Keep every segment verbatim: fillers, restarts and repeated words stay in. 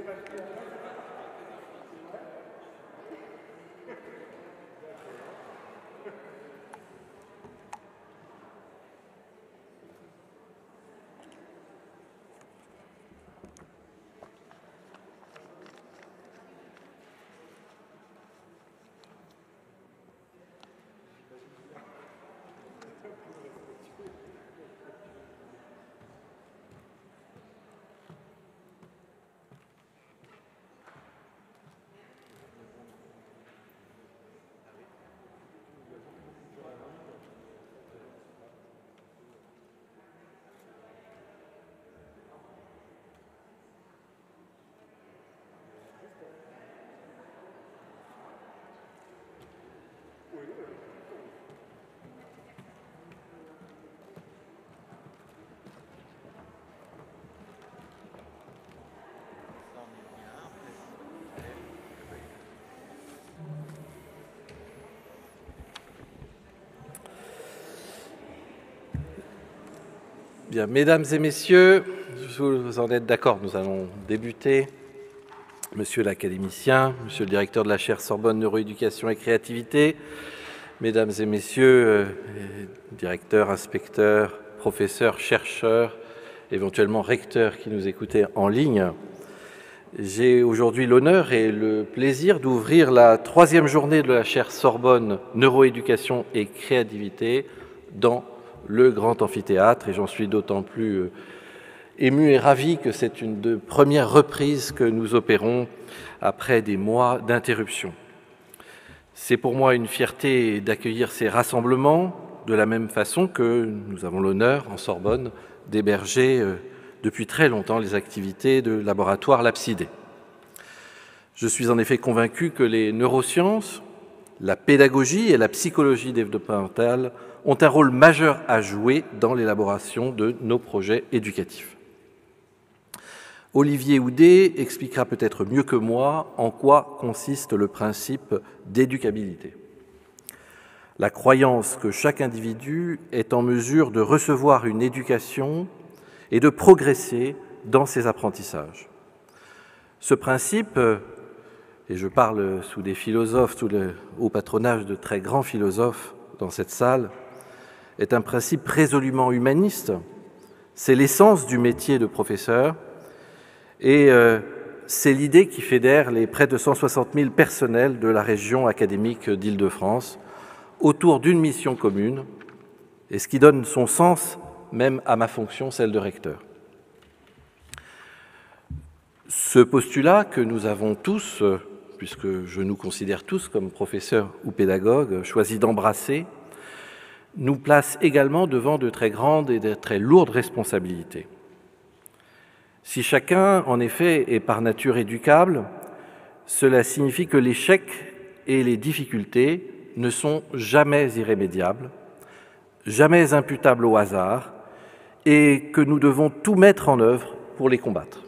Bien, mesdames et messieurs, vous en êtes d'accord, nous allons débuter. Monsieur l'académicien, monsieur le directeur de la chaire Sorbonne Neuroéducation et Créativité, mesdames et messieurs, euh, directeurs, inspecteurs, professeurs, chercheurs, éventuellement recteurs qui nous écoutaient en ligne, j'ai aujourd'hui l'honneur et le plaisir d'ouvrir la troisième journée de la chaire Sorbonne Neuroéducation et Créativité dans le grand amphithéâtre, et j'en suis d'autant plus ému et ravi que c'est une des premières reprises que nous opérons après des mois d'interruption. C'est pour moi une fierté d'accueillir ces rassemblements de la même façon que nous avons l'honneur en Sorbonne d'héberger depuis très longtemps les activités de laboratoire Lapsidé. Je suis en effet convaincu que les neurosciences, la pédagogie et la psychologie développementale ont un rôle majeur à jouer dans l'élaboration de nos projets éducatifs. Olivier Houdet expliquera peut-être mieux que moi en quoi consiste le principe d'éducabilité. La croyance que chaque individu est en mesure de recevoir une éducation et de progresser dans ses apprentissages. Ce principe, et je parle sous des philosophes, sous le haut patronage de très grands philosophes dans cette salle, est un principe résolument humaniste. C'est l'essence du métier de professeur et euh, c'est l'idée qui fédère les près de cent soixante mille personnels de la région académique d'Île-de-France autour d'une mission commune et ce qui donne son sens même à ma fonction, celle de recteur. Ce postulat que nous avons tous, puisque je nous considère tous comme professeurs ou pédagogues, choisi d'embrasser, nous place également devant de très grandes et de très lourdes responsabilités. Si chacun, en effet, est par nature éducable, cela signifie que l'échec et les difficultés ne sont jamais irrémédiables, jamais imputables au hasard, et que nous devons tout mettre en œuvre pour les combattre.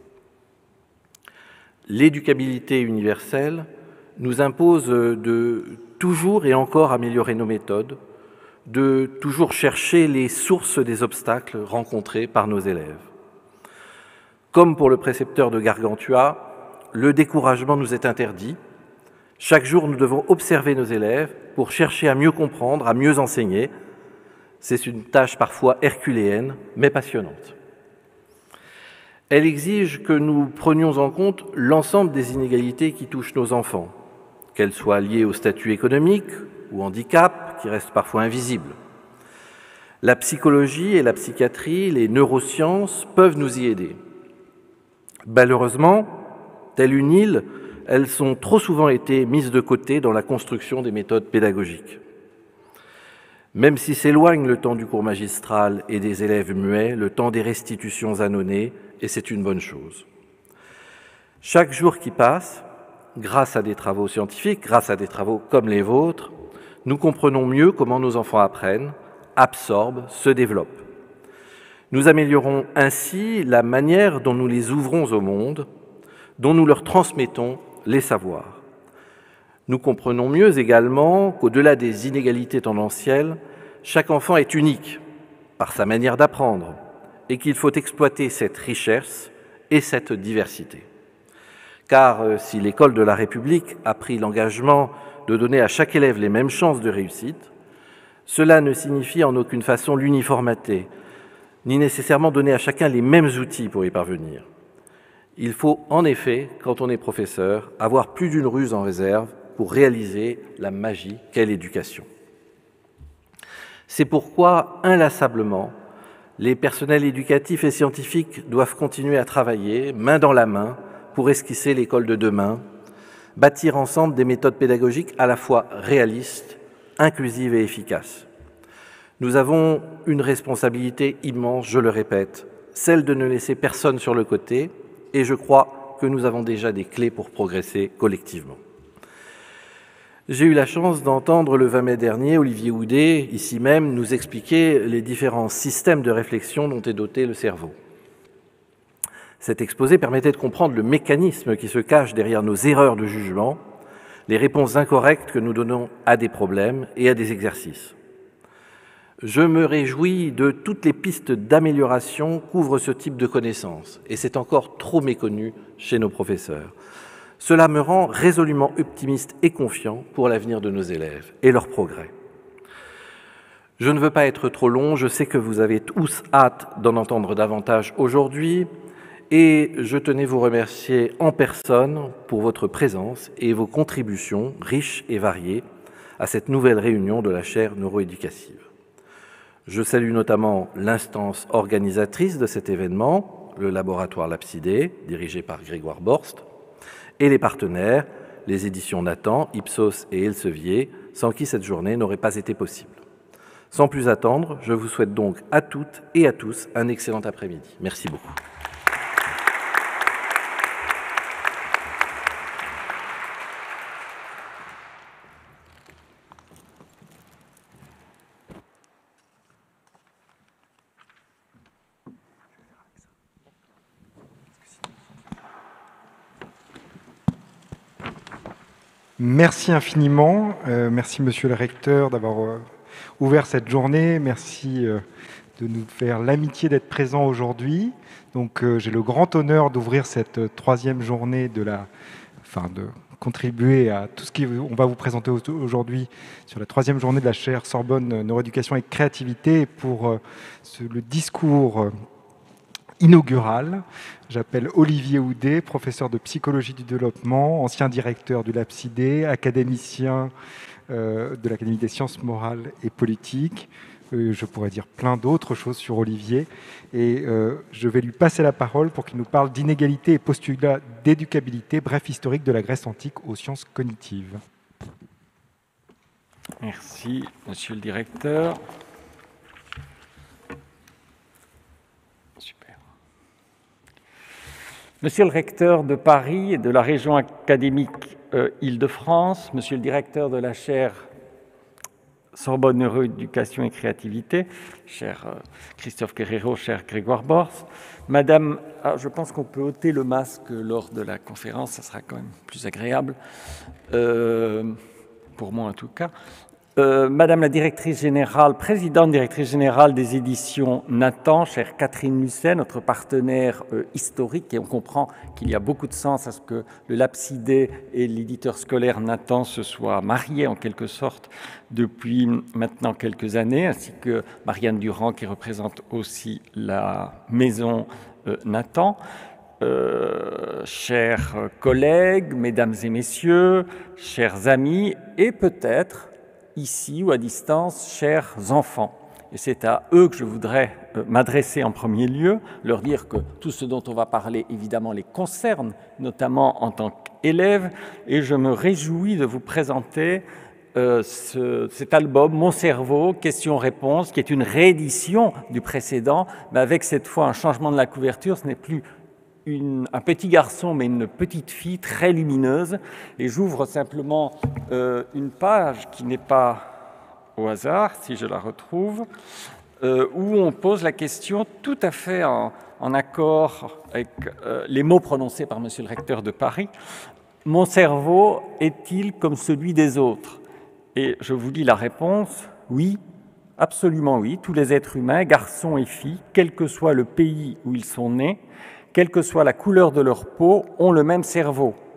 L'éducabilité universelle nous impose de toujours et encore améliorer nos méthodes, de toujours chercher les sources des obstacles rencontrés par nos élèves. Comme pour le précepteur de Gargantua, le découragement nous est interdit. Chaque jour, nous devons observer nos élèves pour chercher à mieux comprendre, à mieux enseigner. C'est une tâche parfois herculéenne, mais passionnante. Elle exige que nous prenions en compte l'ensemble des inégalités qui touchent nos enfants, qu'elles soient liées au statut économique ou handicap, qui reste parfois invisible. La psychologie et la psychiatrie, les neurosciences peuvent nous y aider. Malheureusement, telle une île, elles ont trop souvent été mises de côté dans la construction des méthodes pédagogiques. Même si s'éloigne le temps du cours magistral et des élèves muets, le temps des restitutions annonnées, et c'est une bonne chose. Chaque jour qui passe, grâce à des travaux scientifiques, grâce à des travaux comme les vôtres, nous comprenons mieux comment nos enfants apprennent, absorbent, se développent. Nous améliorons ainsi la manière dont nous les ouvrons au monde, dont nous leur transmettons les savoirs. Nous comprenons mieux également qu'au-delà des inégalités tendancielles, chaque enfant est unique par sa manière d'apprendre et qu'il faut exploiter cette richesse et cette diversité. car euh, si l'école de la République a pris l'engagement de donner à chaque élève les mêmes chances de réussite, cela ne signifie en aucune façon l'uniformité, ni nécessairement donner à chacun les mêmes outils pour y parvenir. Il faut en effet, quand on est professeur, avoir plus d'une ruse en réserve pour réaliser la magie qu'est l'éducation. C'est pourquoi, inlassablement, les personnels éducatifs et scientifiques doivent continuer à travailler, main dans la main, pour esquisser l'école de demain, bâtir ensemble des méthodes pédagogiques à la fois réalistes, inclusives et efficaces. Nous avons une responsabilité immense, je le répète, celle de ne laisser personne sur le côté, et je crois que nous avons déjà des clés pour progresser collectivement. J'ai eu la chance d'entendre le vingt mai dernier Olivier Houdet, ici même, nous expliquer les différents systèmes de réflexion dont est doté le cerveau. Cet exposé permettait de comprendre le mécanisme qui se cache derrière nos erreurs de jugement, les réponses incorrectes que nous donnons à des problèmes et à des exercices. Je me réjouis de toutes les pistes d'amélioration qu'ouvre ce type de connaissances, et c'est encore trop méconnu chez nos professeurs. Cela me rend résolument optimiste et confiant pour l'avenir de nos élèves et leur progrès. Je ne veux pas être trop long, je sais que vous avez tous hâte d'en entendre davantage aujourd'hui, et je tenais vous remercier en personne pour votre présence et vos contributions riches et variées à cette nouvelle réunion de la chaire neuroéducative. Je salue notamment l'instance organisatrice de cet événement, le laboratoire Lapsidé, dirigé par Grégoire Borst, et les partenaires, les éditions Nathan, Ipsos et Elsevier, sans qui cette journée n'aurait pas été possible. Sans plus attendre, je vous souhaite donc à toutes et à tous un excellent après-midi. Merci beaucoup. Merci infiniment. Euh, merci, monsieur le recteur, d'avoir euh, ouvert cette journée. Merci euh, de nous faire l'amitié d'être présent aujourd'hui. Donc, euh, j'ai le grand honneur d'ouvrir cette euh, troisième journée de la... Enfin, de contribuer à tout ce qu'on va vous présenter aujourd'hui sur la troisième journée de la chaire Sorbonne Neuroéducation et Créativité. Pour euh, ce, le discours... Euh, inaugural. J'appelle Olivier Houdet, professeur de psychologie du développement, ancien directeur du Lapsidé, académicien euh, de l'Académie des sciences morales et politiques. Euh, je pourrais dire plein d'autres choses sur Olivier. Et euh, je vais lui passer la parole pour qu'il nous parle d'inégalité et postulat d'éducabilité, bref historique de la Grèce antique aux sciences cognitives. Merci, monsieur le directeur. Monsieur le recteur de Paris et de la région académique euh, Île-de-France, monsieur le directeur de la chaire Sorbonne Neuroéducation et Créativité, cher euh, Christophe Guerrero, cher Grégoire Borst, madame, ah, je pense qu'on peut ôter le masque lors de la conférence, ça sera quand même plus agréable, euh, pour moi en tout cas. Euh, Madame la directrice générale, présidente directrice générale des éditions Nathan, chère Catherine Musset, notre partenaire euh, historique, et on comprend qu'il y a beaucoup de sens à ce que le Lapsidé et l'éditeur scolaire Nathan se soient mariés en quelque sorte depuis maintenant quelques années, ainsi que Marianne Durand qui représente aussi la maison euh, Nathan. Euh, chers collègues, mesdames et messieurs, chers amis, et peut-être ici ou à distance, chers enfants. Et c'est à eux que je voudrais euh, m'adresser en premier lieu, leur dire que tout ce dont on va parler, évidemment, les concerne, notamment en tant qu'élèves, et je me réjouis de vous présenter euh, ce, cet album, Mon cerveau, questions-réponses, qui est une réédition du précédent, mais avec cette fois un changement de la couverture, ce n'est plus Une, un petit garçon, mais une petite fille très lumineuse. Et j'ouvre simplement euh, une page qui n'est pas au hasard, si je la retrouve, euh, où on pose la question tout à fait en, en accord avec euh, les mots prononcés par monsieur le recteur de Paris. Mon cerveau est-il comme celui des autres? Et je vous lis la réponse. Oui, absolument oui. Tous les êtres humains, garçons et filles, quel que soit le pays où ils sont nés, quelle que soit la couleur de leur peau, ont le même cerveau.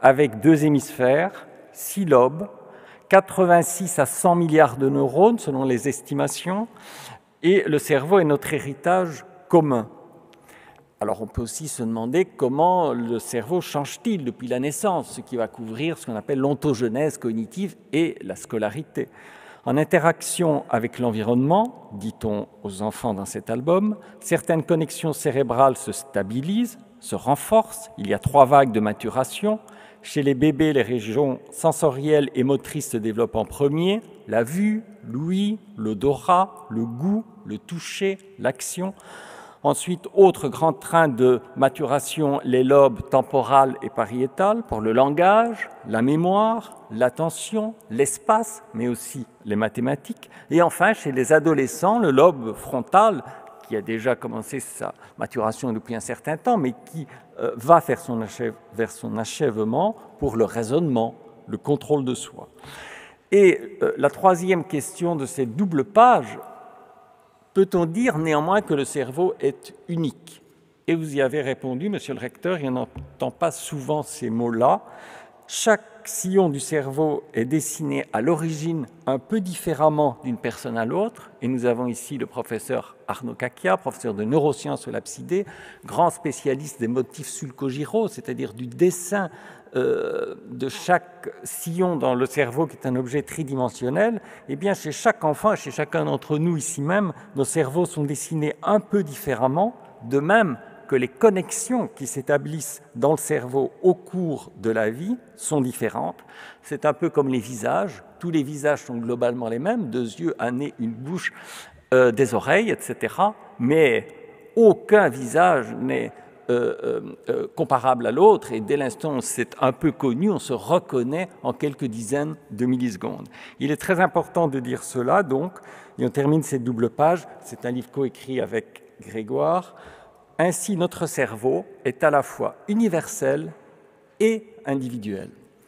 avec deux hémisphères, six lobes, quatre-vingt-six à cent milliards de neurones selon les estimations, et le cerveau est notre héritage commun. Alors on peut aussi se demander comment le cerveau change-t-il depuis la naissance, ce qui va couvrir ce qu'on appelle l'ontogenèse cognitive et la scolarité. En interaction avec l'environnement, dit-on aux enfants dans cet album, certaines connexions cérébrales se stabilisent, se renforcent. Il y a trois vagues de maturation. Chez les bébés, les régions sensorielles et motrices se développent en premier. La vue, l'ouïe, l'odorat, le goût, le toucher, l'action. Ensuite, autre grand train de maturation, les lobes temporal et pariétal pour le langage, la mémoire, l'attention, l'espace, mais aussi les mathématiques. Et enfin, chez les adolescents, le lobe frontal, qui a déjà commencé sa maturation depuis un certain temps, mais qui euh, va vers son, achève, vers son achèvement pour le raisonnement, le contrôle de soi. Et euh, la troisième question de cette double page, peut-on dire néanmoins que le cerveau est unique? Et vous y avez répondu, monsieur le recteur, il n'entend pas souvent ces mots-là. Chaque sillon du cerveau est dessiné à l'origine un peu différemment d'une personne à l'autre. Et nous avons ici le professeur Arnaud Kakia, professeur de neurosciences au Lapsidé, grand spécialiste des motifs sulcogiraux, c'est-à-dire du dessin euh, de chaque sillon dans le cerveau, qui est un objet tridimensionnel. Eh bien, chez chaque enfant et chez chacun d'entre nous ici même, nos cerveaux sont dessinés un peu différemment, de même que les connexions qui s'établissent dans le cerveau au cours de la vie sont différentes. C'est un peu comme les visages. Tous les visages sont globalement les mêmes, deux yeux, un nez, une bouche, euh, des oreilles, et cetera. Mais aucun visage n'est euh, euh, euh, comparable à l'autre, et dès l'instant où c'est un peu connu, on se reconnaît en quelques dizaines de millisecondes. Il est très important de dire cela, donc, et on termine cette double page. C'est un livre coécrit avec Grégoire. Ainsi, notre cerveau est à la fois universel et individuel.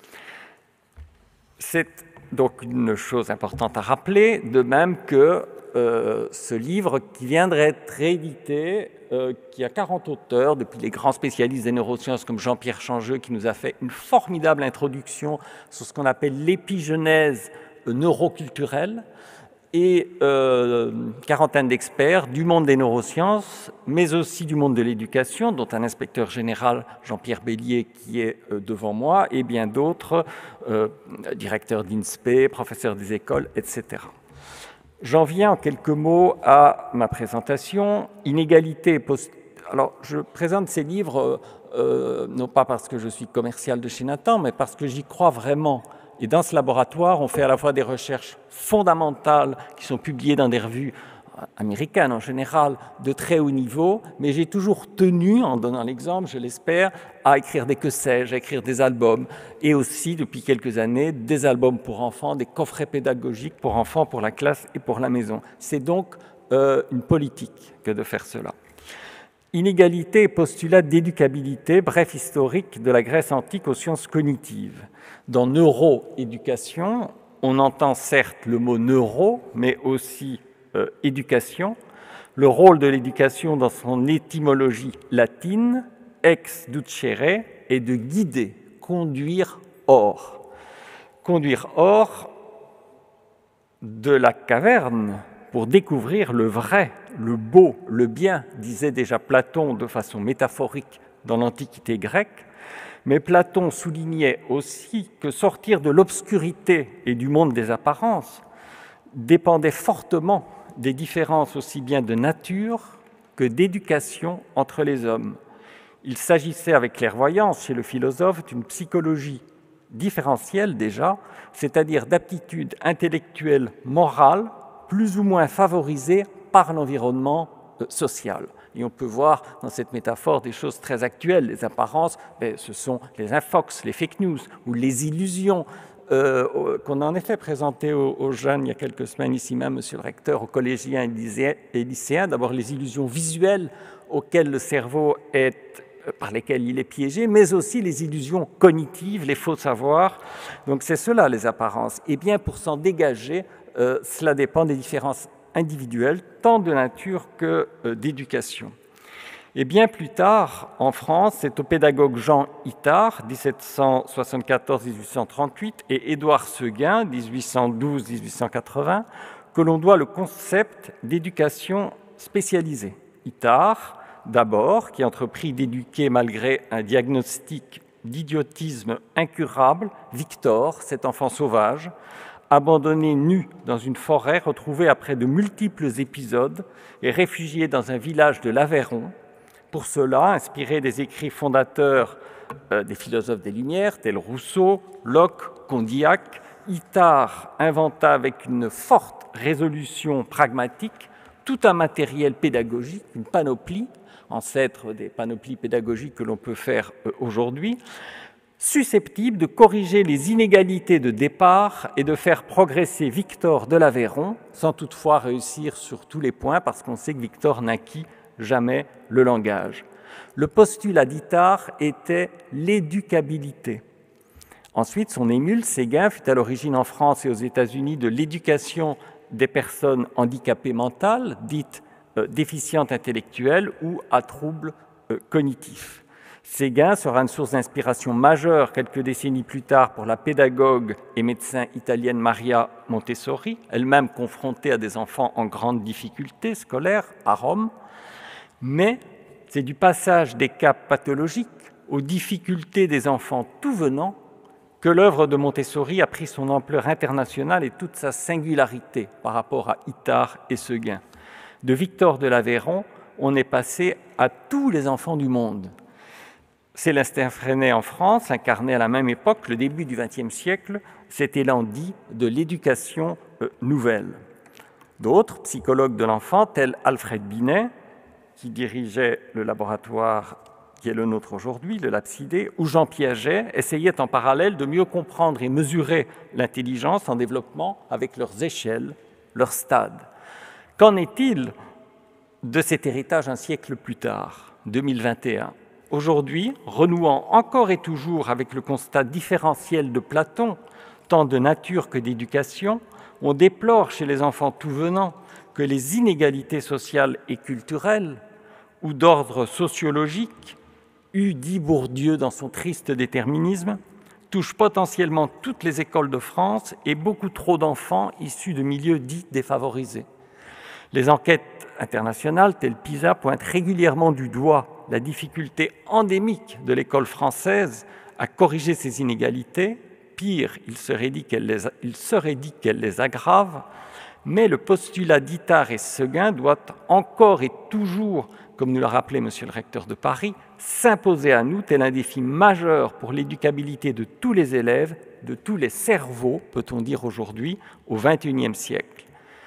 C'est donc une chose importante à rappeler, de même que euh, ce livre qui vient d'être réédité, euh, qui a quarante auteurs, depuis les grands spécialistes des neurosciences comme Jean-Pierre Changeux, qui nous a fait une formidable introduction sur ce qu'on appelle l'épigenèse neuroculturelle, et euh, quarantaine d'experts du monde des neurosciences, mais aussi du monde de l'éducation, dont un inspecteur général, Jean-Pierre Bélier, qui est euh, devant moi, et bien d'autres, euh, directeurs d'I N S P E, professeurs des écoles, et cetera. J'en viens en quelques mots à ma présentation. Inégalité post... Alors, je présente ces livres, euh, non pas parce que je suis commercial de chez Nathan, mais parce que j'y crois vraiment. Et dans ce laboratoire, on fait à la fois des recherches fondamentales qui sont publiées dans des revues américaines en général de très haut niveau, mais j'ai toujours tenu, en donnant l'exemple, je l'espère, à écrire des que sais-je, à écrire des albums, et aussi, depuis quelques années, des albums pour enfants, des coffrets pédagogiques pour enfants, pour la classe et pour la maison. C'est donc euh, une politique que de faire cela. Inégalité et postulat d'éducabilité, bref historique de la Grèce antique aux sciences cognitives. Dans neuroéducation, on entend certes le mot neuro, mais aussi euh, éducation. Le rôle de l'éducation dans son étymologie latine, ex ducere, est de guider, conduire hors. Conduire hors de la caverne pour découvrir le vrai, le beau, le bien, disait déjà Platon de façon métaphorique dans l'Antiquité grecque. Mais Platon soulignait aussi que sortir de l'obscurité et du monde des apparences dépendait fortement des différences aussi bien de nature que d'éducation entre les hommes. Il s'agissait avec clairvoyance chez le philosophe d'une psychologie différentielle déjà, c'est-à-dire d'aptitudes intellectuelles morales plus ou moins favorisées par l'environnement social. Et on peut voir dans cette métaphore des choses très actuelles. Les apparences, ben, ce sont les infox, les fake news ou les illusions euh, qu'on a en effet présentées aux, aux jeunes il y a quelques semaines ici même, monsieur le recteur, aux collégiens et lycéens. D'abord les illusions visuelles auxquelles le cerveau est, par lesquelles il est piégé, mais aussi les illusions cognitives, les faux savoirs. Donc c'est cela les apparences. Et bien pour s'en dégager, euh, cela dépend des différences individuelle, tant de nature que euh, d'éducation. Et bien plus tard, en France, c'est au pédagogue Jean Itard, dix-sept cent soixante-quatorze à dix-huit cent trente-huit, et Édouard Seguin, dix-huit cent douze à dix-huit cent quatre-vingts, que l'on doit le concept d'éducation spécialisée. Itard, d'abord, qui entreprit d'éduquer malgré un diagnostic d'idiotisme incurable Victor, cet enfant sauvage, abandonné nu dans une forêt, retrouvé après de multiples épisodes et réfugié dans un village de l'Aveyron. Pour cela, inspiré des écrits fondateurs euh, des philosophes des Lumières, tels Rousseau, Locke, Condillac, Itard inventa avec une forte résolution pragmatique tout un matériel pédagogique, une panoplie, ancêtre des panoplies pédagogiques que l'on peut faire euh, aujourd'hui, susceptible de corriger les inégalités de départ et de faire progresser Victor de l'Aveyron, sans toutefois réussir sur tous les points, parce qu'on sait que Victor n'acquit jamais le langage. Le postulat d'Itard était l'éducabilité. Ensuite, son émule, Séguin, fut à l'origine en France et aux États-Unis de l'éducation des personnes handicapées mentales, dites euh, déficientes intellectuelles ou à troubles euh, cognitifs. Séguin sera une source d'inspiration majeure quelques décennies plus tard pour la pédagogue et médecin italienne Maria Montessori, elle-même confrontée à des enfants en grande difficulté scolaire à Rome. Mais c'est du passage des cas pathologiques aux difficultés des enfants tout venant que l'œuvre de Montessori a pris son ampleur internationale et toute sa singularité par rapport à Itard et Séguin. De Victor de l'Aveyron, on est passé à tous les enfants du monde. Célestin Freinet en France incarnait à la même époque, le début du vingtième siècle, cet élan dit de l'éducation nouvelle. D'autres, psychologues de l'enfant, tels Alfred Binet, qui dirigeait le laboratoire qui est le nôtre aujourd'hui, le Lapsidé, ou Jean Piaget, essayaient en parallèle de mieux comprendre et mesurer l'intelligence en développement avec leurs échelles, leurs stades. Qu'en est-il de cet héritage un siècle plus tard, deux mille vingt et un? Aujourd'hui, renouant encore et toujours avec le constat différentiel de Platon, tant de nature que d'éducation, on déplore chez les enfants tout venant que les inégalités sociales et culturelles ou d'ordre sociologique, eût dit Bourdieu dans son triste déterminisme, touchent potentiellement toutes les écoles de France et beaucoup trop d'enfants issus de milieux dits défavorisés. Les enquêtes internationales telles PISA pointent régulièrement du doigt la difficulté endémique de l'école française à corriger ces inégalités. Pire, il serait dit qu'elle les, il serait dit qu'elle les aggrave, mais le postulat d'Itard et Séguin doit encore et toujours, comme nous l'a rappelé Monsieur le recteur de Paris, s'imposer à nous tel un défi majeur pour l'éducabilité de tous les élèves, de tous les cerveaux, peut-on dire aujourd'hui, au vingt et unième siècle.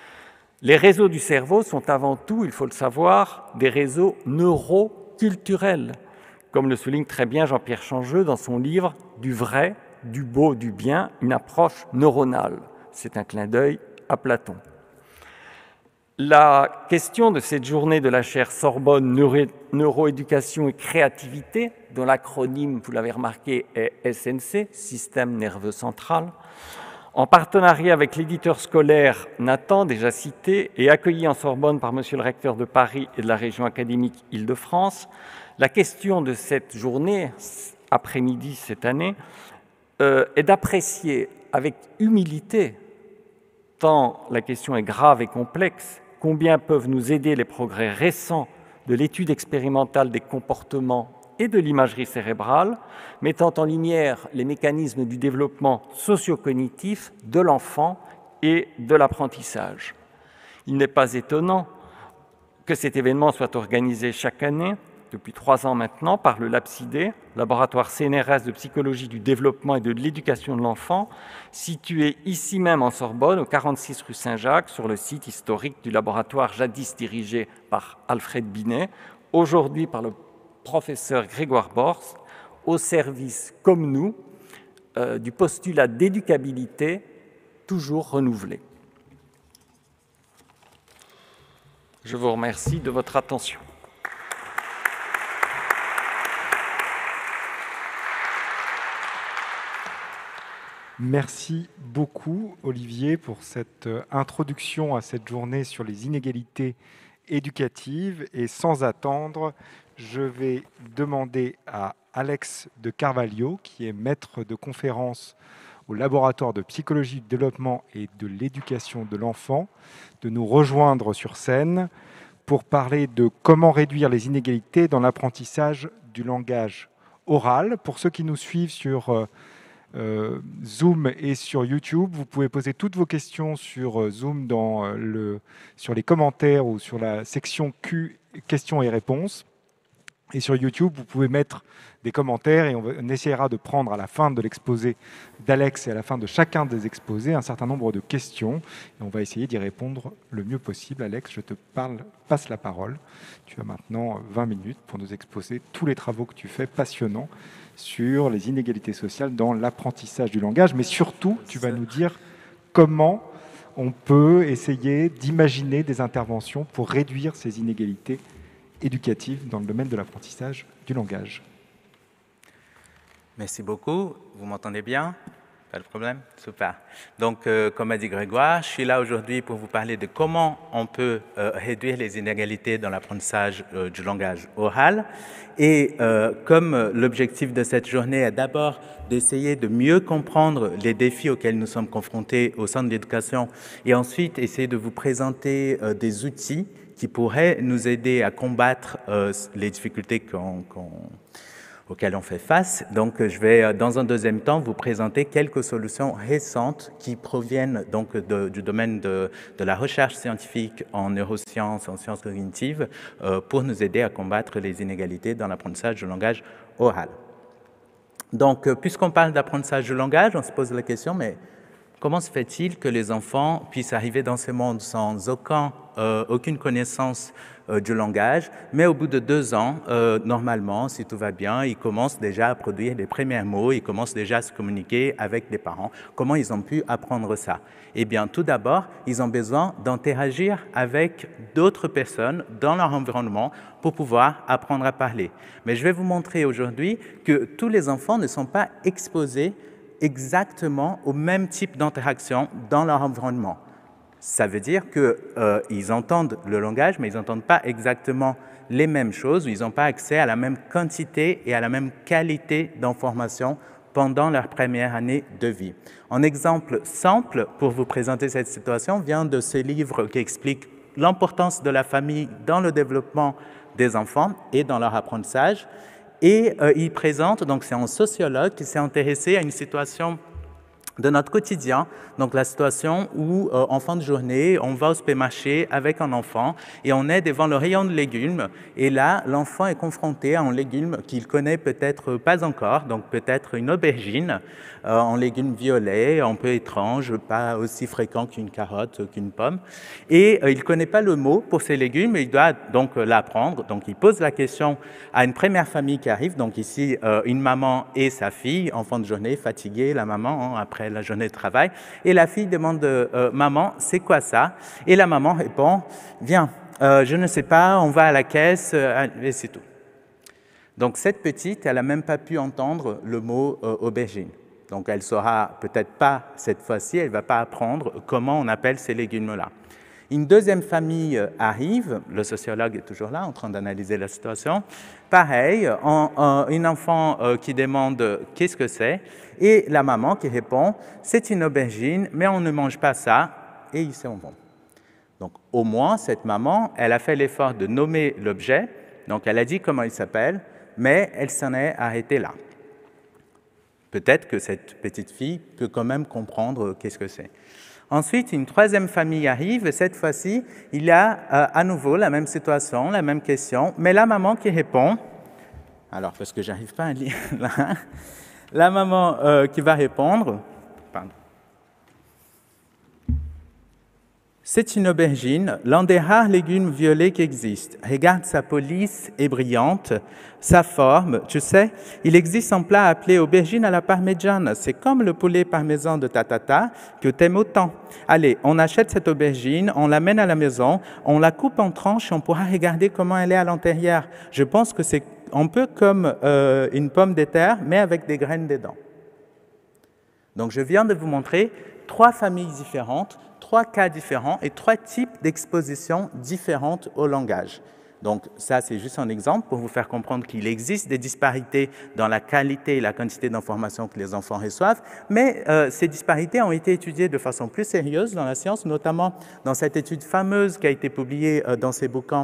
Les réseaux du cerveau sont avant tout, il faut le savoir, des réseaux neuroculturels, comme le souligne très bien Jean-Pierre Changeux dans son livre « Du vrai, du beau, du bien, une approche neuronale ». C'est un clin d'œil à Platon. La question de cette journée de la chaire Sorbonne Neuro Neuroéducation et Créativité, dont l'acronyme, vous l'avez remarqué, est S N C, Système Nerveux Central, en partenariat avec l'éditeur scolaire Nathan, déjà cité, et accueilli en Sorbonne par Monsieur le recteur de Paris et de la région académique Île-de-France, la question de cette journée, après-midi cette année, euh, est d'apprécier avec humilité, tant la question est grave et complexe, combien peuvent nous aider les progrès récents de l'étude expérimentale des comportements et de l'imagerie cérébrale, mettant en lumière les mécanismes du développement socio-cognitif de l'enfant et de l'apprentissage. Il n'est pas étonnant que cet événement soit organisé chaque année, depuis trois ans maintenant, par le Lapsidé, laboratoire C N R S de psychologie du développement et de l'éducation de l'enfant, situé ici même en Sorbonne, au quarante-six rue Saint-Jacques, sur le site historique du laboratoire jadis dirigé par Alfred Binet, aujourd'hui par le professeur Grégoire Borst, au service, comme nous, euh, du postulat d'éducabilité toujours renouvelé. Je vous remercie de votre attention. Merci beaucoup, Olivier, pour cette introduction à cette journée sur les inégalités éducatives. Et sans attendre, je vais demander à Alex de Carvalho, qui est maître de conférence au laboratoire de psychologie du développement et de l'éducation de l'enfant, de nous rejoindre sur scène pour parler de comment réduire les inégalités dans l'apprentissage du langage oral. Pour ceux qui nous suivent sur euh, euh, Zoom et sur YouTube, vous pouvez poser toutes vos questions sur euh, Zoom dans, euh, le, sur les commentaires ou sur la section Q, questions et réponses. Et sur YouTube, vous pouvez mettre des commentaires et on, va, on essaiera de prendre à la fin de l'exposé d'Alex et à la fin de chacun des exposés un certain nombre de questions. Et on va essayer d'y répondre le mieux possible. Alex, je te parle, passe la parole. Tu as maintenant vingt minutes pour nous exposer tous les travaux que tu fais passionnants sur les inégalités sociales dans l'apprentissage du langage. Mais surtout, tu vas nous dire comment on peut essayer d'imaginer des interventions pour réduire ces inégalités éducative dans le domaine de l'apprentissage du langage. Merci beaucoup. Vous m'entendez bien? Pas de problème? Super. Donc, euh, comme a dit Grégoire, je suis là aujourd'hui pour vous parler de comment on peut euh, réduire les inégalités dans l'apprentissage euh, du langage oral. Et euh, comme l'objectif de cette journée est d'abord d'essayer de mieux comprendre les défis auxquels nous sommes confrontés au sein de l'éducation et ensuite essayer de vous présenter euh, des outils qui pourraient nous aider à combattre euh, les difficultés qu'on, qu'on, auxquelles on fait face. Donc, je vais, dans un deuxième temps, vous présenter quelques solutions récentes qui proviennent donc de, du domaine de, de la recherche scientifique en neurosciences, en sciences cognitives, euh, pour nous aider à combattre les inégalités dans l'apprentissage du langage oral. Donc, euh, puisqu'on parle d'apprentissage du langage, on se pose la question, mais comment se fait-il que les enfants puissent arriver dans ce monde sans aucun, euh, aucune connaissance euh, du langage, mais au bout de deux ans, euh, normalement, si tout va bien, ils commencent déjà à produire les premiers mots, ils commencent déjà à se communiquer avec les parents. Comment ils ont pu apprendre ça? Eh bien, tout d'abord, ils ont besoin d'interagir avec d'autres personnes dans leur environnement pour pouvoir apprendre à parler. Mais je vais vous montrer aujourd'hui que tous les enfants ne sont pas exposés exactement au même type d'interaction dans leur environnement. Ça veut dire qu'ils euh, entendent le langage, mais ils n'entendent pas exactement les mêmes choses, ou ils n'ont pas accès à la même quantité et à la même qualité d'information pendant leur première année de vie. Un exemple simple pour vous présenter cette situation vient de ce livre qui explique l'importance de la famille dans le développement des enfants et dans leur apprentissage. Et euh, il présente, donc c'est un sociologue qui s'est intéressé à une situation de notre quotidien, donc la situation où, euh, en fin de journée, on va au supermarché avec un enfant et on est devant le rayon de légumes et là, l'enfant est confronté à un légume qu'il connaît peut-être pas encore, donc peut-être une aubergine, euh, un légume violet, un peu étrange, pas aussi fréquent qu'une carotte, qu'une pomme, et euh, il ne connaît pas le mot pour ces légumes et il doit donc euh, l'apprendre. Donc il pose la question à une première famille qui arrive, donc ici euh, une maman et sa fille, en fin de journée, fatiguée, la maman, hein, après la journée de travail, et la fille demande euh, « Maman, c'est quoi ça ?» Et la maman répond « Viens, euh, je ne sais pas, on va à la caisse, euh, et c'est tout. » Donc cette petite, elle n'a même pas pu entendre le mot euh, aubergine. Donc elle ne saura peut-être pas cette fois-ci, elle ne va pas apprendre comment on appelle ces légumes-là. Une deuxième famille arrive, le sociologue est toujours là en train d'analyser la situation. Pareil, on, on, une enfant euh, qui demande « qu'est-ce que c'est ?» et la maman qui répond « c'est une aubergine, mais on ne mange pas ça » et ils s'en vont. Donc au moins, cette maman, elle a fait l'effort de nommer l'objet, donc elle a dit comment il s'appelle, mais elle s'en est arrêtée là. Peut-être que cette petite fille peut quand même comprendre qu'est-ce que c'est. Ensuite, une troisième famille arrive et cette fois-ci, il y a euh, à nouveau la même situation, la même question, mais la maman qui répond, alors parce que j'arrive pas à lire là, la maman euh, qui va répondre, pardon. C'est une aubergine, l'un des rares légumes violets qui existent. Regarde sa police est brillante, sa forme, tu sais, il existe un plat appelé aubergine à la parmigiana. C'est comme le poulet parmesan de ta tata que t'aimes autant. Allez, on achète cette aubergine, on l'amène à la maison, on la coupe en tranches et on pourra regarder comment elle est à l'intérieur. Je pense que c'est un peu comme euh, une pomme de terre, mais avec des graines dedans. Donc je viens de vous montrer trois familles différentes, trois cas différents et trois types d'expositions différentes au langage. Donc ça, c'est juste un exemple pour vous faire comprendre qu'il existe des disparités dans la qualité et la quantité d'informations que les enfants reçoivent, mais euh, ces disparités ont été étudiées de façon plus sérieuse dans la science, notamment dans cette étude fameuse qui a été publiée euh, dans ces bouquins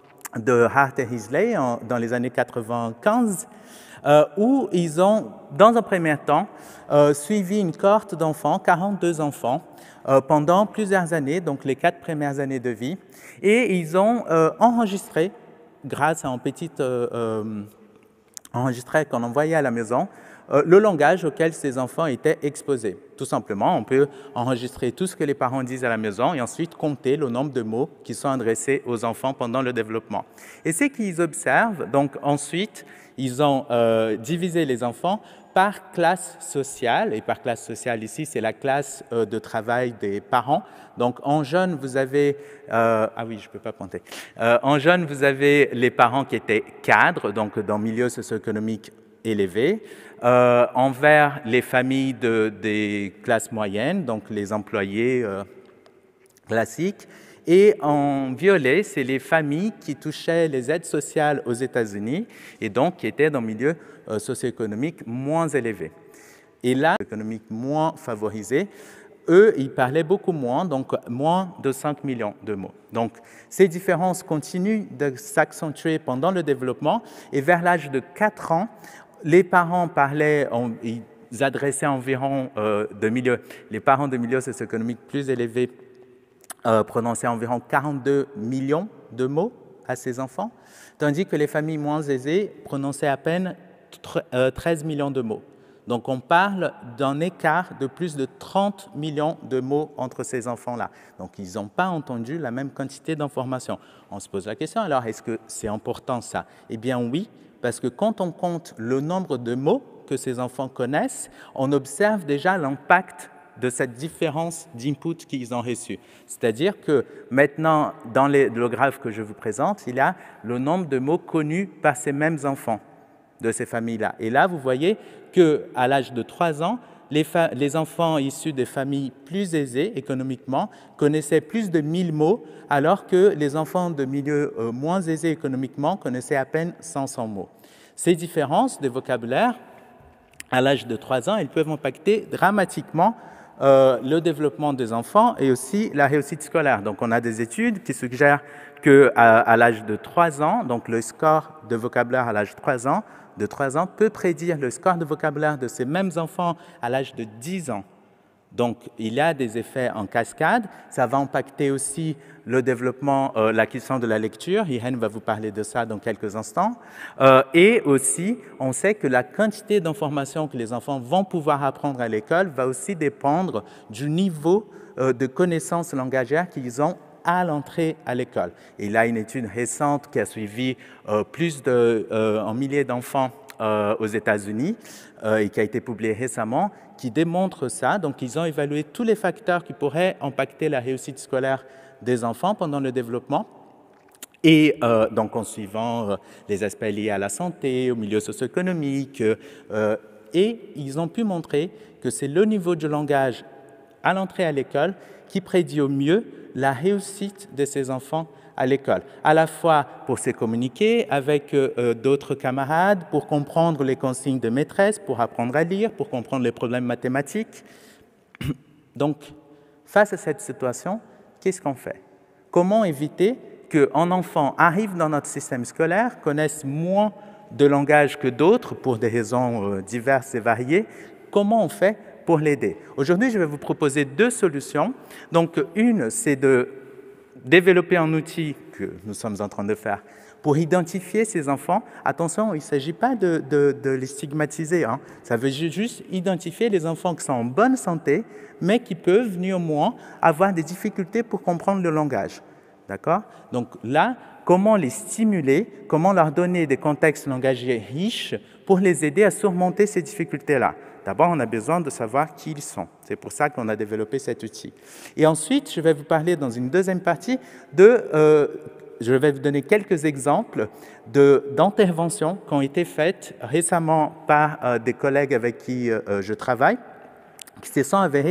de Hart et Heasley en, dans les années quatre-vingt-quinze, euh, où ils ont, dans un premier temps, euh, suivi une cohorte d'enfants, quarante-deux enfants, euh, pendant plusieurs années, donc les quatre premières années de vie, et ils ont euh, enregistré, grâce à un petit euh, euh, enregistré qu'on envoyait à la maison, euh, le langage auquel ces enfants étaient exposés. Tout simplement, on peut enregistrer tout ce que les parents disent à la maison et ensuite compter le nombre de mots qui sont adressés aux enfants pendant le développement. Et ce qu'ils observent, donc ensuite, ils ont euh, divisé les enfants par classe sociale, et par classe sociale ici, c'est la classe euh, de travail des parents. Donc en jaune, vous avez, euh, ah oui, je ne peux pas pointer, euh, en jaune, vous avez les parents qui étaient cadres, donc dans le milieu socio-économique élevé. Euh, en vert, les familles de, des classes moyennes, donc les employés euh, classiques. Et en violet, c'est les familles qui touchaient les aides sociales aux États-Unis et donc qui étaient dans le milieu euh, socio-économique moins élevé. Et là, économique moins favorisé, eux, ils parlaient beaucoup moins, donc moins de cinq millions de mots. Donc, ces différences continuent de s'accentuer pendant le développement et vers l'âge de quatre ans, les parents parlaient, ils adressaient environ euh, de milieux, les parents de milieux socio-économiques plus élevés euh, prononçaient environ quarante-deux millions de mots à ces enfants, tandis que les familles moins aisées prononçaient à peine treize millions de mots. Donc on parle d'un écart de plus de trente millions de mots entre ces enfants-là. Donc ils n'ont pas entendu la même quantité d'informations. On se pose la question, alors est-ce que c'est important ça? Eh bien oui, parce que quand on compte le nombre de mots que ces enfants connaissent, on observe déjà l'impact de cette différence d'input qu'ils ont reçu. C'est-à-dire que maintenant, dans les, le graphe que je vous présente, il y a le nombre de mots connus par ces mêmes enfants de ces familles-là. Et là, vous voyez qu'à l'âge de trois ans, les, les enfants issus des familles plus aisées économiquement connaissaient plus de mille mots, alors que les enfants de milieux euh, moins aisés économiquement connaissaient à peine cinq cents mots. Ces différences de vocabulaire, à l'âge de trois ans, elles peuvent impacter dramatiquement euh, le développement des enfants et aussi la réussite scolaire. Donc, on a des études qui suggèrent qu'à à, l'âge de trois ans, donc le score de vocabulaire à l'âge de trois ans, de trois ans peut prédire le score de vocabulaire de ces mêmes enfants à l'âge de dix ans. Donc, il y a des effets en cascade. Ça va impacter aussi le développement, euh, l'acquisition de la lecture. Irène va vous parler de ça dans quelques instants. Euh, et aussi, on sait que la quantité d'informations que les enfants vont pouvoir apprendre à l'école va aussi dépendre du niveau euh, de connaissances langagières qu'ils ont à l'entrée à l'école. Il y a une étude récente qui a suivi euh, plus de euh, un millier d'enfants euh, aux États-Unis euh, et qui a été publiée récemment, qui démontre ça. Donc, ils ont évalué tous les facteurs qui pourraient impacter la réussite scolaire des enfants pendant le développement. Et euh, donc, en suivant euh, les aspects liés à la santé, au milieu socio-économique, euh, et ils ont pu montrer que c'est le niveau du langage à l'entrée à l'école qui prédit au mieux la réussite de ces enfants à l'école, à la fois pour se communiquer avec euh, d'autres camarades, pour comprendre les consignes de maîtresse, pour apprendre à lire, pour comprendre les problèmes mathématiques. Donc, face à cette situation, qu'est-ce qu'on fait? Comment éviter qu'un enfant arrive dans notre système scolaire, connaisse moins de langage que d'autres pour des raisons euh, diverses et variées? Comment on fait pour l'aider? Aujourd'hui, je vais vous proposer deux solutions. Donc, une, c'est de développer un outil que nous sommes en train de faire pour identifier ces enfants. Attention, il ne s'agit pas de, de, de les stigmatiser. Hein. Ça veut juste identifier les enfants qui sont en bonne santé, mais qui peuvent néanmoins avoir des difficultés pour comprendre le langage. D'accord? Donc là, comment les stimuler, comment leur donner des contextes langagiers riches pour les aider à surmonter ces difficultés-là. D'abord, on a besoin de savoir qui ils sont. C'est pour ça qu'on a développé cet outil. Et ensuite, je vais vous parler dans une deuxième partie de... Euh, je vais vous donner quelques exemples d'interventions qui ont été faites récemment par euh, des collègues avec qui euh, je travaille, qui se sont avérées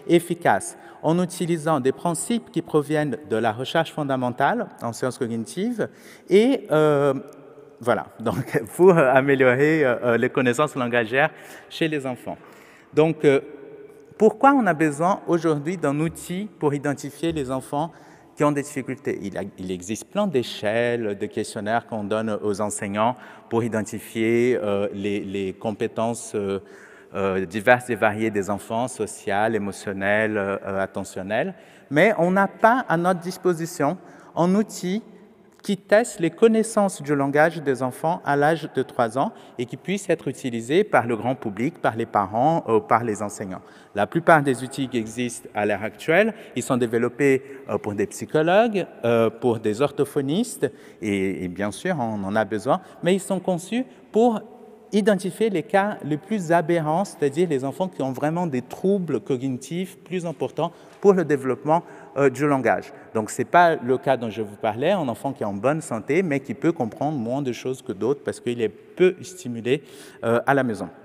efficace en utilisant des principes qui proviennent de la recherche fondamentale en sciences cognitives et euh, voilà, donc pour améliorer euh, les connaissances langagières chez les enfants. Donc, euh, pourquoi on a besoin aujourd'hui d'un outil pour identifier les enfants qui ont des difficultés? Il, a, il existe plein d'échelles, de questionnaires qu'on donne aux enseignants pour identifier euh, les, les compétences euh, euh, diverses et variées des enfants, sociales, émotionnelles, euh, attentionnelles, mais on n'a pas à notre disposition un outil qui teste les connaissances du langage des enfants à l'âge de trois ans et qui puisse être utilisé par le grand public, par les parents ou par les enseignants. La plupart des outils qui existent à l'heure actuelle, ils sont développés pour des psychologues, pour des orthophonistes, et, et bien sûr, on en a besoin, mais ils sont conçus pour identifier les cas les plus aberrants, c'est-à-dire les enfants qui ont vraiment des troubles cognitifs plus importants pour le développement euh, du langage. Donc, ce n'est pas le cas dont je vous parlais, un enfant qui est en bonne santé, mais qui peut comprendre moins de choses que d'autres parce qu'il est peu stimulé euh, à la maison.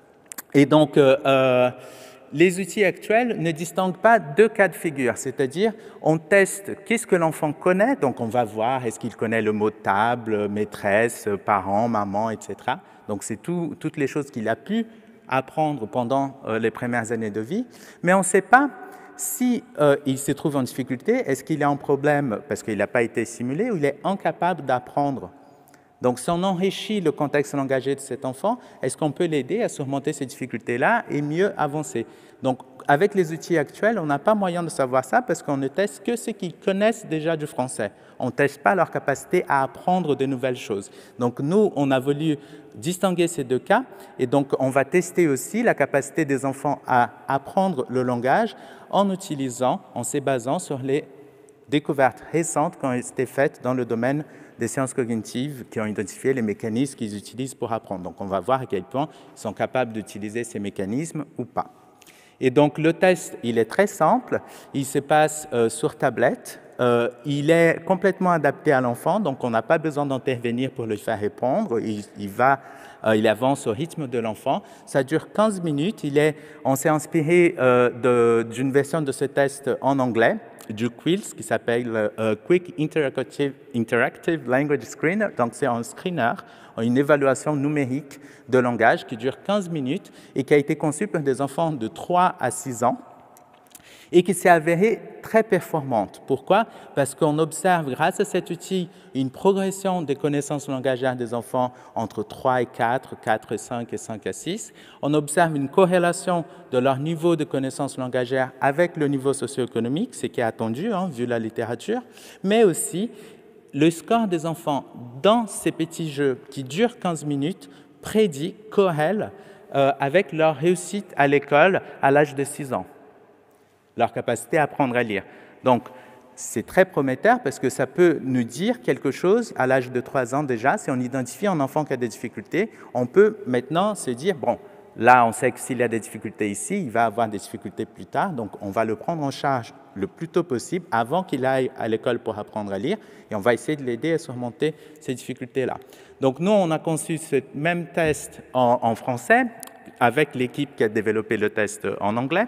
Et donc, euh, euh, les outils actuels ne distinguent pas deux cas de figure, c'est-à-dire on teste qu'est-ce que l'enfant connaît, donc on va voir est-ce qu'il connaît le mot table, maîtresse, parent, maman, et cetera. Donc c'est tout, toutes les choses qu'il a pu apprendre pendant euh, les premières années de vie, mais on ne sait pas si euh, il se trouve en difficulté, est-ce qu'il a un problème parce qu'il n'a pas été stimulé ou il est incapable d'apprendre. Donc, si on enrichit le contexte langagier de cet enfant, est-ce qu'on peut l'aider à surmonter ces difficultés-là et mieux avancer? Donc, avec les outils actuels, on n'a pas moyen de savoir ça parce qu'on ne teste que ce qu'ils connaissent déjà du français. On ne teste pas leur capacité à apprendre de nouvelles choses. Donc, nous, on a voulu distinguer ces deux cas et donc, on va tester aussi la capacité des enfants à apprendre le langage en utilisant, en se basant sur les découvertes récentes qui ont été faites dans le domaine des sciences cognitives qui ont identifié les mécanismes qu'ils utilisent pour apprendre. Donc, on va voir à quel point ils sont capables d'utiliser ces mécanismes ou pas. Et donc, le test, il est très simple. Il se passe euh, sur tablette. Euh, il est complètement adapté à l'enfant, donc on n'a pas besoin d'intervenir pour le faire répondre. Il, il, va, euh, il avance au rythme de l'enfant. Ça dure quinze minutes. Il est, on s'est inspiré euh, d'une version de ce test en anglais, du Quills, qui s'appelle euh, Quick Interactive, Interactive Language Screener. Donc, c'est un screener, une évaluation numérique de langage qui dure quinze minutes et qui a été conçu pour des enfants de trois à six ans et qui s'est avérée très performante. Pourquoi? Parce qu'on observe, grâce à cet outil, une progression des connaissances langagières des enfants entre trois et quatre, quatre et cinq et cinq et six. On observe une corrélation de leur niveau de connaissances langagières avec le niveau socio-économique, ce qui est attendu, hein, vu la littérature, mais aussi le score des enfants dans ces petits jeux qui durent quinze minutes prédit, corrèle euh, avec leur réussite à l'école à l'âge de six ans. Leur capacité à apprendre à lire. Donc, c'est très prometteur parce que ça peut nous dire quelque chose à l'âge de trois ans déjà. Si on identifie un enfant qui a des difficultés, on peut maintenant se dire, bon, là, on sait que s'il a des difficultés ici, il va avoir des difficultés plus tard, donc on va le prendre en charge le plus tôt possible avant qu'il aille à l'école pour apprendre à lire et on va essayer de l'aider à surmonter ces difficultés-là. Donc, nous, on a conçu ce même test en, en français avec l'équipe qui a développé le test en anglais,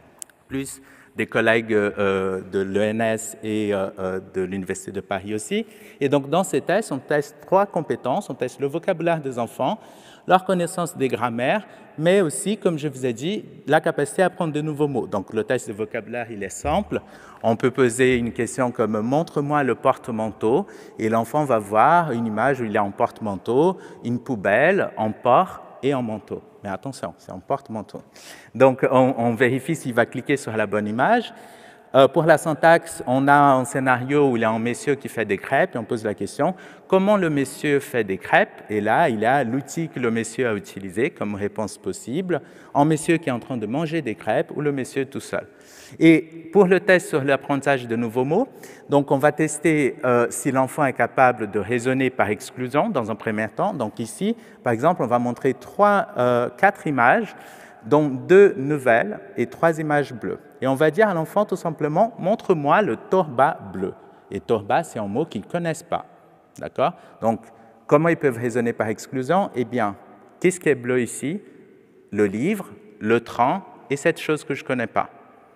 plus des collègues euh, de l'E N S et euh, de l'Université de Paris aussi. Et donc, dans ces tests, on teste trois compétences. On teste le vocabulaire des enfants, leur connaissance des grammaires, mais aussi, comme je vous ai dit, la capacité à apprendre de nouveaux mots. Donc, le test de vocabulaire, il est simple. On peut poser une question comme « Montre-moi le porte-manteau » et l'enfant va voir une image où il est en porte-manteau, une poubelle, en port et en manteau. Mais attention, c'est un porte-manteau. Donc, on, on vérifie s'il va cliquer sur la bonne image. Euh, pour la syntaxe, on a un scénario où il y a un monsieur qui fait des crêpes et on pose la question « Comment le monsieur fait des crêpes ?» Et là, il y a l'outil que le monsieur a utilisé comme réponse possible. Un monsieur qui est en train de manger des crêpes ou le monsieur tout seul. Et pour le test sur l'apprentissage de nouveaux mots, donc on va tester euh, si l'enfant est capable de raisonner par exclusion dans un premier temps. Donc ici, par exemple, on va montrer trois, euh, quatre images, dont deux nouvelles et trois images bleues. Et on va dire à l'enfant tout simplement, montre-moi le torba bleu. Et torba, c'est un mot qu'ils ne connaissent pas. D'accord? Donc, comment ils peuvent raisonner par exclusion? Eh bien, qu'est-ce qui est bleu ici? Le livre, le train et cette chose que je ne connais pas.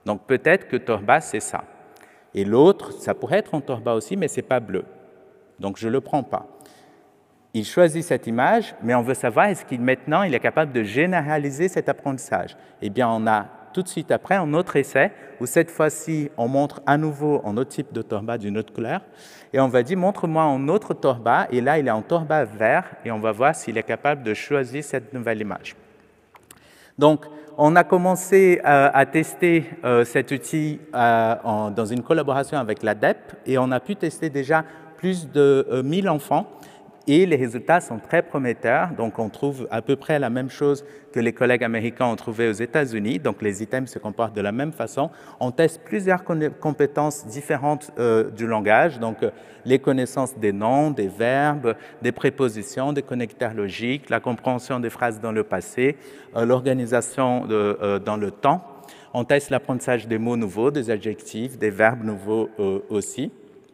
Donc peut-être que Torba, c'est ça. Et l'autre, ça pourrait être en Torba aussi, mais ce n'est pas bleu. Donc je ne le prends pas. Il choisit cette image, mais on veut savoir est-ce qu'il maintenant il est capable de généraliser cet apprentissage. Eh bien, on a tout de suite après un autre essai où cette fois-ci, on montre à nouveau un autre type de Torba d'une autre couleur et on va dire montre-moi un autre Torba et là, il est en Torba vert et on va voir s'il est capable de choisir cette nouvelle image. Donc, on a commencé euh, à tester euh, cet outil euh, en, dans une collaboration avec l'A D E P et on a pu tester déjà plus de euh, mille enfants et les résultats sont très prometteurs. Donc, on trouve à peu près la même chose que les collègues américains ont trouvé aux États-Unis. Donc, les items se comportent de la même façon. On teste plusieurs compétences différentes euh, du langage. Donc, euh, les connaissances des noms, des verbes, des prépositions, des connecteurs logiques, la compréhension des phrases dans le passé, euh, l'organisation euh, dans le temps. On teste l'apprentissage des mots nouveaux, des adjectifs, des verbes nouveaux euh, aussi.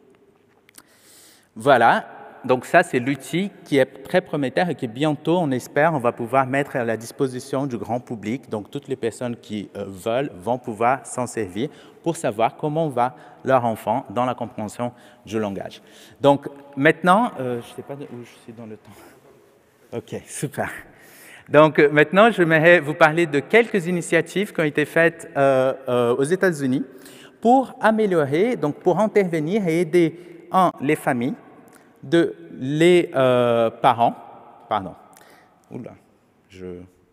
Voilà. Donc ça, c'est l'outil qui est très prometteur et qui bientôt, on espère, on va pouvoir mettre à la disposition du grand public. Donc toutes les personnes qui euh, veulent vont pouvoir s'en servir pour savoir comment va leur enfant dans la compréhension du langage. Donc maintenant, euh, je ne sais pas où je suis dans le temps. OK, super. Donc maintenant, je voudrais vous parler de quelques initiatives qui ont été faites euh, euh, aux États-Unis pour améliorer, donc pour intervenir et aider, un, les familles, de les euh, parents, pardon, oula, je,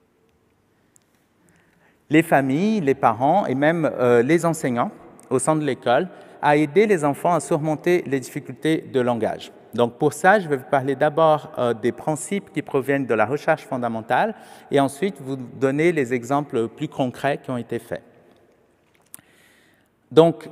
les familles, les parents et même euh, les enseignants au sein de l'école à aider les enfants à surmonter les difficultés de langage. Donc pour ça, je vais vous parler d'abord euh, des principes qui proviennent de la recherche fondamentale et ensuite vous donner les exemples plus concrets qui ont été faits. Donc,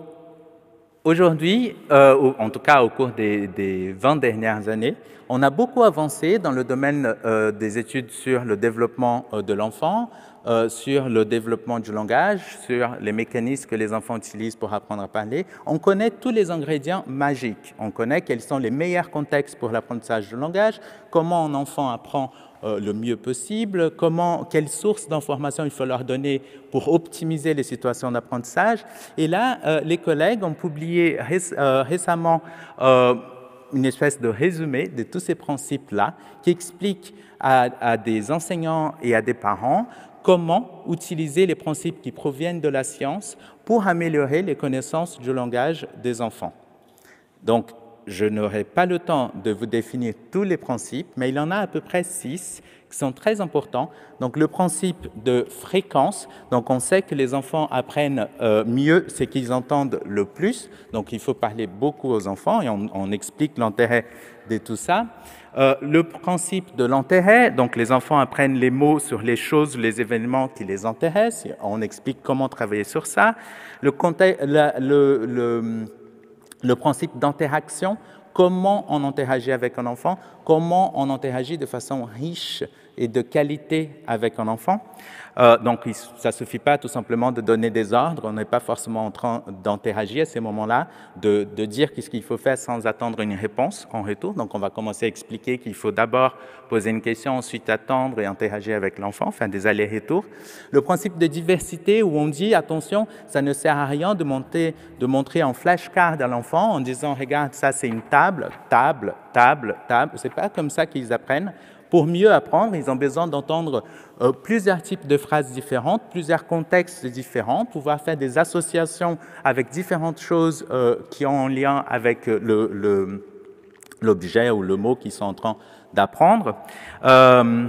aujourd'hui, euh, en tout cas au cours des, des vingt dernières années, on a beaucoup avancé dans le domaine euh, des études sur le développement euh, de l'enfant, euh, sur le développement du langage, sur les mécanismes que les enfants utilisent pour apprendre à parler. On connaît tous les ingrédients magiques. On connaît quels sont les meilleurs contextes pour l'apprentissage du langage, comment un enfant apprend Euh, le mieux possible, comment, quelles sources d'informations il faut leur donner pour optimiser les situations d'apprentissage. Et là, euh, les collègues ont publié ré euh, récemment euh, une espèce de résumé de tous ces principes-là qui explique à, à des enseignants et à des parents comment utiliser les principes qui proviennent de la science pour améliorer les connaissances du langage des enfants. Donc, je n'aurai pas le temps de vous définir tous les principes, mais il y en a à peu près six qui sont très importants. Donc, le principe de fréquence. Donc, on sait que les enfants apprennent euh, mieux ce qu'ils entendent le plus. Donc, il faut parler beaucoup aux enfants et on, on explique l'intérêt de tout ça. Euh, le principe de l'intérêt. Donc, les enfants apprennent les mots sur les choses, les événements qui les intéressent. On explique comment travailler sur ça. Le contexte, la, le, le Le principe d'interaction, comment on interagit avec un enfant, comment on interagit de façon riche et de qualité avec un enfant. Euh, donc, ça ne suffit pas tout simplement de donner des ordres, on n'est pas forcément en train d'interagir à ces moments-là, de, de dire qu'est-ce qu'il faut faire sans attendre une réponse en retour. Donc, on va commencer à expliquer qu'il faut d'abord poser une question, ensuite attendre et interagir avec l'enfant, faire des allers-retours. Le principe de diversité où on dit, attention, ça ne sert à rien de, monter, de montrer en flashcard à l'enfant en disant, regarde, ça c'est une table, table, table, table. Ce n'est pas comme ça qu'ils apprennent. Pour mieux apprendre, ils ont besoin d'entendre euh, plusieurs types de phrases différentes, plusieurs contextes différents, pouvoir faire des associations avec différentes choses euh, qui ont un lien avec le, le, l'objet ou le mot qu'ils sont en train d'apprendre. Euh,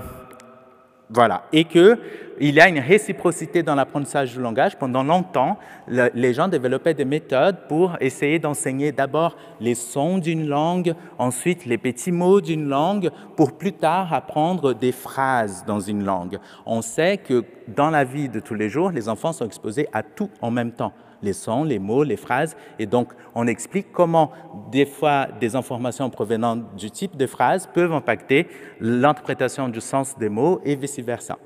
Voilà, et qu'il y a une réciprocité dans l'apprentissage du langage. Pendant longtemps, le, les gens développaient des méthodes pour essayer d'enseigner d'abord les sons d'une langue, ensuite les petits mots d'une langue, pour plus tard apprendre des phrases dans une langue. On sait que dans la vie de tous les jours, les enfants sont exposés à tout en même temps. Les sons, les mots, les phrases. Et donc, on explique comment, des fois, des informations provenant du type de phrase peuvent impacter l'interprétation du sens des mots et vice-versa.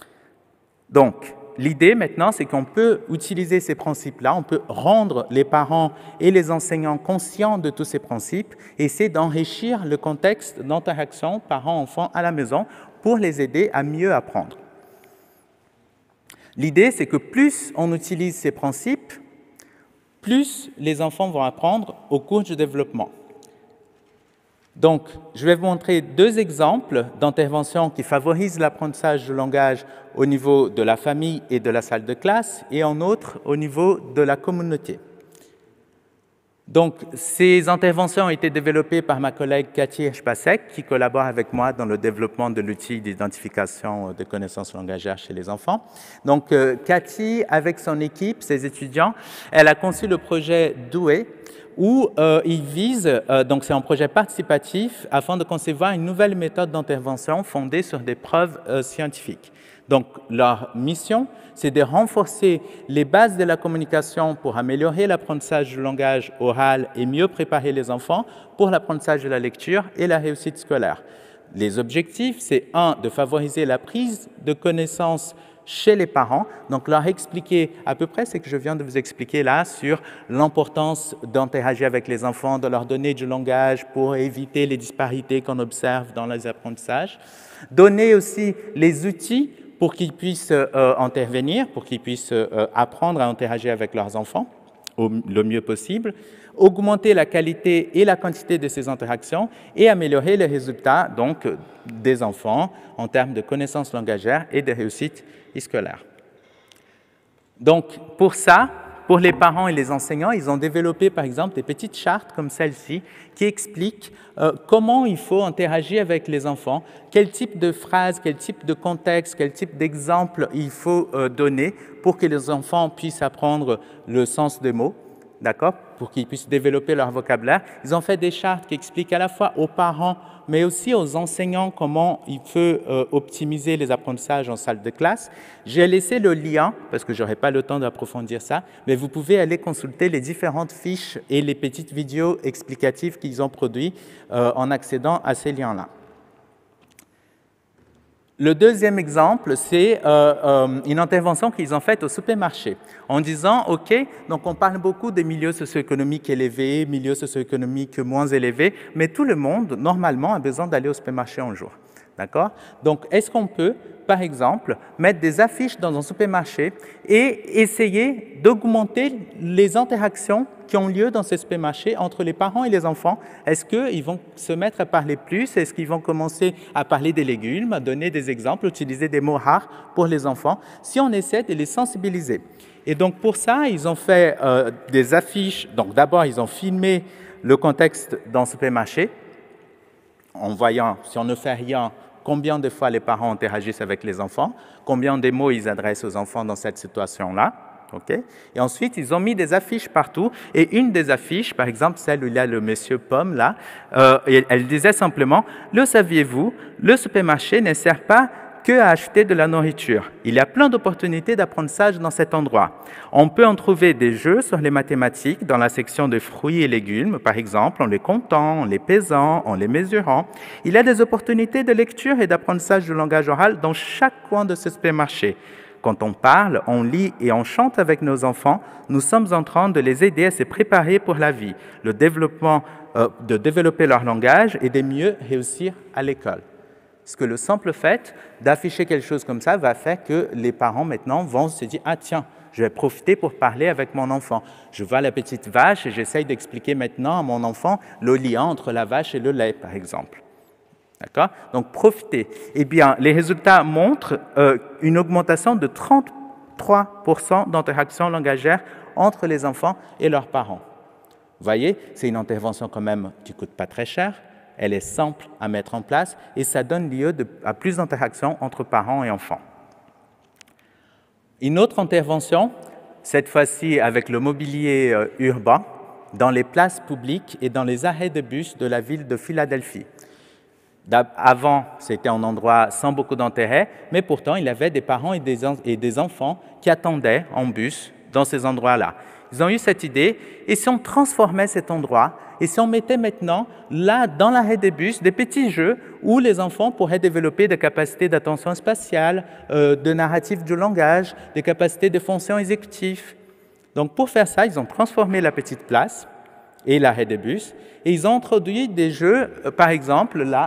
Donc, l'idée maintenant, c'est qu'on peut utiliser ces principes-là, on peut rendre les parents et les enseignants conscients de tous ces principes et essayer d'enrichir le contexte d'interaction parents-enfants à la maison pour les aider à mieux apprendre. L'idée, c'est que plus on utilise ces principes, plus les enfants vont apprendre au cours du développement. Donc, je vais vous montrer deux exemples d'interventions qui favorisent l'apprentissage du langage au niveau de la famille et de la salle de classe, et en outre au niveau de la communauté. Donc, ces interventions ont été développées par ma collègue Cathy Hirsch-Pasek, qui collabore avec moi dans le développement de l'outil d'identification de connaissances langagières chez les enfants. Donc, euh, Cathy, avec son équipe, ses étudiants, elle a conçu le projet Doué, où euh, il vise, euh, donc c'est un projet participatif, afin de concevoir une nouvelle méthode d'intervention fondée sur des preuves euh, scientifiques. Donc, leur mission, c'est de renforcer les bases de la communication pour améliorer l'apprentissage du langage oral et mieux préparer les enfants pour l'apprentissage de la lecture et la réussite scolaire. Les objectifs, c'est un, de favoriser la prise de connaissances chez les parents, donc leur expliquer à peu près ce que je viens de vous expliquer là sur l'importance d'interagir avec les enfants, de leur donner du langage pour éviter les disparités qu'on observe dans les apprentissages, donner aussi les outils pour qu'ils puissent euh, intervenir, pour qu'ils puissent euh, apprendre à interagir avec leurs enfants au, le mieux possible, augmenter la qualité et la quantité de ces interactions et améliorer les résultats donc, des enfants en termes de connaissances langagières et de réussite scolaire. Donc, pour ça, pour les parents et les enseignants, ils ont développé, par exemple, des petites chartes comme celle-ci qui expliquent euh, comment il faut interagir avec les enfants, quel type de phrases, quel type de contexte, quel type d'exemple il faut euh, donner pour que les enfants puissent apprendre le sens des mots, d'accord, pour qu'ils puissent développer leur vocabulaire. Ils ont fait des chartes qui expliquent à la fois aux parents, mais aussi aux enseignants comment il faut euh, optimiser les apprentissages en salle de classe. J'ai laissé le lien, parce que je n'aurai pas le temps d'approfondir ça, mais vous pouvez aller consulter les différentes fiches et les petites vidéos explicatives qu'ils ont produites euh, en accédant à ces liens-là. Le deuxième exemple, c'est euh, euh, une intervention qu'ils ont faite au supermarché en disant, OK, donc on parle beaucoup des milieux socio-économiques élevés, milieux socio-économiques moins élevés, mais tout le monde, normalement, a besoin d'aller au supermarché un jour. D'accord? Donc, est-ce qu'on peut, par exemple, mettre des affiches dans un supermarché et essayer d'augmenter les interactions qui ont lieu dans ces supermarchés entre les parents et les enfants? Est-ce qu'ils vont se mettre à parler plus? Est-ce qu'ils vont commencer à parler des légumes, à donner des exemples, utiliser des mots rares pour les enfants, si on essaie de les sensibiliser? Et donc, pour ça, ils ont fait euh, des affiches. Donc, d'abord, ils ont filmé le contexte dans le supermarché, en voyant, si on ne fait rien, combien de fois les parents interagissent avec les enfants, combien de mots ils adressent aux enfants dans cette situation-là. Okay? Et ensuite, ils ont mis des affiches partout. Et une des affiches, par exemple, celle où il y a le monsieur Pomme, là, euh, elle disait simplement « Le saviez-vous, le supermarché ne sert pas que à acheter de la nourriture. Il y a plein d'opportunités d'apprentissage dans cet endroit. On peut en trouver des jeux sur les mathématiques dans la section de fruits et légumes, par exemple, en les comptant, en les pesant, en les mesurant. Il y a des opportunités de lecture et d'apprentissage du langage oral dans chaque coin de ce supermarché. Quand on parle, on lit et on chante avec nos enfants, nous sommes en train de les aider à se préparer pour la vie, le développement, euh, de développer leur langage et de mieux réussir à l'école. » Parce que le simple fait d'afficher quelque chose comme ça va faire que les parents maintenant vont se dire « Ah tiens, je vais profiter pour parler avec mon enfant. Je vois la petite vache et j'essaye d'expliquer maintenant à mon enfant le lien entre la vache et le lait, par exemple. » D'accord? Donc, profitez. Eh bien, les résultats montrent euh, une augmentation de trente-trois pour cent d'interaction langagière entre les enfants et leurs parents. Vous voyez, c'est une intervention quand même qui ne coûte pas très cher. Elle est simple à mettre en place et ça donne lieu de, à plus d'interactions entre parents et enfants. Une autre intervention, cette fois-ci avec le mobilier euh, urbain, dans les places publiques et dans les arrêts de bus de la ville de Philadelphie. Avant, c'était un endroit sans beaucoup d'intérêt, mais pourtant, il y avait des parents et des, et des enfants qui attendaient en bus dans ces endroits-là. Ils ont eu cette idée, et si on transformait cet endroit, et si on mettait maintenant, là, dans l'arrêt des bus, des petits jeux où les enfants pourraient développer des capacités d'attention spatiale, euh, de narratif du langage, des capacités de fonction exécutive. Donc, pour faire ça, ils ont transformé la petite place et l'arrêt des bus, et ils ont introduit des jeux, euh, par exemple, là,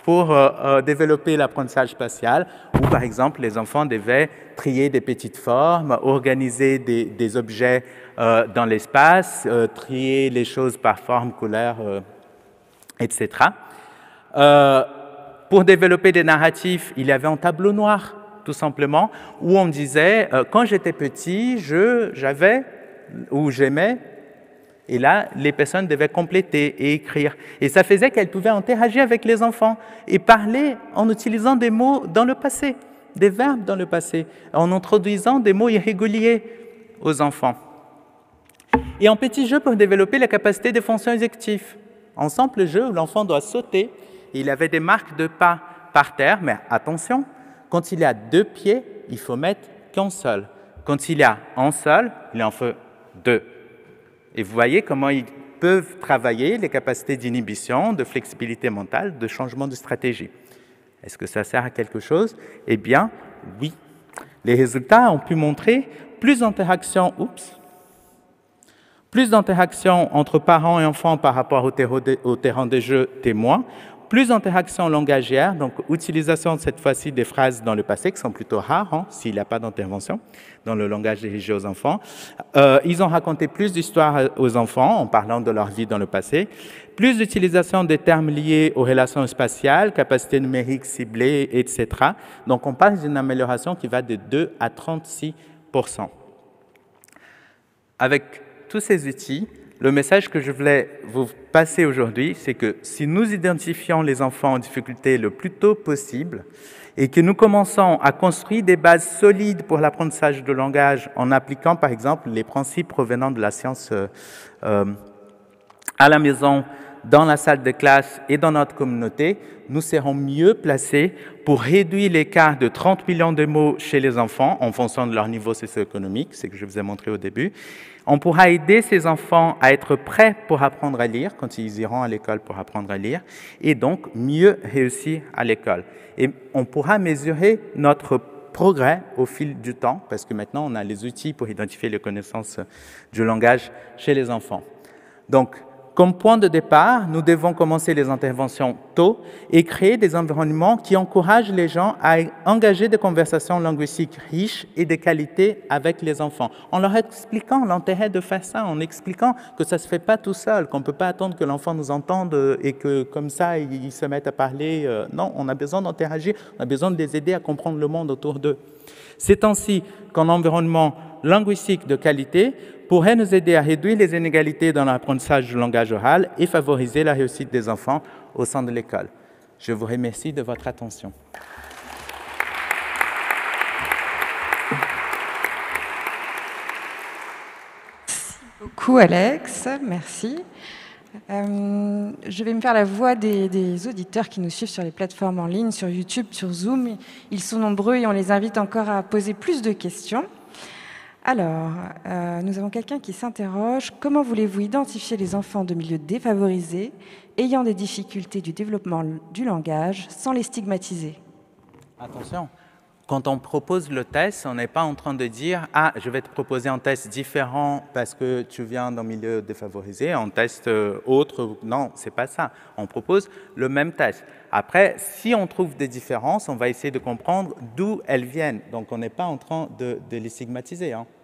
pour euh, euh, développer l'apprentissage spatial, où par exemple les enfants devaient trier des petites formes, organiser des, des objets euh, dans l'espace, euh, trier les choses par forme, couleur, euh, et cetera. Euh, pour développer des narratifs, il y avait un tableau noir, tout simplement, où on disait, euh, quand j'étais petit, je, j'avais, ou j'aimais, et là, les personnes devaient compléter et écrire. Et ça faisait qu'elles pouvaient interagir avec les enfants et parler en utilisant des mots dans le passé, des verbes dans le passé, en introduisant des mots irréguliers aux enfants. Et un petit jeu pour développer la capacité des fonctions exécutives. Un simple jeu où l'enfant doit sauter, et il avait des marques de pas par terre, mais attention, quand il y a deux pieds, il faut mettre qu'un seul. Quand il y a un seul, il en faut deux. Et vous voyez comment ils peuvent travailler les capacités d'inhibition, de flexibilité mentale, de changement de stratégie. Est-ce que ça sert à quelque chose? Eh bien, oui. Les résultats ont pu montrer plus d'interactions, oups, plus d'interactions entre parents et enfants par rapport au, de, au terrain des jeux témoins, plus d'interactions langagières, donc utilisation cette fois-ci des phrases dans le passé qui sont plutôt rares, hein, s'il n'y a pas d'intervention dans le langage dirigé aux enfants. Euh, ils ont raconté plus d'histoires aux enfants en parlant de leur vie dans le passé, plus d'utilisation des termes liés aux relations spatiales, capacités numériques ciblées, et cetera. Donc on parle d'une amélioration qui va de deux à trente-six pour cent. Avec tous ces outils, le message que je voulais vous passer aujourd'hui, c'est que si nous identifions les enfants en difficulté le plus tôt possible et que nous commençons à construire des bases solides pour l'apprentissage de langage en appliquant, par exemple, les principes provenant de la science euh, euh, à la maison, dans la salle de classe et dans notre communauté, nous serons mieux placés pour réduire l'écart de trente millions de mots chez les enfants en fonction de leur niveau socio-économique, c'est ce que je vous ai montré au début. On pourra aider ces enfants à être prêts pour apprendre à lire quand ils iront à l'école pour apprendre à lire et donc mieux réussir à l'école. Et on pourra mesurer notre progrès au fil du temps parce que maintenant on a les outils pour identifier les connaissances du langage chez les enfants. Donc, comme point de départ, nous devons commencer les interventions tôt et créer des environnements qui encouragent les gens à engager des conversations linguistiques riches et de qualité avec les enfants, en leur expliquant l'intérêt de faire ça, en expliquant que ça ne se fait pas tout seul, qu'on ne peut pas attendre que l'enfant nous entende et que comme ça, ils se mettent à parler. Non, on a besoin d'interagir, on a besoin de les aider à comprendre le monde autour d'eux. C'est ainsi qu'un environnement linguistique de qualité pourrait nous aider à réduire les inégalités dans l'apprentissage du langage oral et favoriser la réussite des enfants au sein de l'école. Je vous remercie de votre attention. Merci beaucoup, Alex. Merci. Euh, je vais me faire la voix des, des auditeurs qui nous suivent sur les plateformes en ligne, sur YouTube, sur Zoom. Ils sont nombreux et on les invite encore à poser plus de questions. Alors, euh, nous avons quelqu'un qui s'interroge. Comment voulez-vous identifier les enfants de milieux défavorisés ayant des difficultés du développement du langage sans les stigmatiser? Attention, quand on propose le test, on n'est pas en train de dire « Ah, je vais te proposer un test différent parce que tu viens d'un milieu défavorisé, un test autre. » Non, ce n'est pas ça. On propose le même test. Après, si on trouve des différences, on va essayer de comprendre d'où elles viennent. Donc, on n'est pas en train de, de les stigmatiser. Hein.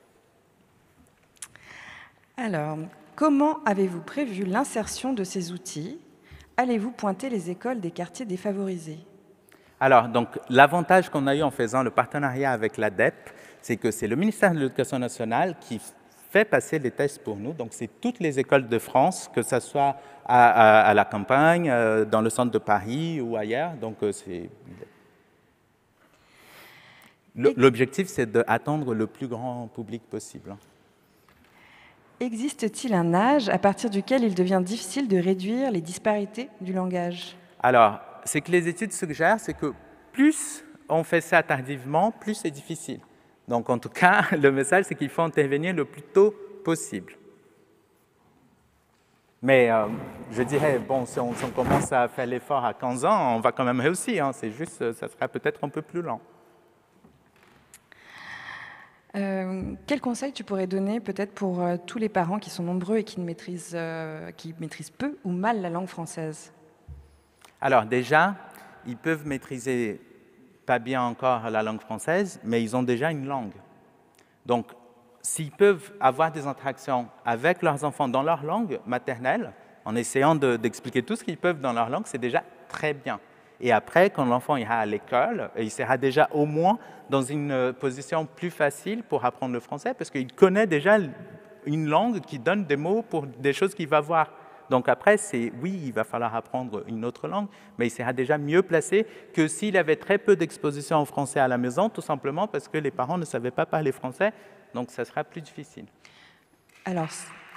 Alors, comment avez-vous prévu l'insertion de ces outils? Allez-vous pointer les écoles des quartiers défavorisés? Alors, donc, l'avantage qu'on a eu en faisant le partenariat avec l'A D E P, c'est que c'est le ministère de l'Éducation nationale qui fait passer les tests pour nous. Donc, c'est toutes les écoles de France, que ce soit à, à, à la campagne, euh, dans le centre de Paris ou ailleurs. Donc, euh, c'est... L'objectif, c'est d'attendre le plus grand public possible. Existe-t-il un âge à partir duquel il devient difficile de réduire les disparités du langage? Alors, ce que les études suggèrent, c'est que plus on fait ça tardivement, plus c'est difficile. Donc, en tout cas, le message, c'est qu'il faut intervenir le plus tôt possible. Mais euh, je dirais, bon, si on, si on commence à faire l'effort à quinze ans, on va quand même réussir. Hein. C'est juste, ça sera peut-être un peu plus lent. Euh, quel conseil tu pourrais donner peut-être pour euh, tous les parents qui sont nombreux et qui, ne maîtrisent, euh, qui maîtrisent peu ou mal la langue française? Alors déjà, ils peuvent maîtriser pas bien encore la langue française, mais ils ont déjà une langue. Donc, s'ils peuvent avoir des interactions avec leurs enfants dans leur langue maternelle, en essayant de, d'expliquer tout ce qu'ils peuvent dans leur langue, c'est déjà très bien. Et après, quand l'enfant ira à l'école, il sera déjà au moins dans une position plus facile pour apprendre le français, parce qu'il connaît déjà une langue qui donne des mots pour des choses qu'il va voir. Donc après, c'est oui, il va falloir apprendre une autre langue, mais il sera déjà mieux placé que s'il avait très peu d'exposition au français à la maison, tout simplement parce que les parents ne savaient pas parler français, donc ça sera plus difficile. Alors,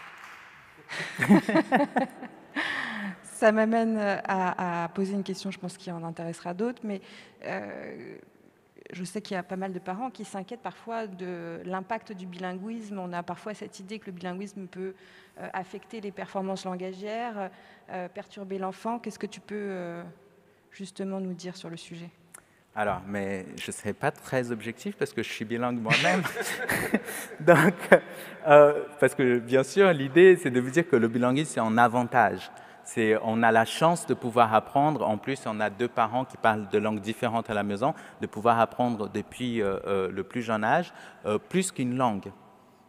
ça m'amène à, à poser une question, je pense qu'il en intéressera d'autres, mais euh, je sais qu'il y a pas mal de parents qui s'inquiètent parfois de l'impact du bilinguisme. On a parfois cette idée que le bilinguisme peut euh, affecter les performances langagières, euh, perturber l'enfant. Qu'est-ce que tu peux euh, justement nous dire sur le sujet ? Alors, mais je ne serai pas très objectif parce que je suis bilingue moi-même. Donc, euh, parce que bien sûr, l'idée, c'est de vous dire que le bilinguisme, c'est un avantage. C'est, on a la chance de pouvoir apprendre, en plus on a deux parents qui parlent de langues différentes à la maison, de pouvoir apprendre depuis euh, euh, le plus jeune âge, euh, plus qu'une langue. D'accord ?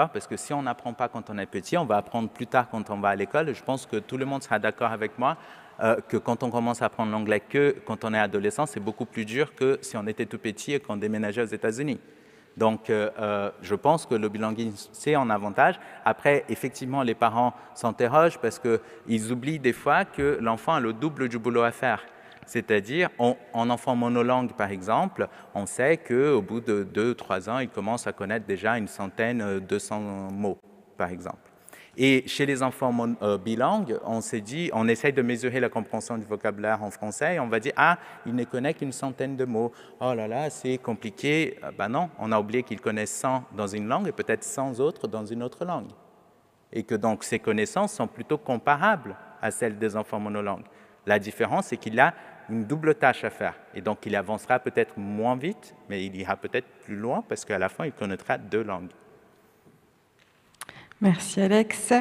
Parce que si on n'apprend pas quand on est petit, on va apprendre plus tard quand on va à l'école. Je pense que tout le monde sera d'accord avec moi euh, que quand on commence à apprendre l'anglais que quand on est adolescent, c'est beaucoup plus dur que si on était tout petit et qu'on déménageait aux États-Unis. Donc, euh, je pense que le bilinguisme, c'est un avantage. Après, effectivement, les parents s'interrogent parce qu'ils oublient des fois que l'enfant a le double du boulot à faire. C'est-à-dire, en enfant monolangue, par exemple, on sait qu'au bout de deux, trois ans, il commence à connaître déjà une centaine, deux cents mots, par exemple. Et chez les enfants mon, euh, bilingues, on s'est dit, on essaye de mesurer la compréhension du vocabulaire en français et on va dire, ah, il ne connaît qu'une centaine de mots. Oh là là, c'est compliqué. Ben non, on a oublié qu'il connaît cent dans une langue et peut-être cent autres dans une autre langue. Et que donc ses connaissances sont plutôt comparables à celles des enfants monolangues. La différence, c'est qu'il a une double tâche à faire. Et donc, il avancera peut-être moins vite, mais il ira peut-être plus loin parce qu'à la fin, il connaîtra deux langues. Merci Alex.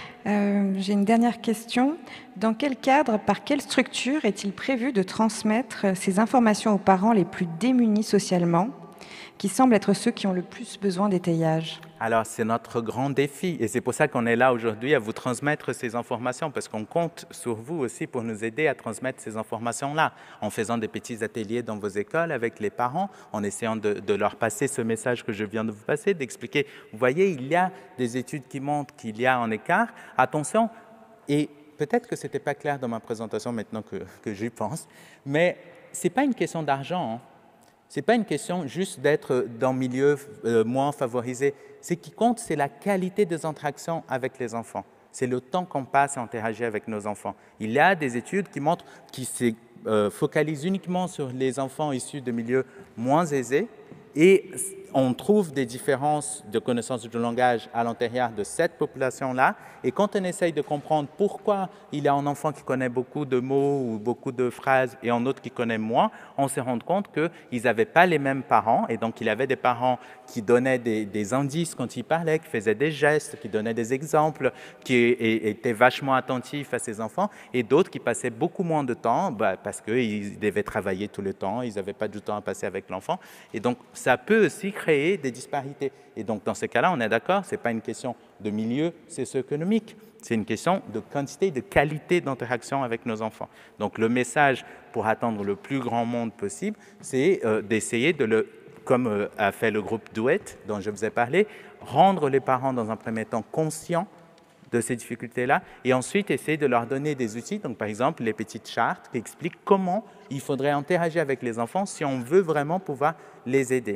Euh, j'ai une dernière question. Dans quel cadre, par quelle structure est-il prévu de transmettre ces informations aux parents les plus démunis socialement, qui semblent être ceux qui ont le plus besoin d'étayage ? Alors, c'est notre grand défi et c'est pour ça qu'on est là aujourd'hui à vous transmettre ces informations parce qu'on compte sur vous aussi pour nous aider à transmettre ces informations-là en faisant des petits ateliers dans vos écoles avec les parents, en essayant de, de leur passer ce message que je viens de vous passer, d'expliquer, vous voyez, il y a des études qui montrent qu'il y a un écart. Attention, et peut-être que ce n'était pas clair dans ma présentation maintenant que, que j'y pense, mais ce n'est pas une question d'argent, hein. Ce n'est pas une question juste d'être dans un milieu euh, moins favorisé. Ce qui compte, c'est la qualité des interactions avec les enfants. C'est le temps qu'on passe à interagir avec nos enfants. Il y a des études qui montrent qu'ils se euh, focalisent uniquement sur les enfants issus de milieux moins aisés et on trouve des différences de connaissance du langage à l'intérieur de cette population-là. Et quand on essaye de comprendre pourquoi il y a un enfant qui connaît beaucoup de mots ou beaucoup de phrases et un autre qui connaît moins, on se rend compte qu'ils n'avaient pas les mêmes parents. Et donc, il y avait des parents qui donnaient des, des indices quand ils parlaient, qui faisaient des gestes, qui donnaient des exemples, qui étaient vachement attentifs à ces enfants. Et d'autres qui passaient beaucoup moins de temps bah, parce qu'ils devaient travailler tout le temps, ils n'avaient pas du temps à passer avec l'enfant. Et donc, ça peut aussi créer des disparités. Et donc, dans ces cas-là, on est d'accord, ce n'est pas une question de milieu socio-économique, c'est une question de quantité, de qualité d'interaction avec nos enfants. Donc, le message pour atteindre le plus grand monde possible, c'est euh, d'essayer de le, comme euh, a fait le groupe Duet, dont je vous ai parlé, rendre les parents dans un premier temps conscients de ces difficultés-là, et ensuite essayer de leur donner des outils, donc par exemple les petites chartes qui expliquent comment il faudrait interagir avec les enfants si on veut vraiment pouvoir les aider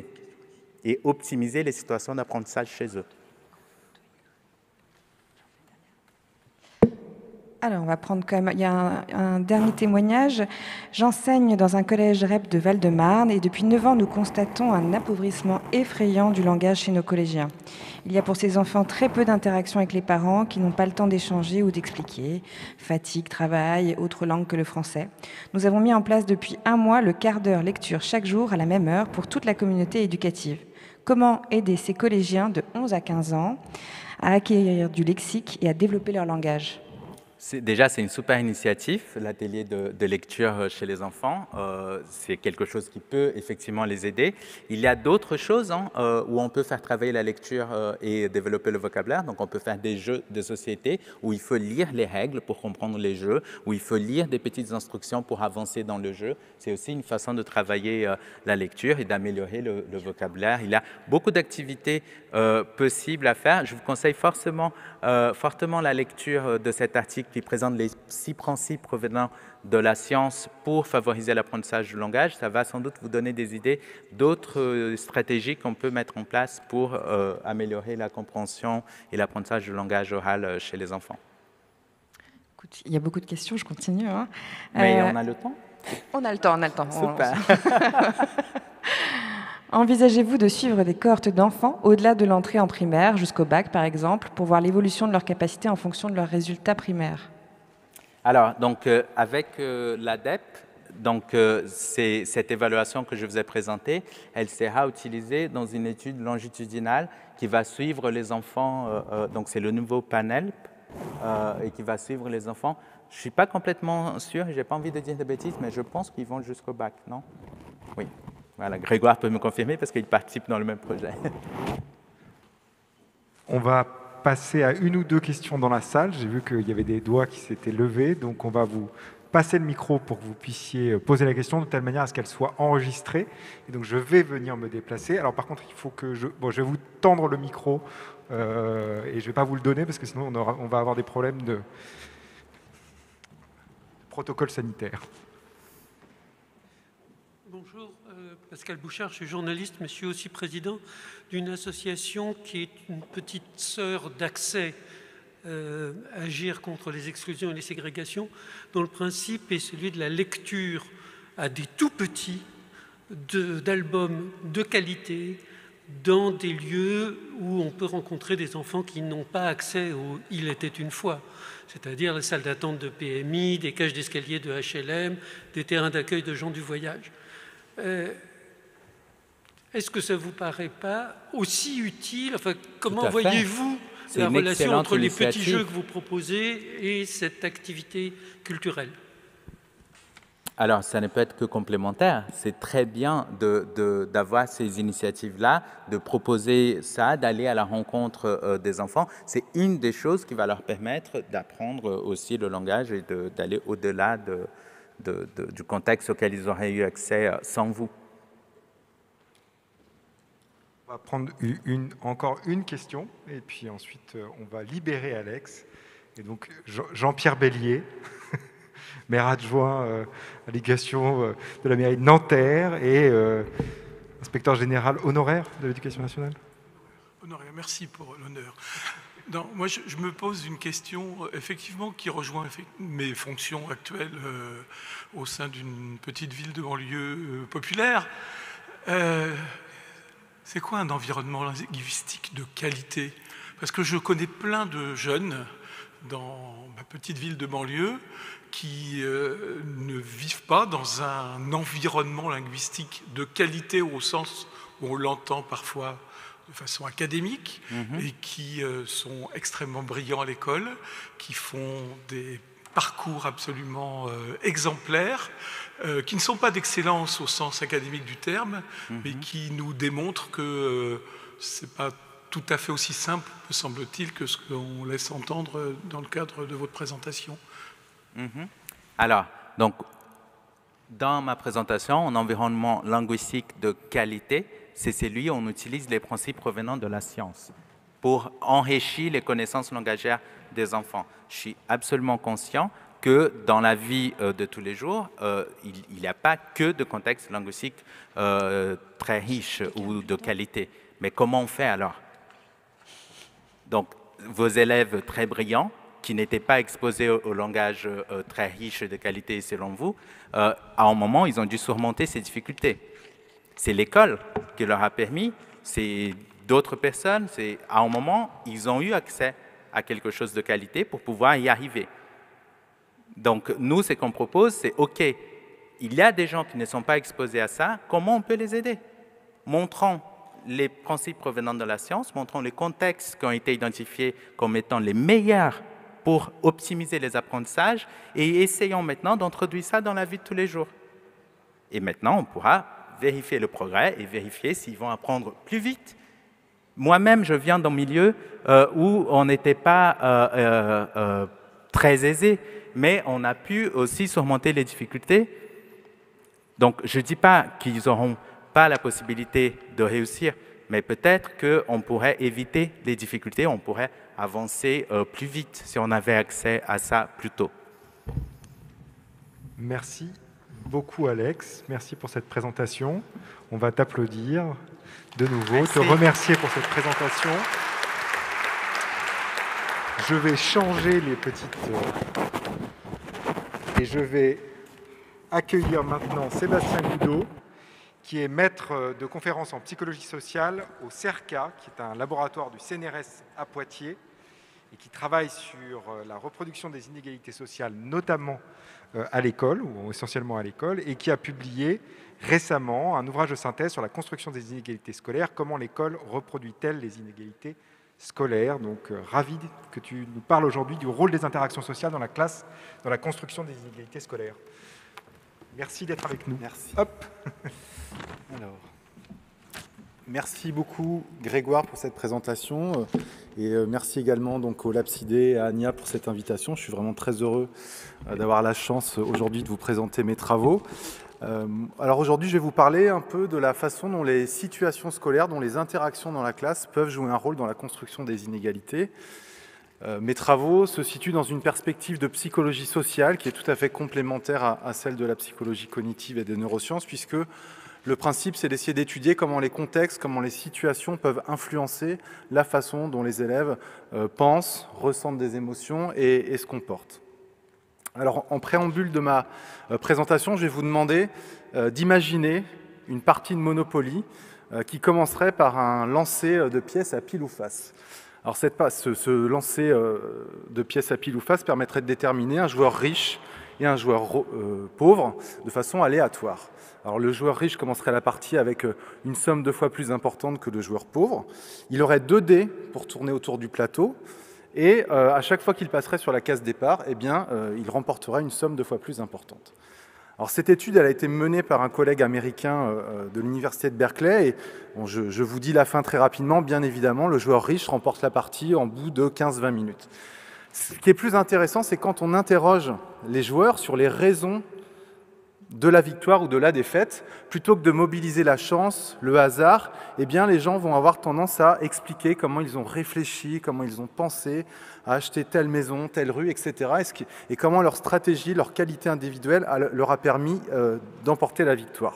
et optimiser les situations d'apprentissage chez eux. Alors, on va prendre quand même... Il y a un, un dernier témoignage. J'enseigne dans un collège R E P de Val-de-Marne et depuis neuf ans, nous constatons un appauvrissement effrayant du langage chez nos collégiens. Il y a pour ces enfants très peu d'interactions avec les parents qui n'ont pas le temps d'échanger ou d'expliquer. Fatigue, travail, autre langue que le français. Nous avons mis en place depuis un mois le quart d'heure lecture chaque jour à la même heure pour toute la communauté éducative. Comment aider ces collégiens de onze à quinze ans à acquérir du lexique et à développer leur langage ? Déjà, c'est une super initiative, l'atelier de, de lecture chez les enfants. Euh, c'est quelque chose qui peut effectivement les aider. Il y a d'autres choses hein, euh, où on peut faire travailler la lecture euh, et développer le vocabulaire. Donc, on peut faire des jeux de société où il faut lire les règles pour comprendre les jeux, où il faut lire des petites instructions pour avancer dans le jeu. C'est aussi une façon de travailler euh, la lecture et d'améliorer le, le vocabulaire. Il y a beaucoup d'activités euh, possibles à faire. Je vous conseille forcément, euh, fortement la lecture de cet article qui présente les six principes provenant de la science pour favoriser l'apprentissage du langage. Ça va sans doute vous donner des idées d'autres stratégies qu'on peut mettre en place pour euh, améliorer la compréhension et l'apprentissage du langage oral chez les enfants. Écoute, il y a beaucoup de questions, je continue. Hein. Mais euh, on a le temps? On a le temps, on a le temps. Super. Envisagez-vous de suivre des cohortes d'enfants au-delà de l'entrée en primaire, jusqu'au bac par exemple, pour voir l'évolution de leurs capacités en fonction de leurs résultats primaires? Alors, donc, euh, avec euh, l'A D E P, donc, euh, c'est cette évaluation que je vous ai présentée, elle sera utilisée dans une étude longitudinale qui va suivre les enfants, euh, euh, donc c'est le nouveau panel, euh, et qui va suivre les enfants. Je ne suis pas complètement sûr, je n'ai pas envie de dire de bêtises, mais je pense qu'ils vont jusqu'au bac, non? Oui. Voilà, Grégoire peut me confirmer parce qu'il participe dans le même projet. On va passer à une ou deux questions dans la salle. J'ai vu qu'il y avait des doigts qui s'étaient levés, donc on va vous passer le micro pour que vous puissiez poser la question de telle manière à ce qu'elle soit enregistrée. Et donc je vais venir me déplacer. Alors par contre, il faut que je... Bon, je vais vous tendre le micro euh, et je ne vais pas vous le donner parce que sinon on, aura... on va avoir des problèmes de protocole sanitaire. Bonjour, euh, Pascal Bouchard, je suis journaliste, mais je suis aussi président d'une association qui est une petite sœur d'Accès, euh, Agir contre les exclusions et les ségrégations, dont le principe est celui de la lecture à des tout petits d'albums de, de qualité dans des lieux où on peut rencontrer des enfants qui n'ont pas accès au « Il était une fois », c'est-à-dire les salles d'attente de P M I, des cages d'escalier de H L M, des terrains d'accueil de gens du voyage. Euh, Est-ce que ça ne vous paraît pas aussi utile? Enfin, comment voyez-vous la relation entre les petits jeux que vous proposez et cette activité culturelle? Alors, ça ne peut être que complémentaire. C'est très bien d'avoir de, de, ces initiatives-là, de proposer ça, d'aller à la rencontre euh, des enfants. C'est une des choses qui va leur permettre d'apprendre aussi le langage et d'aller au-delà de, de, de, du contexte auquel ils auraient eu accès sans vous. On va prendre une, encore une question et puis ensuite on va libérer Alex. Et donc Jean-Pierre Bélier, maire adjoint euh, à l'éducation euh, de la mairie de Nanterre et euh, inspecteur général honoraire de l'éducation nationale. Honoraire, merci pour l'honneur. Moi, je, je me pose une question, effectivement, qui rejoint mes fonctions actuelles euh, au sein d'une petite ville de banlieue euh, populaire. Euh, c'est quoi un environnement linguistique de qualité? Parce que je connais plein de jeunes dans ma petite ville de banlieue qui euh, ne vivent pas dans un environnement linguistique de qualité au sens où on l'entend parfois de façon académique, mmh. et qui euh, sont extrêmement brillants à l'école, qui font des parcours absolument euh, exemplaires, euh, qui ne sont pas d'excellence au sens académique du terme, mmh. mais qui nous démontrent que euh, ce n'est pas tout à fait aussi simple, me semble-t-il, que ce qu'on laisse entendre dans le cadre de votre présentation. Mmh. Alors, donc, dans ma présentation, en environnement linguistique de qualité, c'est celui où on utilise les principes provenant de la science pour enrichir les connaissances langagières des enfants. Je suis absolument conscient que dans la vie euh, de tous les jours, euh, il n'y a pas que de contexte linguistique euh, très riche ou de qualité. Mais comment on fait alors? Donc, vos élèves très brillants, qui n'étaient pas exposés au, au langage euh, très riche de qualité selon vous, euh, à un moment, ils ont dû surmonter ces difficultés. C'est l'école qui leur a permis, c'est d'autres personnes, c'est à un moment, ils ont eu accès à quelque chose de qualité pour pouvoir y arriver. Donc, nous, ce qu'on propose, c'est OK, il y a des gens qui ne sont pas exposés à ça, comment on peut les aider? Montrons les principes provenant de la science, montrons les contextes qui ont été identifiés comme étant les meilleurs pour optimiser les apprentissages et essayons maintenant d'introduire ça dans la vie de tous les jours. Et maintenant, on pourra vérifier le progrès et vérifier s'ils vont apprendre plus vite. Moi-même, je viens d'un milieu euh, où on n'était pas euh, euh, euh, très aisé, mais on a pu aussi surmonter les difficultés. Donc, je ne dis pas qu'ils n'auront pas la possibilité de réussir, mais peut-être qu'on pourrait éviter les difficultés, on pourrait avancer euh, plus vite si on avait accès à ça plus tôt. Merci beaucoup, Alex. Merci pour cette présentation. On va t'applaudir de nouveau, Merci. te remercier pour cette présentation. Je vais changer les petites... Et je vais accueillir maintenant Sébastien Goudot, qui est maître de conférences en psychologie sociale au CERCA, qui est un laboratoire du C N R S à Poitiers, et qui travaille sur la reproduction des inégalités sociales, notamment à l'école, ou essentiellement à l'école, et qui a publié récemment un ouvrage de synthèse sur la construction des inégalités scolaires, comment l'école reproduit-elle les inégalités scolaires. Donc, euh, ravi que tu nous parles aujourd'hui du rôle des interactions sociales dans la classe, dans la construction des inégalités scolaires. Merci d'être avec nous. Merci. Hop. Alors, merci beaucoup Grégoire pour cette présentation et merci également donc au Labsidé et à Ania pour cette invitation. Je suis vraiment très heureux d'avoir la chance aujourd'hui de vous présenter mes travaux. Alors aujourd'hui, je vais vous parler un peu de la façon dont les situations scolaires, dont les interactions dans la classe peuvent jouer un rôle dans la construction des inégalités. Mes travaux se situent dans une perspective de psychologie sociale qui est tout à fait complémentaire à, à celle de la psychologie cognitive et des neurosciences, puisque le principe, c'est d'essayer d'étudier comment les contextes, comment les situations peuvent influencer la façon dont les élèves euh, pensent, ressentent des émotions et, et se comportent. Alors, en préambule de ma euh, présentation, je vais vous demander euh, d'imaginer une partie de Monopoly euh, qui commencerait par un lancer de pièces à pile ou face. Alors, cette, ce, ce lancer euh, de pièces à pile ou face permettrait de déterminer un joueur riche et un joueur euh, pauvre de façon aléatoire. Alors, le joueur riche commencerait la partie avec une somme deux fois plus importante que le joueur pauvre. Il aurait deux dés pour tourner autour du plateau et euh, à chaque fois qu'il passerait sur la case départ, eh bien, euh, il remporterait une somme deux fois plus importante. Alors, cette étude elle a été menée par un collègue américain euh, de l'université de Berkeley et bon, je, je vous dis la fin très rapidement. Bien évidemment, le joueur riche remporte la partie en bout de quinze à vingt minutes. Ce qui est plus intéressant, c'est quand on interroge les joueurs sur les raisons de la victoire ou de la défaite, plutôt que de mobiliser la chance, le hasard, eh bien les gens vont avoir tendance à expliquer comment ils ont réfléchi, comment ils ont pensé à acheter telle maison, telle rue, et cetera. Et comment leur stratégie, leur qualité individuelle leur a permis euh, d'emporter la victoire.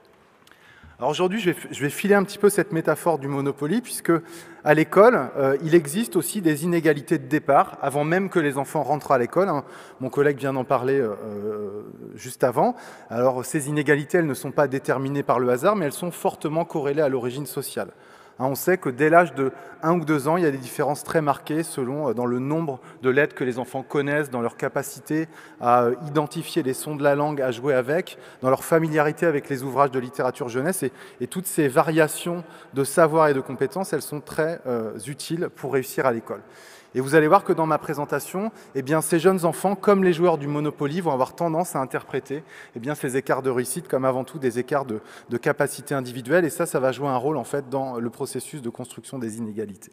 Alors aujourd'hui, je vais, je vais filer un petit peu cette métaphore du Monopoly, puisque à l'école, euh, il existe aussi des inégalités de départ, avant même que les enfants rentrent à l'école. Hein. Mon collègue vient d'en parler euh, juste avant. Alors ces inégalités, elles ne sont pas déterminées par le hasard, mais elles sont fortement corrélées à l'origine sociale. Hein, on sait que dès l'âge de un ou deux ans, il y a des différences très marquées selon dans le nombre de lettres que les enfants connaissent, dans leur capacité à identifier les sons de la langue, à jouer avec, dans leur familiarité avec les ouvrages de littérature jeunesse. Et, et toutes ces variations de savoir et de compétences, elles sont très euh, utiles pour réussir à l'école. Et vous allez voir que dans ma présentation, eh bien, ces jeunes enfants, comme les joueurs du Monopoly, vont avoir tendance à interpréter eh bien, ces écarts de réussite comme avant tout des écarts de, de capacité individuelle. Et ça, ça va jouer un rôle en fait, dans le processus de construction des inégalités.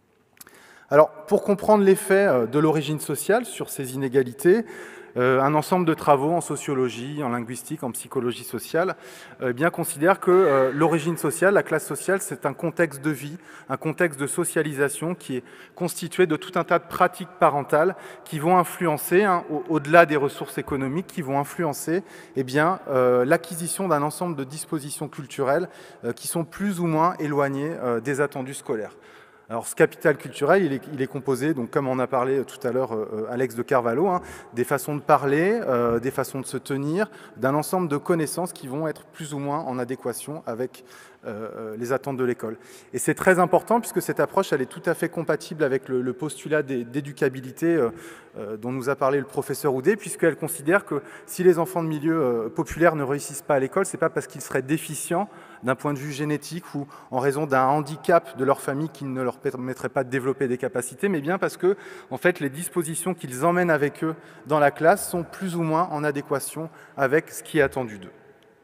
Alors, pour comprendre l'effet de l'origine sociale sur ces inégalités, Euh, un ensemble de travaux en sociologie, en linguistique, en psychologie sociale, euh, eh bien, considère que euh, l'origine sociale, la classe sociale, c'est un contexte de vie, un contexte de socialisation qui est constitué de tout un tas de pratiques parentales qui vont influencer, hein, au, au-delà des ressources économiques, qui vont influencer eh bien, euh, l'acquisition d'un ensemble de dispositions culturelles euh, qui sont plus ou moins éloignées euh, des attendus scolaires. Alors, ce capital culturel, il est, il est composé, donc, comme on a parlé tout à l'heure, euh, Alex de Carvalho, hein, des façons de parler, euh, des façons de se tenir, d'un ensemble de connaissances qui vont être plus ou moins en adéquation avec euh, les attentes de l'école. Et c'est très important puisque cette approche, elle est tout à fait compatible avec le, le postulat d'éducabilité euh, euh, dont nous a parlé le professeur Houdet, puisqu'elle considère que si les enfants de milieux euh, populaires ne réussissent pas à l'école, c'est pas parce qu'ils seraient déficients d'un point de vue génétique ou en raison d'un handicap de leur famille qui ne leur permettrait pas de développer des capacités, mais bien parce que, en fait, les dispositions qu'ils emmènent avec eux dans la classe sont plus ou moins en adéquation avec ce qui est attendu d'eux.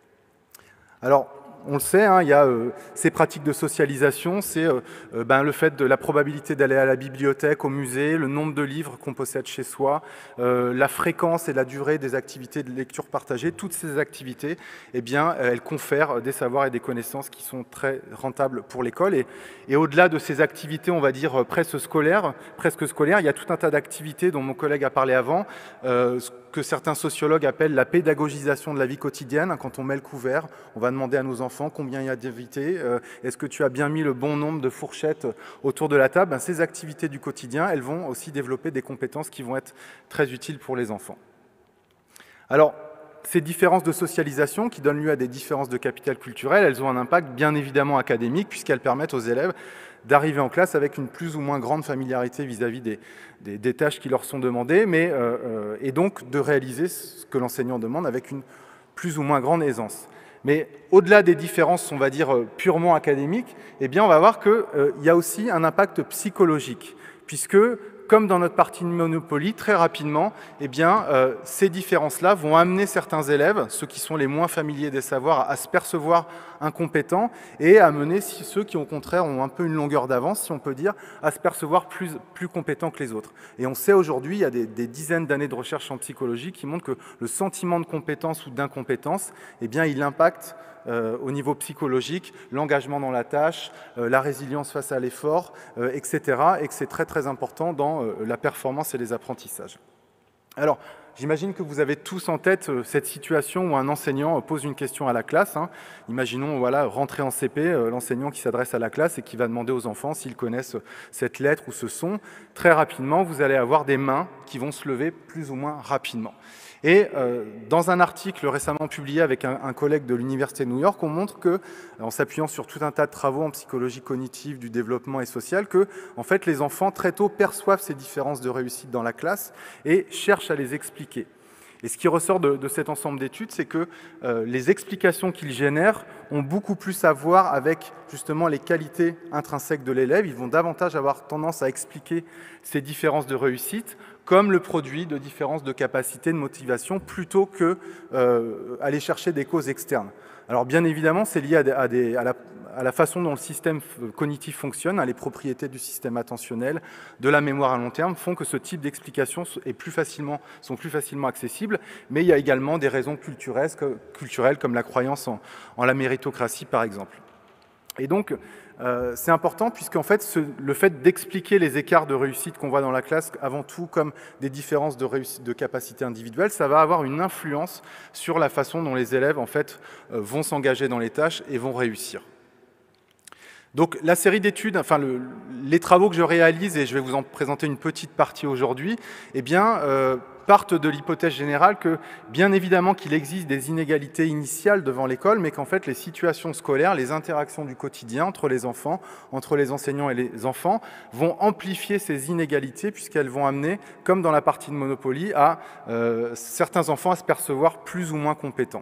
Alors, on le sait, hein, il y a euh, ces pratiques de socialisation, c'est euh, euh, ben, le fait de la probabilité d'aller à la bibliothèque, au musée, le nombre de livres qu'on possède chez soi, euh, la fréquence et la durée des activités de lecture partagée. Toutes ces activités, eh bien, elles confèrent des savoirs et des connaissances qui sont très rentables pour l'école. Et, et au-delà de ces activités, on va dire presque scolaires, presque scolaires, il y a tout un tas d'activités dont mon collègue a parlé avant, euh, que certains sociologues appellent la pédagogisation de la vie quotidienne. Quand on met le couvert, on va demander à nos enfants combien il y a d'invités, euh, est-ce que tu as bien mis le bon nombre de fourchettes autour de la table. Ben, ces activités du quotidien, elles vont aussi développer des compétences qui vont être très utiles pour les enfants. Alors, ces différences de socialisation qui donnent lieu à des différences de capital culturel, elles ont un impact bien évidemment académique puisqu'elles permettent aux élèves d'arriver en classe avec une plus ou moins grande familiarité vis-à-vis des, des, des tâches qui leur sont demandées, mais, euh, euh, et donc de réaliser ce que l'enseignant demande avec une plus ou moins grande aisance. Mais au-delà des différences, on va dire, purement académiques, eh bien, on va voir qu'il euh, y a aussi un impact psychologique, puisque, comme dans notre partie de Monopoly, très rapidement, eh bien, euh, ces différences-là vont amener certains élèves, ceux qui sont les moins familiers des savoirs, à, à se percevoir incompétents et à amener ceux qui, au contraire, ont un peu une longueur d'avance, si on peut dire, à se percevoir plus, plus compétents que les autres. Et on sait aujourd'hui, il y a des, des dizaines d'années de recherche en psychologie qui montrent que le sentiment de compétence ou d'incompétence, eh bien, il impacte Euh, au niveau psychologique, l'engagement dans la tâche, euh, la résilience face à l'effort, euh, et cetera, et que c'est très très important dans euh, la performance et les apprentissages. Alors, j'imagine que vous avez tous en tête euh, cette situation où un enseignant euh, pose une question à la classe. Hein. Imaginons, voilà, rentrer en C P, euh, l'enseignant qui s'adresse à la classe et qui va demander aux enfants s'ils connaissent cette lettre ou ce son. Très rapidement, vous allez avoir des mains qui vont se lever plus ou moins rapidement. Et euh, dans un article récemment publié avec un, un collègue de l'Université de New York, on montre que, en s'appuyant sur tout un tas de travaux en psychologie cognitive, du développement et social, que en fait, les enfants très tôt perçoivent ces différences de réussite dans la classe et cherchent à les expliquer. Et ce qui ressort de, de cet ensemble d'études, c'est que euh, les explications qu'ils génèrent ont beaucoup plus à voir avec justement les qualités intrinsèques de l'élève. Ils vont davantage avoir tendance à expliquer ces différences de réussite comme le produit de différences de capacité, de motivation, plutôt que euh, aller chercher des causes externes. Alors bien évidemment, c'est lié à, des, à, des, à, la, à la façon dont le système cognitif fonctionne, à les propriétés du système attentionnel, de la mémoire à long terme, font que ce type d'explications est plus facilement, sont plus facilement accessibles, mais il y a également des raisons culturelles, culturelles comme la croyance en, en la méritocratie, par exemple. Et donc, euh, c'est important puisqu'en fait, ce, le fait d'expliquer les écarts de réussite qu'on voit dans la classe, avant tout comme des différences de, réussite, de capacité individuelle, ça va avoir une influence sur la façon dont les élèves en fait, euh, vont s'engager dans les tâches et vont réussir. Donc la série d'études, enfin le, les travaux que je réalise, et je vais vous en présenter une petite partie aujourd'hui, eh bien, euh, partent de l'hypothèse générale que, bien évidemment, qu'il existe des inégalités initiales devant l'école, mais qu'en fait les situations scolaires, les interactions du quotidien entre les enfants, entre les enseignants et les enfants, vont amplifier ces inégalités puisqu'elles vont amener, comme dans la partie de Monopoly, à euh, certains enfants à se percevoir plus ou moins compétents.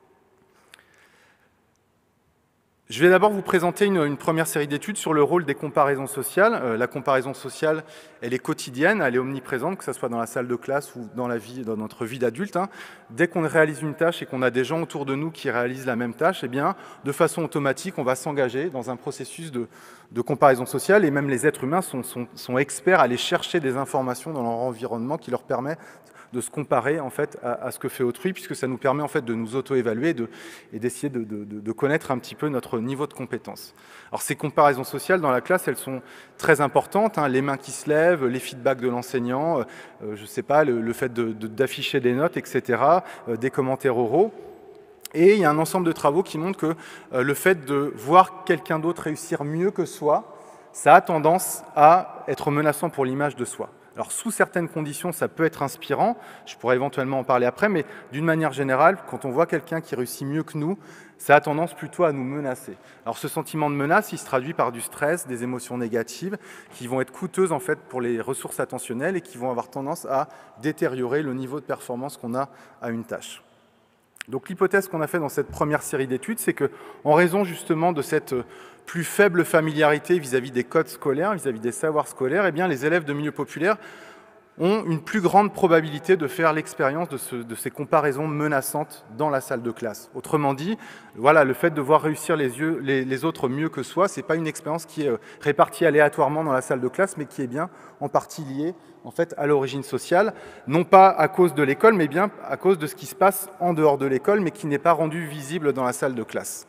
Je vais d'abord vous présenter une, une première série d'études sur le rôle des comparaisons sociales. Euh, la comparaison sociale, elle est quotidienne, elle est omniprésente, que ce soit dans la salle de classe ou dans, la vie, dans notre vie d'adulte. Hein. Dès qu'on réalise une tâche et qu'on a des gens autour de nous qui réalisent la même tâche, eh bien, de façon automatique, on va s'engager dans un processus de, de comparaison sociale, et même les êtres humains sont, sont, sont experts à aller chercher des informations dans leur environnement qui leur permet de se comparer en fait à, à ce que fait autrui, puisque ça nous permet en fait de nous auto-évaluer de, et d'essayer de, de, de connaître un petit peu notre niveau de compétence. Alors ces comparaisons sociales dans la classe, elles sont très importantes, hein, les mains qui se lèvent, les feedbacks de l'enseignant, euh, je sais pas, le, le fait de, de, d'afficher des notes, et cetera, euh, des commentaires oraux. Et il y a un ensemble de travaux qui montrent que euh, le fait de voir quelqu'un d'autre réussir mieux que soi, ça a tendance à être menaçant pour l'image de soi. Alors, sous certaines conditions, ça peut être inspirant, je pourrais éventuellement en parler après, mais d'une manière générale, quand on voit quelqu'un qui réussit mieux que nous, ça a tendance plutôt à nous menacer. Alors, ce sentiment de menace, il se traduit par du stress, des émotions négatives, qui vont être coûteuses, en fait, pour les ressources attentionnelles et qui vont avoir tendance à détériorer le niveau de performance qu'on a à une tâche. Donc, l'hypothèse qu'on a fait dans cette première série d'études, c'est qu'en raison, justement, de cette plus faible familiarité vis-à-vis des codes scolaires, vis-à-vis des savoirs scolaires, eh bien, les élèves de milieux populaires ont une plus grande probabilité de faire l'expérience de, ce, de ces comparaisons menaçantes dans la salle de classe. Autrement dit, voilà, le fait de voir réussir les, yeux, les, les autres mieux que soi, ce n'est pas une expérience qui est répartie aléatoirement dans la salle de classe, mais qui est bien en partie liée en fait, à l'origine sociale, non pas à cause de l'école, mais bien à cause de ce qui se passe en dehors de l'école, mais qui n'est pas rendu visible dans la salle de classe.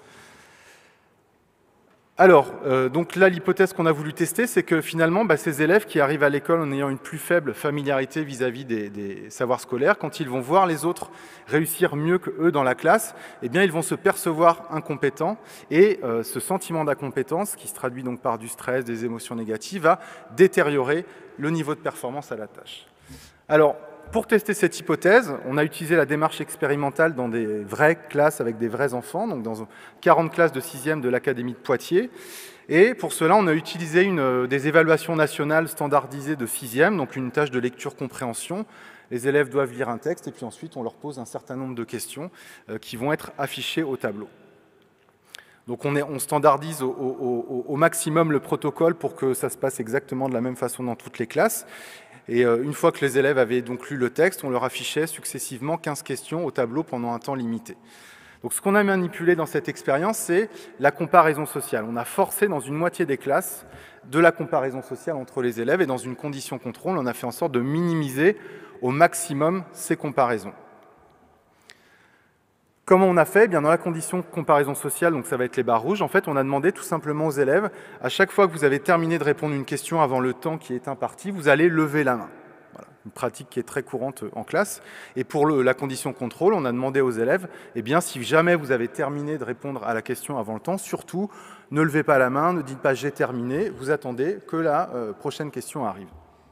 Alors, euh, donc là, l'hypothèse qu'on a voulu tester, c'est que finalement, bah, ces élèves qui arrivent à l'école en ayant une plus faible familiarité vis-à-vis des, des savoirs scolaires, quand ils vont voir les autres réussir mieux qu'eux dans la classe, eh bien, ils vont se percevoir incompétents et euh, ce sentiment d'incompétence, qui se traduit donc par du stress, des émotions négatives, va détériorer le niveau de performance à la tâche. Alors, pour tester cette hypothèse, on a utilisé la démarche expérimentale dans des vraies classes avec des vrais enfants, donc dans quarante classes de sixième de l'Académie de Poitiers. Et pour cela, on a utilisé une, des évaluations nationales standardisées de sixième, donc une tâche de lecture-compréhension. Les élèves doivent lire un texte et puis ensuite, on leur pose un certain nombre de questions euh, qui vont être affichées au tableau. Donc on, est, on standardise au, au, au maximum le protocole pour que ça se passe exactement de la même façon dans toutes les classes. Et une fois que les élèves avaient donc lu le texte, on leur affichait successivement quinze questions au tableau pendant un temps limité. Donc ce qu'on a manipulé dans cette expérience, c'est la comparaison sociale. On a forcé dans une moitié des classes de la comparaison sociale entre les élèves et dans une condition contrôle, on a fait en sorte de minimiser au maximum ces comparaisons. Comment on a fait? Eh bien, dans la condition comparaison sociale, donc ça va être les barres rouges, en fait, on a demandé tout simplement aux élèves, à chaque fois que vous avez terminé de répondre une question avant le temps qui est imparti, vous allez lever la main. Voilà, une pratique qui est très courante en classe. Et pour le, la condition contrôle, on a demandé aux élèves, eh bien, si jamais vous avez terminé de répondre à la question avant le temps, surtout, ne levez pas la main, ne dites pas « j'ai terminé », vous attendez que la euh, prochaine question arrive.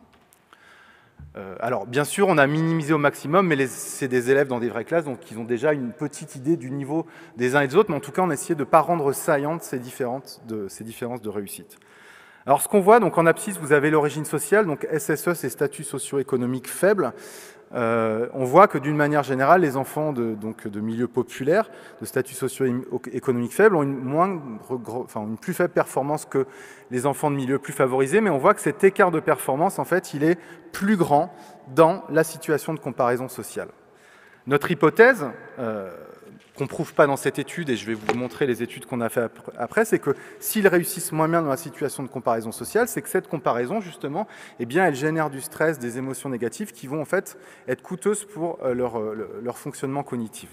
Alors, bien sûr, on a minimisé au maximum, mais c'est des élèves dans des vraies classes, donc ils ont déjà une petite idée du niveau des uns et des autres, mais en tout cas, on a essayé de ne pas rendre saillantes ces, différentes de, ces différences de réussite. Alors, ce qu'on voit, donc en abscisse, vous avez l'origine sociale, donc S S E, c'est statut socio-économique faible. Euh, on voit que d'une manière générale, les enfants de, donc, de milieux populaires, de statut socio-économique faible, ont une, moins, enfin, une plus faible performance que les enfants de milieux plus favorisés, mais on voit que cet écart de performance, en fait, il est plus grand dans la situation de comparaison sociale. Notre hypothèse, euh, qu'on ne prouve pas dans cette étude, et je vais vous montrer les études qu'on a fait après, c'est que s'ils réussissent moins bien dans la situation de comparaison sociale, c'est que cette comparaison, justement, eh bien, elle génère du stress, des émotions négatives qui vont en fait être coûteuses pour leur, leur fonctionnement cognitif.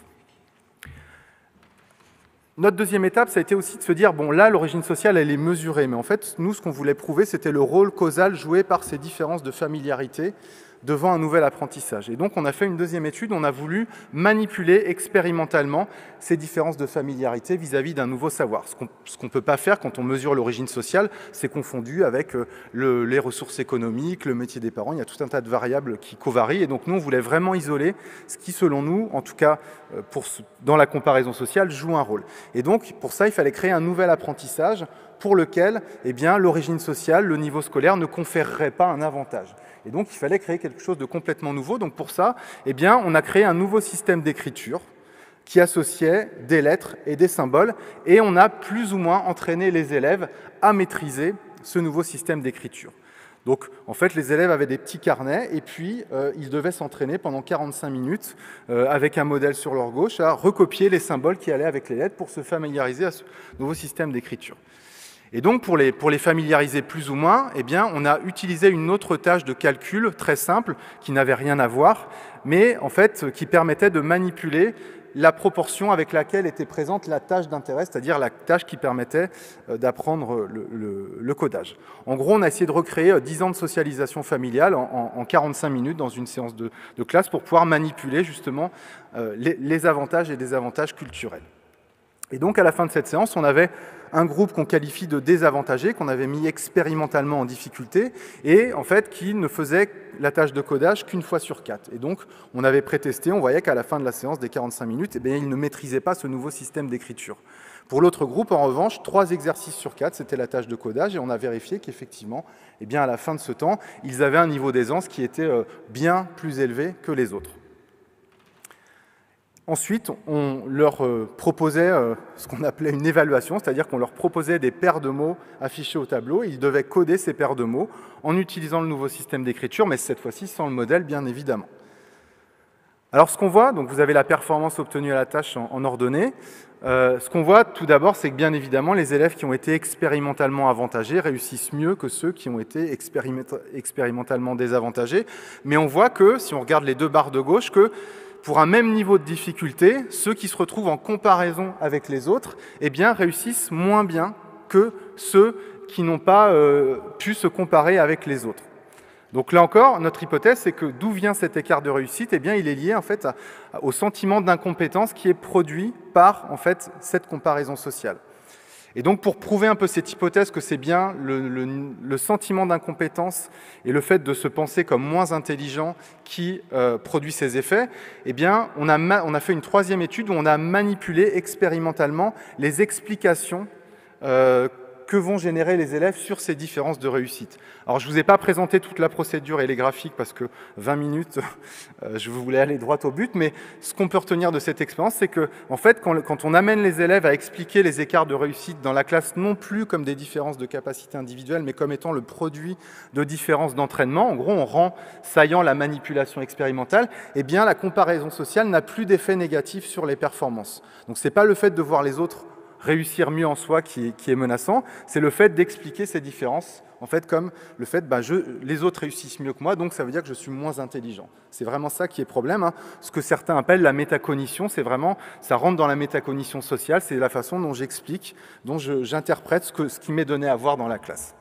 Notre deuxième étape, ça a été aussi de se dire, bon là, l'origine sociale, elle est mesurée, mais en fait, nous, ce qu'on voulait prouver, c'était le rôle causal joué par ces différences de familiarité devant un nouvel apprentissage. Et donc, on a fait une deuxième étude, on a voulu manipuler expérimentalement ces différences de familiarité vis-à-vis d'un nouveau savoir. Ce qu'on ce qu'on peut pas faire quand on mesure l'origine sociale, c'est confondu avec le, les ressources économiques, le métier des parents, il y a tout un tas de variables qui covarient, et donc nous, on voulait vraiment isoler ce qui, selon nous, en tout cas pour, dans la comparaison sociale, joue un rôle. Et donc, pour ça, il fallait créer un nouvel apprentissage pour lequel eh bien, l'origine sociale, le niveau scolaire ne conférerait pas un avantage. Et donc, il fallait créer quelque chose de complètement nouveau. Donc, pour ça, eh bien, on a créé un nouveau système d'écriture qui associait des lettres et des symboles, et on a plus ou moins entraîné les élèves à maîtriser ce nouveau système d'écriture. Donc, en fait, les élèves avaient des petits carnets, et puis euh, ils devaient s'entraîner pendant quarante-cinq minutes, euh, avec un modèle sur leur gauche, à recopier les symboles qui allaient avec les lettres pour se familiariser à ce nouveau système d'écriture. Et donc, pour les, pour les familiariser plus ou moins, eh bien, on a utilisé une autre tâche de calcul très simple, qui n'avait rien à voir, mais en fait, qui permettait de manipuler la proportion avec laquelle était présente la tâche d'intérêt, c'est-à-dire la tâche qui permettait d'apprendre le, le, le codage. En gros, on a essayé de recréer dix ans de socialisation familiale en, en quarante-cinq minutes dans une séance de, de classe pour pouvoir manipuler justement les, les avantages et désavantages culturels. Et donc, à la fin de cette séance, on avait un groupe qu'on qualifie de désavantagé, qu'on avait mis expérimentalement en difficulté, et en fait, qui ne faisait la tâche de codage qu'une fois sur quatre. Et donc, on avait pré-testé, on voyait qu'à la fin de la séance des quarante-cinq minutes, eh bien, ils ne maîtrisaient pas ce nouveau système d'écriture. Pour l'autre groupe, en revanche, trois exercices sur quatre, c'était la tâche de codage, et on a vérifié qu'effectivement, eh bien, à la fin de ce temps, ils avaient un niveau d'aisance qui était bien plus élevé que les autres. Ensuite, on leur proposait ce qu'on appelait une évaluation, c'est-à-dire qu'on leur proposait des paires de mots affichés au tableau, et ils devaient coder ces paires de mots en utilisant le nouveau système d'écriture, mais cette fois-ci sans le modèle, bien évidemment. Alors ce qu'on voit, donc vous avez la performance obtenue à la tâche en, en ordonnée, euh, ce qu'on voit tout d'abord, c'est que bien évidemment, les élèves qui ont été expérimentalement avantagés réussissent mieux que ceux qui ont été expérimentalement désavantagés, mais on voit que, si on regarde les deux barres de gauche, que pour un même niveau de difficulté, ceux qui se retrouvent en comparaison avec les autres, eh bien, réussissent moins bien que ceux qui n'ont pas euh, pu se comparer avec les autres. Donc là encore, notre hypothèse, c'est que d'où vient cet écart de réussite? Eh bien, il est lié en fait à, au sentiment d'incompétence qui est produit par en fait cette comparaison sociale. Et donc, pour prouver un peu cette hypothèse que c'est bien le, le, le sentiment d'incompétence et le fait de se penser comme moins intelligent qui euh, produit ces effets, eh bien, on a, on a fait une troisième étude où on a manipulé expérimentalement les explications euh, que vont générer les élèves sur ces différences de réussite. Alors, je ne vous ai pas présenté toute la procédure et les graphiques parce que vingt minutes, euh, je voulais aller droit au but, mais ce qu'on peut retenir de cette expérience, c'est que, en fait, quand, quand on amène les élèves à expliquer les écarts de réussite dans la classe, non plus comme des différences de capacité individuelle, mais comme étant le produit de différences d'entraînement, en gros, on rend saillant la manipulation expérimentale, eh bien, la comparaison sociale n'a plus d'effet négatif sur les performances. Donc, ce n'est pas le fait de voir les autres réussir mieux en soi qui est, qui est menaçant, c'est le fait d'expliquer ces différences, en fait, comme le fait, bah, je, les autres réussissent mieux que moi, donc ça veut dire que je suis moins intelligent. C'est vraiment ça qui est problème, hein. Ce que certains appellent la métacognition, c'est vraiment, ça rentre dans la métacognition sociale, c'est la façon dont j'explique, dont j'interprète ce, que, ce qui m'est donné à voir dans la classe.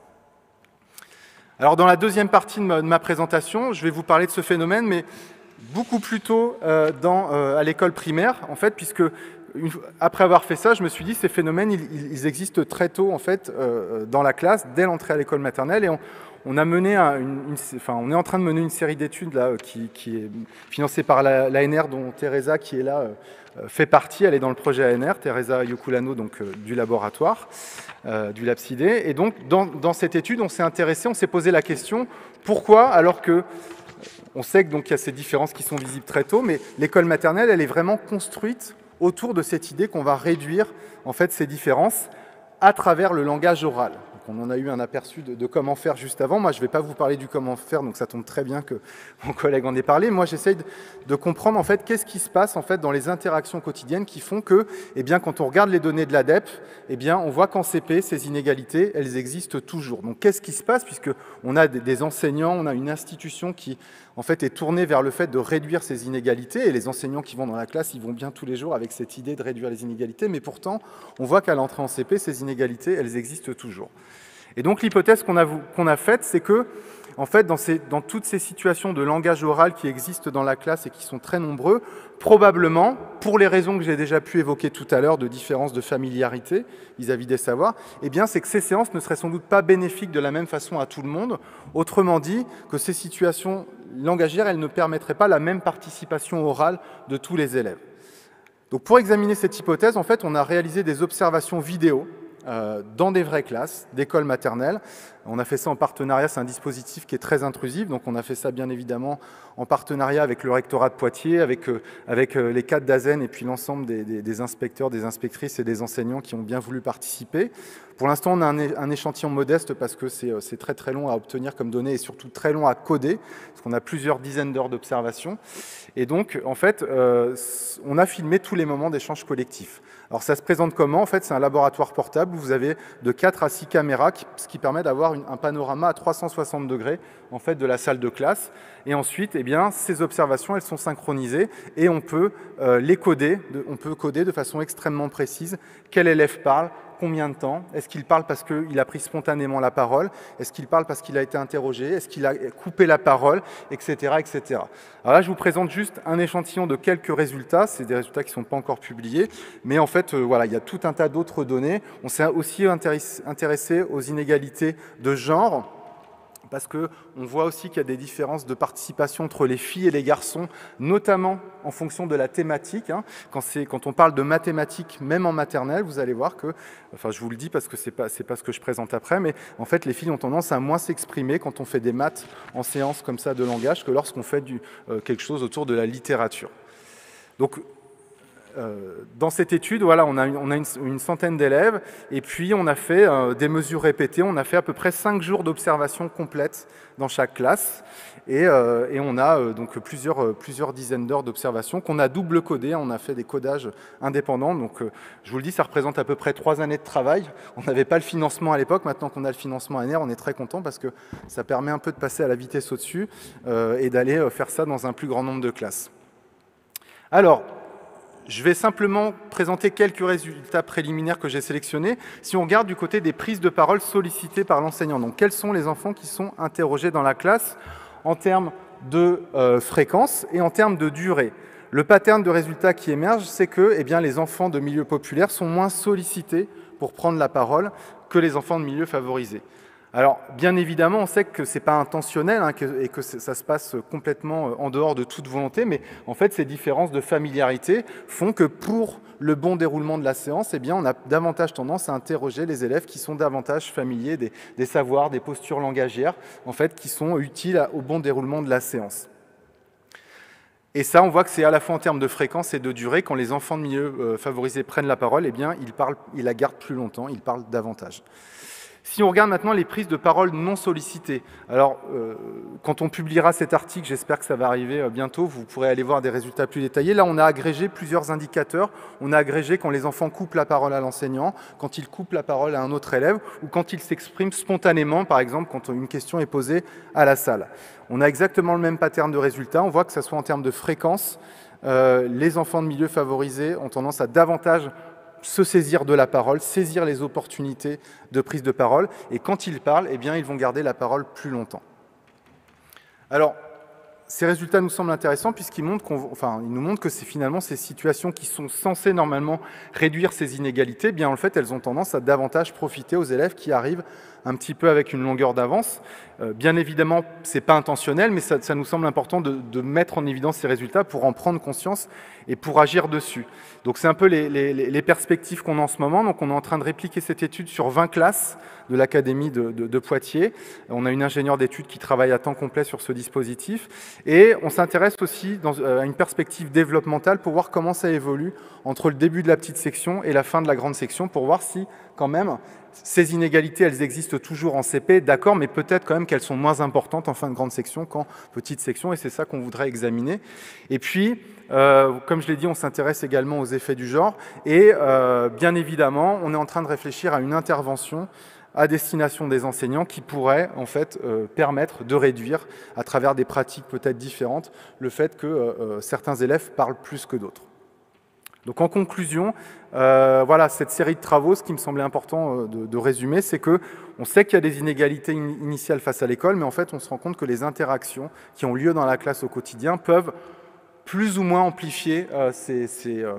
Alors, dans la deuxième partie de ma, de ma présentation, je vais vous parler de ce phénomène, mais beaucoup plus tôt euh, dans, euh, à l'école primaire, en fait, puisque Une, après avoir fait ça, je me suis dit, ces phénomènes, ils, ils existent très tôt, en fait, euh, dans la classe, dès l'entrée à l'école maternelle, et on, on a mené un, une, une, enfin, on est en train de mener une série d'études là, qui, qui est financée par l'A N R, dont Teresa, qui est là, euh, fait partie. Elle est dans le projet A N R, Teresa Ioculano, donc euh, du laboratoire, euh, du LabCidé. Et donc, dans, dans cette étude, on s'est intéressé, on s'est posé la question, pourquoi, alors que on sait qu'il y a ces différences qui sont visibles très tôt, mais l'école maternelle, elle est vraiment construite autour de cette idée qu'on va réduire en fait ces différences à travers le langage oral. Donc on en a eu un aperçu de, de comment faire juste avant. Moi, je ne vais pas vous parler du comment faire, donc ça tombe très bien que mon collègue en ait parlé. Moi, j'essaye de, de comprendre en fait qu'est-ce qui se passe en fait dans les interactions quotidiennes qui font que, eh bien, quand on regarde les données de l'A D E P, eh bien, on voit qu'en C P, ces inégalités, elles existent toujours. Donc, qu'est-ce qui se passe puisque on a des, des enseignants, on a une institution qui en fait, est tournée vers le fait de réduire ces inégalités, et les enseignants qui vont dans la classe, ils vont bien tous les jours avec cette idée de réduire les inégalités, mais pourtant, on voit qu'à l'entrée en C P, ces inégalités, elles existent toujours. Et donc, l'hypothèse qu'on a, qu'on a faite, c'est que, en fait, dans, ces, dans toutes ces situations de langage oral qui existent dans la classe et qui sont très nombreux, probablement, pour les raisons que j'ai déjà pu évoquer tout à l'heure, de différence de familiarité vis-à-vis des savoirs, eh bien, c'est que ces séances ne seraient sans doute pas bénéfiques de la même façon à tout le monde. Autrement dit, que ces situations langagières, elles ne permettraient pas la même participation orale de tous les élèves. Donc, pour examiner cette hypothèse, en fait, on a réalisé des observations vidéo euh, dans des vraies classes d'école maternelle. On a fait ça en partenariat, c'est un dispositif qui est très intrusif, donc on a fait ça bien évidemment en partenariat avec le rectorat de Poitiers, avec, euh, avec euh, les cadres d'A Z E N et puis l'ensemble des, des, des inspecteurs, des inspectrices et des enseignants qui ont bien voulu participer. Pour l'instant, on a un, un échantillon modeste parce que c'est très très long à obtenir comme données et surtout très long à coder, parce qu'on a plusieurs dizaines d'heures d'observation. Et donc, en fait, euh, on a filmé tous les moments d'échange collectif. Alors, ça se présente comment? En fait, c'est un laboratoire portable où vous avez de quatre à six caméras, qui, ce qui permet d'avoir un panorama à trois cent soixante degrés en fait, de la salle de classe. Et ensuite, eh bien, ces observations, elles sont synchronisées et on peut euh, les coder, de, on peut coder de façon extrêmement précise quel élève parle, combien de temps? Est-ce qu'il parle parce qu'il a pris spontanément la parole? Est-ce qu'il parle parce qu'il a été interrogé? Est-ce qu'il a coupé la parole? Etc. et cetera. Alors là, je vous présente juste un échantillon de quelques résultats. C'est des résultats qui ne sont pas encore publiés. Mais en fait, euh, voilà, il y a tout un tas d'autres données. On s'est aussi intéressé aux inégalités de genre, parce qu'on voit aussi qu'il y a des différences de participation entre les filles et les garçons, notamment en fonction de la thématique. Hein. Quand, quand on parle de mathématiques, même en maternelle, vous allez voir que, enfin je vous le dis parce que ce n'est pas, c'est pas ce que je présente après, mais en fait les filles ont tendance à moins s'exprimer quand on fait des maths en séance comme ça de langage que lorsqu'on fait du, euh, quelque chose autour de la littérature. Donc, Euh, dans cette étude, voilà, on a une, on a une, une centaine d'élèves et puis on a fait euh, des mesures répétées. On a fait à peu près cinq jours d'observation complète dans chaque classe et, euh, et on a euh, donc plusieurs, euh, plusieurs dizaines d'heures d'observation qu'on a double codé. On a fait des codages indépendants. Donc, euh, je vous le dis, ça représente à peu près trois années de travail. On n'avait pas le financement à l'époque. Maintenant qu'on a le financement A N R, on est très content parce que ça permet un peu de passer à la vitesse au-dessus euh, et d'aller euh, faire ça dans un plus grand nombre de classes. Alors, je vais simplement présenter quelques résultats préliminaires que j'ai sélectionnés. Si on regarde du côté des prises de parole sollicitées par l'enseignant, donc quels sont les enfants qui sont interrogés dans la classe en termes de euh, fréquence et en termes de durée. Le pattern de résultats qui émerge, c'est que eh bien, les enfants de milieux populaires sont moins sollicités pour prendre la parole que les enfants de milieux favorisés. Alors, bien évidemment, on sait que ce n'est pas intentionnel hein, que, et que ça se passe complètement en dehors de toute volonté, mais en fait, ces différences de familiarité font que pour le bon déroulement de la séance, eh bien, on a davantage tendance à interroger les élèves qui sont davantage familiers des, des savoirs, des postures langagières, en fait, qui sont utiles au bon déroulement de la séance. Et ça, on voit que c'est à la fois en termes de fréquence et de durée. Quand les enfants de milieux euh, favorisés prennent la parole, eh bien, ils, parlent, ils la gardent plus longtemps, ils parlent davantage. Si on regarde maintenant les prises de parole non sollicitées, alors euh, quand on publiera cet article, j'espère que ça va arriver euh, bientôt, vous pourrez aller voir des résultats plus détaillés. Là, on a agrégé plusieurs indicateurs. On a agrégé quand les enfants coupent la parole à l'enseignant, quand ils coupent la parole à un autre élève, ou quand ils s'expriment spontanément, par exemple, quand une question est posée à la salle. On a exactement le même pattern de résultats. On voit que ce soit en termes de fréquence, euh, les enfants de milieux favorisés ont tendance à davantage se saisir de la parole, saisir les opportunités de prise de parole, et quand ils parlent, eh bien, ils vont garder la parole plus longtemps. Alors, ces résultats nous semblent intéressants puisqu'ils montrent qu'on, enfin, ils nous montrent que c'est finalement ces situations qui sont censées normalement réduire ces inégalités, eh bien en fait, elles ont tendance à davantage profiter aux élèves qui arrivent un petit peu avec une longueur d'avance. Euh, bien évidemment, ce n'est pas intentionnel, mais ça, ça nous semble important de, de mettre en évidence ces résultats pour en prendre conscience et pour agir dessus. Donc c'est un peu les, les, les perspectives qu'on a en ce moment. Donc on est en train de répliquer cette étude sur vingt classes de l'Académie de, de, de Poitiers. On a une ingénieure d'études qui travaille à temps complet sur ce dispositif. Et on s'intéresse aussi dans, euh, à une perspective développementale pour voir comment ça évolue entre le début de la petite section et la fin de la grande section, pour voir si, quand même, ces inégalités, elles existent toujours en C P, d'accord, mais peut-être quand même qu'elles sont moins importantes en fin de grande section qu'en petite section, et c'est ça qu'on voudrait examiner. Et puis, euh, comme je l'ai dit, on s'intéresse également aux effets du genre, et euh, bien évidemment, on est en train de réfléchir à une intervention à destination des enseignants qui pourrait en fait euh, permettre de réduire, à travers des pratiques peut-être différentes, le fait que euh, certains élèves parlent plus que d'autres. Donc en conclusion, euh, voilà, cette série de travaux, ce qui me semblait important euh, de, de résumer, c'est qu'on sait qu'il y a des inégalités in initiales face à l'école, mais en fait on se rend compte que les interactions qui ont lieu dans la classe au quotidien peuvent plus ou moins amplifier euh, ces, ces, euh,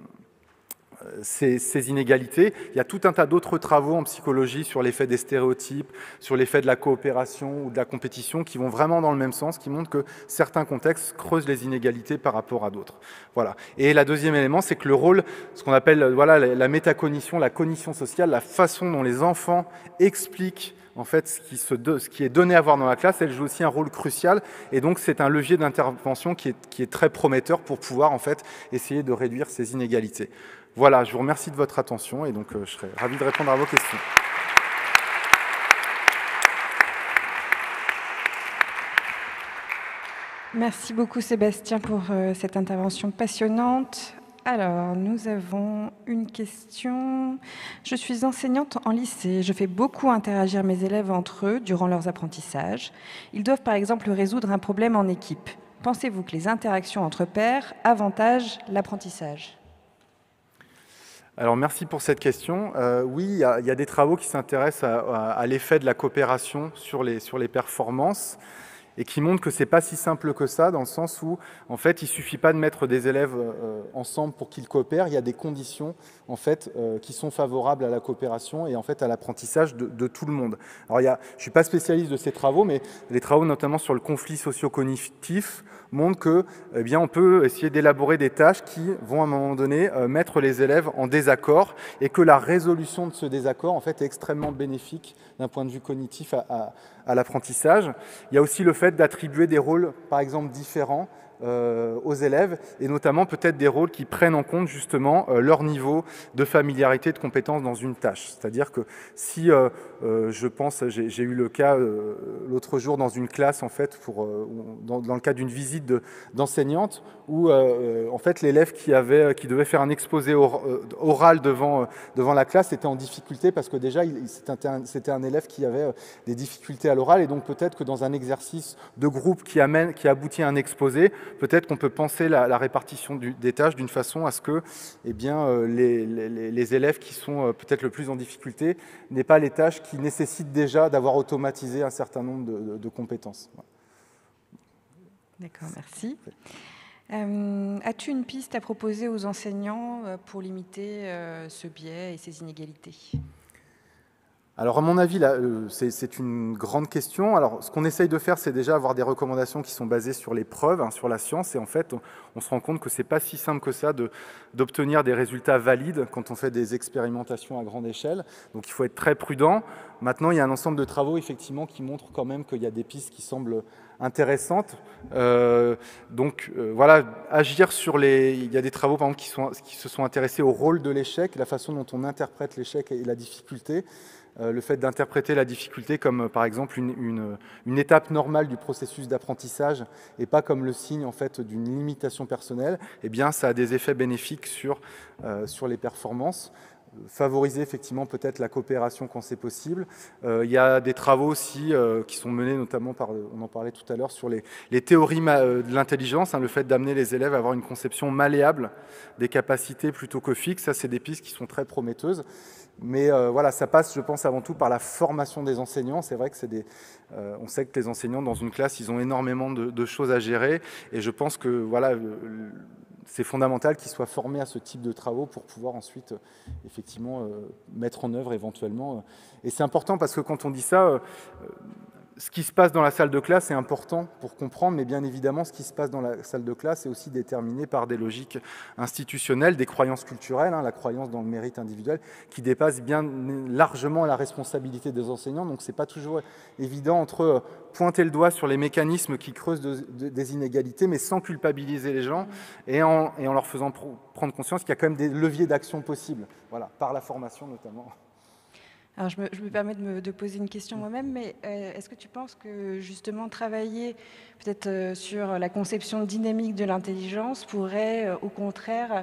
Ces, ces inégalités. Il y a tout un tas d'autres travaux en psychologie sur l'effet des stéréotypes, sur l'effet de la coopération ou de la compétition qui vont vraiment dans le même sens, qui montrent que certains contextes creusent les inégalités par rapport à d'autres. Voilà. Et la deuxième élément, c'est que le rôle, ce qu'on appelle voilà, la métacognition, la cognition sociale, la façon dont les enfants expliquent en fait, ce qui, se, ce qui est donné à voir dans la classe, elle joue aussi un rôle crucial, et donc c'est un levier d'intervention qui est, qui est très prometteur pour pouvoir en fait essayer de réduire ces inégalités. Voilà, je vous remercie de votre attention et donc euh, je serai ravi de répondre à vos questions. Merci beaucoup Sébastien pour euh, cette intervention passionnante. Alors, nous avons une question. Je suis enseignante en lycée. Je fais beaucoup interagir mes élèves entre eux durant leurs apprentissages. Ils doivent par exemple résoudre un problème en équipe. Pensez-vous que les interactions entre pairs avantagent l'apprentissage ? Alors merci pour cette question. Euh, oui, il y, a, il y a des travaux qui s'intéressent à, à, à l'effet de la coopération sur les, sur les performances et qui montrent que c'est pas si simple que ça, dans le sens où, en fait, il suffit pas de mettre des élèves euh, ensemble pour qu'ils coopèrent. Il y a des conditions, en fait, euh, qui sont favorables à la coopération et en fait à l'apprentissage de, de tout le monde. Alors, il y a, je suis pas spécialiste de ces travaux, mais les travaux, notamment sur le conflit socio-cognitif, montrent que, eh bien, on peut essayer d'élaborer des tâches qui vont à un moment donné euh, mettre les élèves en désaccord et que la résolution de ce désaccord, en fait, est extrêmement bénéfique d'un point de vue cognitif à, à, à l'apprentissage. Il y a aussi le fait d'attribuer des rôles, par exemple, différents euh, aux élèves, et notamment peut-être des rôles qui prennent en compte justement euh, leur niveau de familiarité, de compétence dans une tâche. C'est-à-dire que si, euh, euh, je pense, j'ai, j'ai eu le cas euh, l'autre jour dans une classe, en fait, pour, euh, dans, dans le cadre d'une visite de, d'enseignante, où euh, en fait l'élève qui, avait, qui devait faire un exposé or, euh, oral devant, euh, devant la classe était en difficulté parce que déjà il, c'était, un, c'était un élève qui avait euh, des difficultés à l'oral, et donc peut-être que dans un exercice de groupe qui, amène, qui aboutit à un exposé, peut-être qu'on peut penser la, la répartition du, des tâches d'une façon à ce que eh bien, euh, les, les, les élèves qui sont euh, peut-être le plus en difficulté n'aient pas les tâches qui nécessitent déjà d'avoir automatisé un certain nombre de, de, de compétences. Voilà. D'accord, merci. Euh, as-tu une piste à proposer aux enseignants pour limiter euh, ce biais et ces inégalités ? Alors, à mon avis, là, c'est, c'est une grande question. Alors, ce qu'on essaye de faire, c'est déjà avoir des recommandations qui sont basées sur les preuves, hein, sur la science. Et en fait, on, on se rend compte que ce n'est pas si simple que ça de, d'obtenir des résultats valides quand on fait des expérimentations à grande échelle. Donc, il faut être très prudent. Maintenant, il y a un ensemble de travaux, effectivement, qui montrent quand même qu'il y a des pistes qui semblent intéressantes. Euh, donc, euh, voilà, agir sur les... Il y a des travaux, par exemple, qui, sont, qui se sont intéressés au rôle de l'échec, la façon dont on interprète l'échec et la difficulté. Euh, le fait d'interpréter la difficulté comme, euh, par exemple, une, une, une étape normale du processus d'apprentissage et pas comme le signe, en fait, d'une limitation personnelle, eh bien, ça a des effets bénéfiques sur, euh, sur les performances. Favoriser effectivement peut-être la coopération quand c'est possible. Euh, il y a des travaux aussi euh, qui sont menés notamment par, on en parlait tout à l'heure, sur les, les théories de l'intelligence, hein, le fait d'amener les élèves à avoir une conception malléable des capacités plutôt que fixe. Ça, c'est des pistes qui sont très prometteuses. Mais euh, voilà, ça passe, je pense, avant tout par la formation des enseignants. C'est vrai que c'est des, euh, on sait que les enseignants dans une classe, ils ont énormément de, de choses à gérer, et je pense que voilà, le, le, c'est fondamental qu'ils soient formés à ce type de travaux pour pouvoir ensuite, euh, effectivement, euh, mettre en œuvre éventuellement. Euh. Et c'est important parce que quand on dit ça, euh, ce qui se passe dans la salle de classe est important pour comprendre, mais bien évidemment, ce qui se passe dans la salle de classe est aussi déterminé par des logiques institutionnelles, des croyances culturelles, hein, la croyance dans le mérite individuel, qui dépasse bien largement la responsabilité des enseignants. Donc, ce n'est pas toujours évident entre pointer le doigt sur les mécanismes qui creusent de, de, des inégalités, mais sans culpabiliser les gens et en, et en leur faisant pr- prendre conscience qu'il y a quand même des leviers d'action possibles, voilà, par la formation notamment. Alors, je me, je me permets de, me, de poser une question moi-même, mais euh, est-ce que tu penses que justement travailler peut-être euh, sur la conception dynamique de l'intelligence pourrait euh, au contraire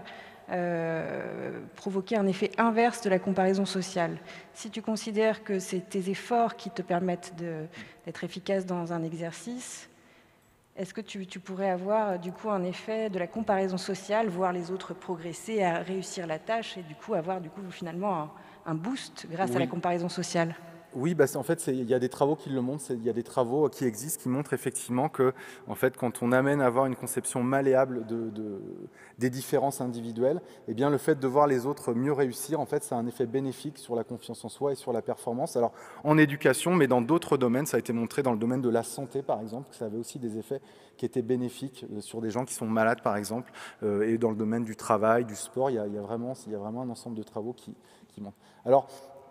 euh, provoquer un effet inverse de la comparaison sociale ? Si tu considères que c'est tes efforts qui te permettent de, d'être efficace dans un exercice, est-ce que tu, tu pourrais avoir du coup un effet de la comparaison sociale, voir les autres progresser à réussir la tâche et du coup avoir du coup finalement un, un boost grâce oui. à la comparaison sociale ? Oui, bah en fait, il y a des travaux qui le montrent. Il y a des travaux qui existent qui montrent effectivement que, en fait, quand on amène à avoir une conception malléable de, de, des différences individuelles, eh bien, le fait de voir les autres mieux réussir, en fait, ça a un effet bénéfique sur la confiance en soi et sur la performance. Alors, en éducation, mais dans d'autres domaines, ça a été montré dans le domaine de la santé, par exemple, que ça avait aussi des effets qui étaient bénéfiques sur des gens qui sont malades, par exemple, euh, et dans le domaine du travail, du sport, il y a, il y a, vraiment, il y a vraiment un ensemble de travaux qui, qui montrent. Alors,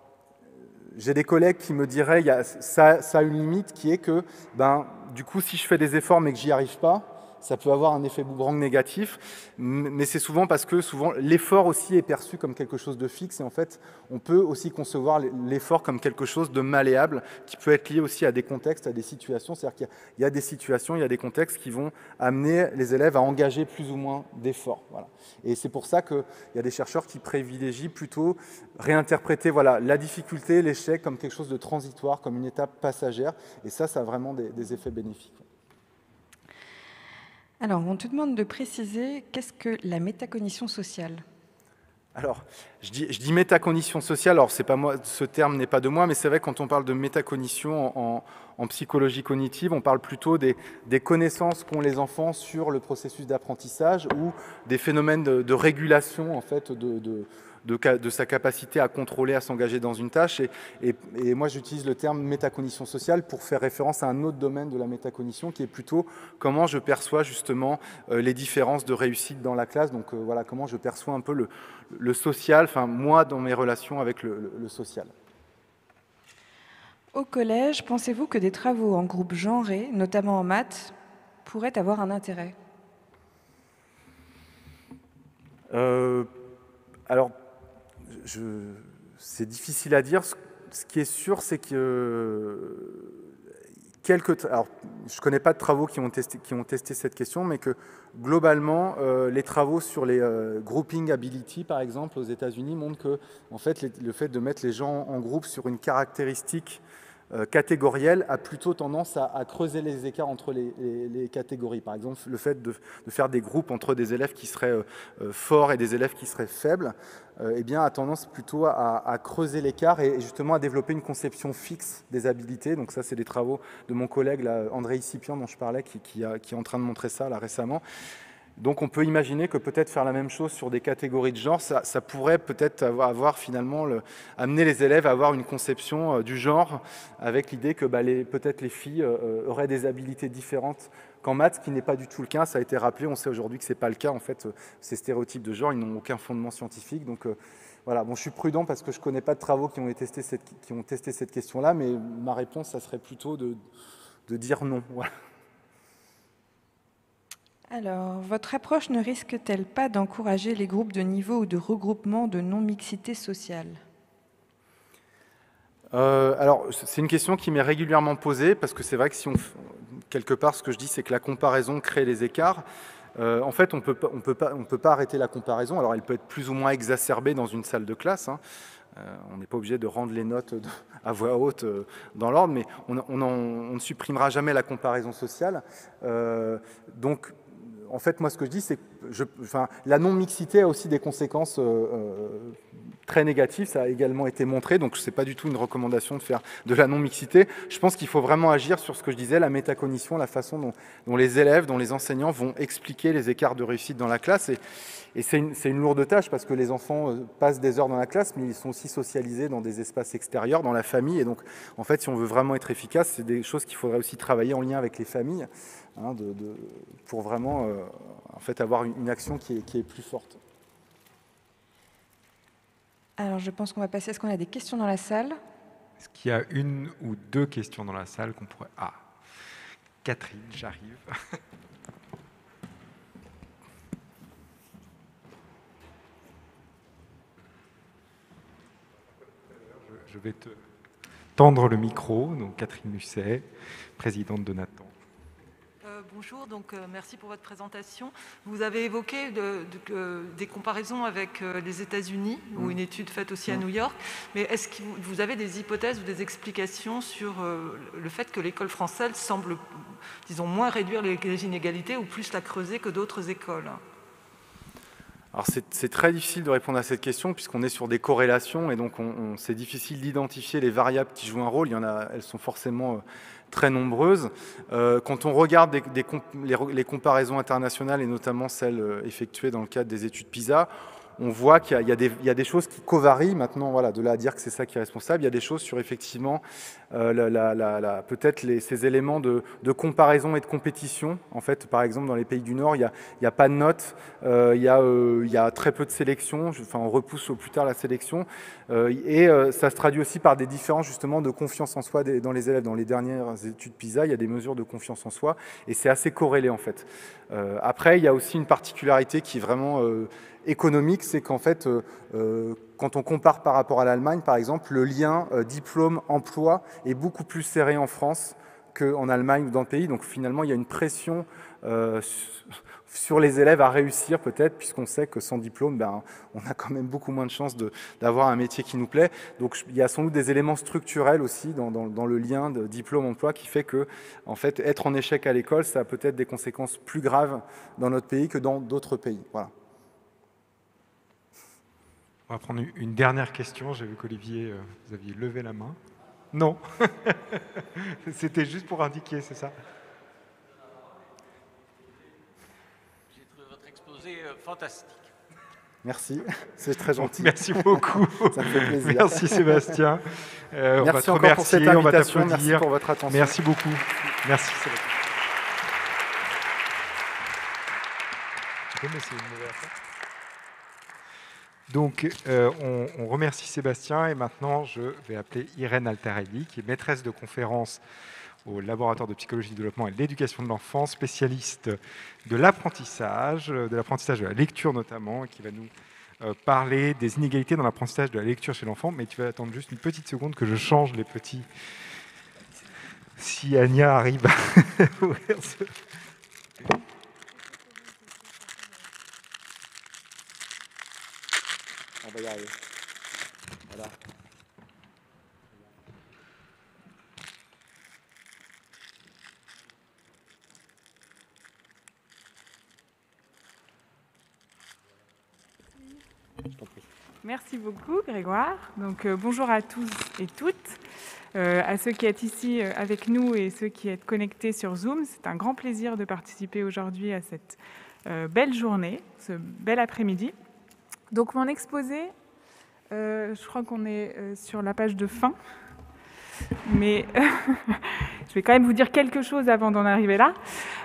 j'ai des collègues qui me diraient il y a, ça, ça a une limite qui est que, ben, du coup, si je fais des efforts mais que j'y arrive pas, ça peut avoir un effet boomerang négatif, mais c'est souvent parce que souvent l'effort aussi est perçu comme quelque chose de fixe, et en fait, on peut aussi concevoir l'effort comme quelque chose de malléable, qui peut être lié aussi à des contextes, à des situations. C'est-à-dire qu'il y, y a des situations, il y a des contextes qui vont amener les élèves à engager plus ou moins d'efforts. Voilà. Et c'est pour ça qu'il y a des chercheurs qui privilégient plutôt réinterpréter voilà, la difficulté, l'échec comme quelque chose de transitoire, comme une étape passagère, et ça, ça a vraiment des, des effets bénéfiques. Alors, on te demande de préciser qu'est-ce que la métacognition sociale ? Alors, je dis, je dis métacognition sociale, alors c'est pas moi, ce terme n'est pas de moi, mais c'est vrai que quand on parle de métacognition en, en, en psychologie cognitive, on parle plutôt des, des connaissances qu'ont les enfants sur le processus d'apprentissage ou des phénomènes de, de régulation en fait, de, de, de, de sa capacité à contrôler, à s'engager dans une tâche. Et, et, et moi, j'utilise le terme métacognition sociale pour faire référence à un autre domaine de la métacognition qui est plutôt comment je perçois justement euh, les différences de réussite dans la classe. Donc euh, voilà, comment je perçois un peu le, le social, enfin moi dans mes relations avec le, le, le social. Au collège, pensez-vous que des travaux en groupe genré, notamment en maths, pourraient avoir un intérêt? euh, Alors, c'est difficile à dire. Ce, ce qui est sûr, c'est que quelques, alors, je ne connais pas de travaux qui ont, testé, qui ont testé cette question, mais que globalement, euh, les travaux sur les euh, grouping ability, par exemple, aux États-Unis, montrent que en fait, les, le fait de mettre les gens en groupe sur une caractéristique euh, catégorielle a plutôt tendance à, à creuser les écarts entre les, les, les catégories. Par exemple, le fait de, de faire des groupes entre des élèves qui seraient euh, forts et des élèves qui seraient faibles, euh, eh bien, a tendance plutôt à, à creuser l'écart et justement à développer une conception fixe des habilités. Donc ça, c'est des travaux de mon collègue là, André Issipian, dont je parlais, qui, qui, a, qui est en train de montrer ça là, récemment. Donc on peut imaginer que peut-être faire la même chose sur des catégories de genre, ça, ça pourrait peut-être avoir, avoir finalement le, amener les élèves à avoir une conception euh, du genre avec l'idée que bah, peut-être les filles euh, auraient des habilités différentes qu'en maths, ce qui n'est pas du tout le cas. Ça a été rappelé, on sait aujourd'hui que ce n'est pas le cas. En fait, ces stéréotypes de genre, ils n'ont aucun fondement scientifique. Donc euh, voilà, bon, je suis prudent parce que je ne connais pas de travaux qui ont testé cette, qui ont testé cette question-là, mais ma réponse, ça serait plutôt de, de dire non. Voilà. Alors, votre approche ne risque-t-elle pas d'encourager les groupes de niveau ou de regroupement de non-mixité sociale? euh, Alors, c'est une question qui m'est régulièrement posée, parce que c'est vrai que si on, quelque part, ce que je dis, c'est que la comparaison crée les écarts. Euh, en fait, on peut, on peut pas, on peut pas arrêter la comparaison. Alors, elle peut être plus ou moins exacerbée dans une salle de classe, hein. Euh, on n'est pas obligé de rendre les notes de, à voix haute euh, dans l'ordre, mais on, on, en, on ne supprimera jamais la comparaison sociale. Euh, donc, en fait, moi, ce que je dis, c'est que je, enfin, la non-mixité a aussi des conséquences euh, euh, très négatives. Ça a également été montré, donc ce n'est pas du tout une recommandation de faire de la non-mixité. Je pense qu'il faut vraiment agir sur ce que je disais, la métacognition, la façon dont, dont les élèves, dont les enseignants vont expliquer les écarts de réussite dans la classe. Et, et c'est une, une lourde tâche parce que les enfants euh, passent des heures dans la classe, mais ils sont aussi socialisés dans des espaces extérieurs, dans la famille. Et donc, en fait, si on veut vraiment être efficace, c'est des choses qu'il faudrait aussi travailler en lien avec les familles. Hein, de, de, pour vraiment euh, en fait, avoir une, une action qui est, qui est plus forte. Alors, je pense qu'on va passer. Est-ce qu'on a des questions dans la salle? Est-ce qu'il y a une ou deux questions dans la salle qu'on pourrait... Ah, Catherine, j'arrive. je, je vais te tendre le micro. Donc, Catherine Musset, présidente de Nathan. Bonjour, donc euh, merci pour votre présentation. Vous avez évoqué de, de, de, des comparaisons avec euh, les États-Unis, mmh. ou une étude faite aussi à New York, mais est-ce que vous avez des hypothèses ou des explications sur euh, le fait que l'école française semble, disons, moins réduire les, les inégalités ou plus la creuser que d'autres écoles? Alors c'est très difficile de répondre à cette question puisqu'on est sur des corrélations et donc on, on, c'est difficile d'identifier les variables qui jouent un rôle. Il y en a, elles sont forcément euh, très nombreuses. Euh, quand on regarde des, des comp les, les comparaisons internationales et notamment celles euh, effectuées dans le cadre des études PISA, on voit qu'il y, y, y a des choses qui covarient maintenant, voilà, de là à dire que c'est ça qui est responsable. Il y a des choses sur effectivement euh, la, la, la, la, peut-être ces éléments de, de comparaison et de compétition. En fait, par exemple, dans les pays du Nord, il n'y a, a pas de notes, euh, il, y a, euh, il y a très peu de sélection, enfin, on repousse au plus tard la sélection, euh, et euh, ça se traduit aussi par des différences justement de confiance en soi des, dans les élèves. Dans les dernières études PISA, il y a des mesures de confiance en soi, et c'est assez corrélé en fait. Euh, après, il y a aussi une particularité qui est vraiment euh, économique, c'est qu'en fait, euh, euh, quand on compare par rapport à l'Allemagne, par exemple, le lien euh, diplôme-emploi est beaucoup plus serré en France qu'en Allemagne ou dans le pays. Donc finalement, il y a une pression euh, sur les élèves à réussir peut-être, puisqu'on sait que sans diplôme, ben, on a quand même beaucoup moins de chances d'avoir un métier qui nous plaît. Donc il y a sans doute des éléments structurels aussi dans, dans, dans le lien de diplôme-emploi qui fait que, en fait, être en échec à l'école, ça a peut-être des conséquences plus graves dans notre pays que dans d'autres pays. Voilà. On va prendre une dernière question. J'ai vu qu'Olivier, euh, vous aviez levé la main. Non. C'était juste pour indiquer, c'est ça? J'ai trouvé votre exposé euh, fantastique. Merci, c'est très gentil. Merci beaucoup. Ça me fait plaisir. Merci Sébastien. Euh, Merci on va te encore remercier, pour cette on va invitation. t'applaudir. Merci pour votre attention. Merci beaucoup. Merci Sébastien. Tu peux m'essayer de me lever après ? Donc, euh, on, on remercie Sébastien et maintenant, je vais appeler Irène Altarelli, qui est maîtresse de conférence au laboratoire de psychologie du développement et de l'éducation de l'enfant, spécialiste de l'apprentissage, de l'apprentissage de la lecture notamment, et qui va nous euh, parler des inégalités dans l'apprentissage de la lecture chez l'enfant. Mais tu vas attendre juste une petite seconde que je change les petits... Si Anya arrive à ouvrir ce... On va y arriver. Voilà. Merci beaucoup, Grégoire. Donc, euh, bonjour à tous et toutes, euh, à ceux qui êtes ici euh, avec nous et ceux qui êtes connectés sur Zoom. C'est un grand plaisir de participer aujourd'hui à cette euh, belle journée, ce bel après-midi. Donc, mon exposé, euh, je crois qu'on est euh, sur la page de fin, mais je vais quand même vous dire quelque chose avant d'en arriver là.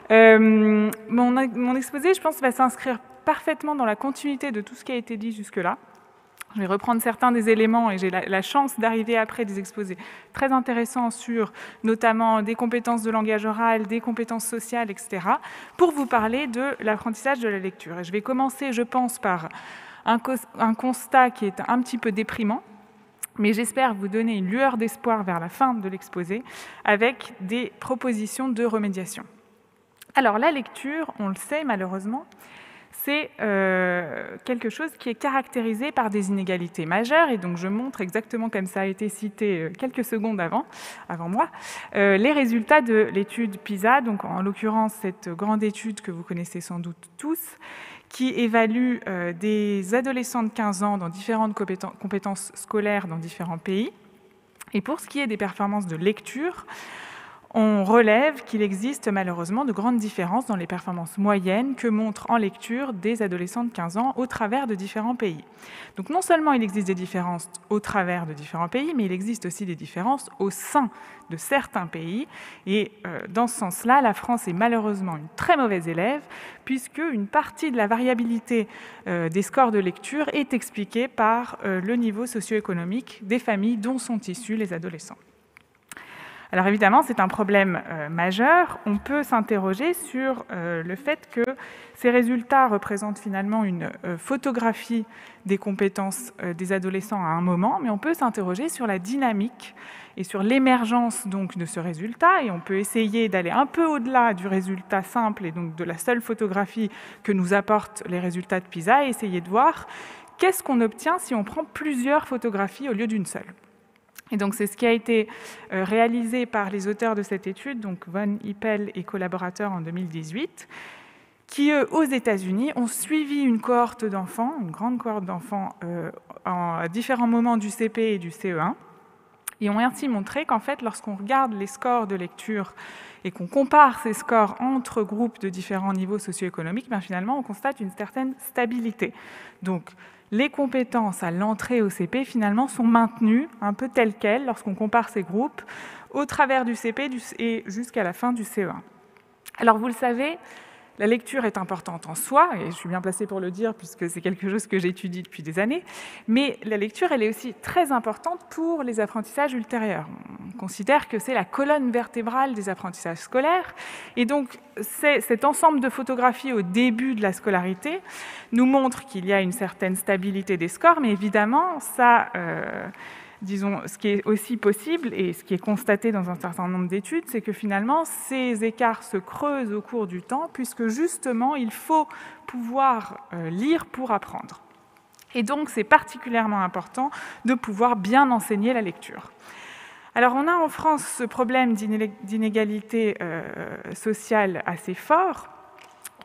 Euh, mon, mon exposé, je pense, va s'inscrire parfaitement dans la continuité de tout ce qui a été dit jusque-là. Je vais reprendre certains des éléments et j'ai la, la chance d'arriver après des exposés très intéressants sur notamment des compétences de langage oral, des compétences sociales, et cetera, pour vous parler de l'apprentissage de la lecture. Et je vais commencer, je pense, par un, un constat qui est un petit peu déprimant, mais j'espère vous donner une lueur d'espoir vers la fin de l'exposé avec des propositions de remédiation. Alors, la lecture, on le sait malheureusement, c'est euh, quelque chose qui est caractérisé par des inégalités majeures, et donc je montre exactement comme ça a été cité quelques secondes avant, avant moi, euh, les résultats de l'étude PISA, donc en l'occurrence cette grande étude que vous connaissez sans doute tous, qui évalue euh, des adolescents de quinze ans dans différentes compétences scolaires dans différents pays. Et pour ce qui est des performances de lecture, on relève qu'il existe malheureusement de grandes différences dans les performances moyennes que montrent en lecture des adolescents de quinze ans au travers de différents pays. Donc non seulement il existe des différences au travers de différents pays, mais il existe aussi des différences au sein de certains pays. Et euh, dans ce sens-là, la France est malheureusement une très mauvaise élève, puisque une partie de la variabilité euh, des scores de lecture est expliquée par euh, le niveau socio-économique des familles dont sont issus les adolescents. Alors évidemment, c'est un problème euh, majeur. On peut s'interroger sur euh, le fait que ces résultats représentent finalement une euh, photographie des compétences euh, des adolescents à un moment, mais on peut s'interroger sur la dynamique et sur l'émergence donc de ce résultat, et on peut essayer d'aller un peu au-delà du résultat simple et donc de la seule photographie que nous apportent les résultats de PISA, et essayer de voir qu'est-ce qu'on obtient si on prend plusieurs photographies au lieu d'une seule. Et donc, c'est ce qui a été réalisé par les auteurs de cette étude, donc Von Hippel et collaborateurs en deux mille dix-huit, qui, eux, aux États-Unis, ont suivi une cohorte d'enfants, une grande cohorte d'enfants, euh, à différents moments du C P et du C E un, et ont ainsi montré qu'en fait, lorsqu'on regarde les scores de lecture et qu'on compare ces scores entre groupes de différents niveaux socio-économiques, ben finalement, on constate une certaine stabilité. Donc, les compétences à l'entrée au C P, finalement, sont maintenues un peu telles quelles lorsqu'on compare ces groupes au travers du C P et jusqu'à la fin du C E un. Alors, vous le savez, la lecture est importante en soi, et je suis bien placée pour le dire puisque c'est quelque chose que j'étudie depuis des années, mais la lecture, elle est aussi très importante pour les apprentissages ultérieurs. On considère que c'est la colonne vertébrale des apprentissages scolaires, et donc cet ensemble de photographies au début de la scolarité nous montre qu'il y a une certaine stabilité des scores, mais évidemment, ça... Euh, disons, ce qui est aussi possible et ce qui est constaté dans un certain nombre d'études, c'est que finalement, ces écarts se creusent au cours du temps, puisque justement, il faut pouvoir lire pour apprendre. Et donc, c'est particulièrement important de pouvoir bien enseigner la lecture. Alors, on a en France ce problème d'inégalité euh, sociale assez fort.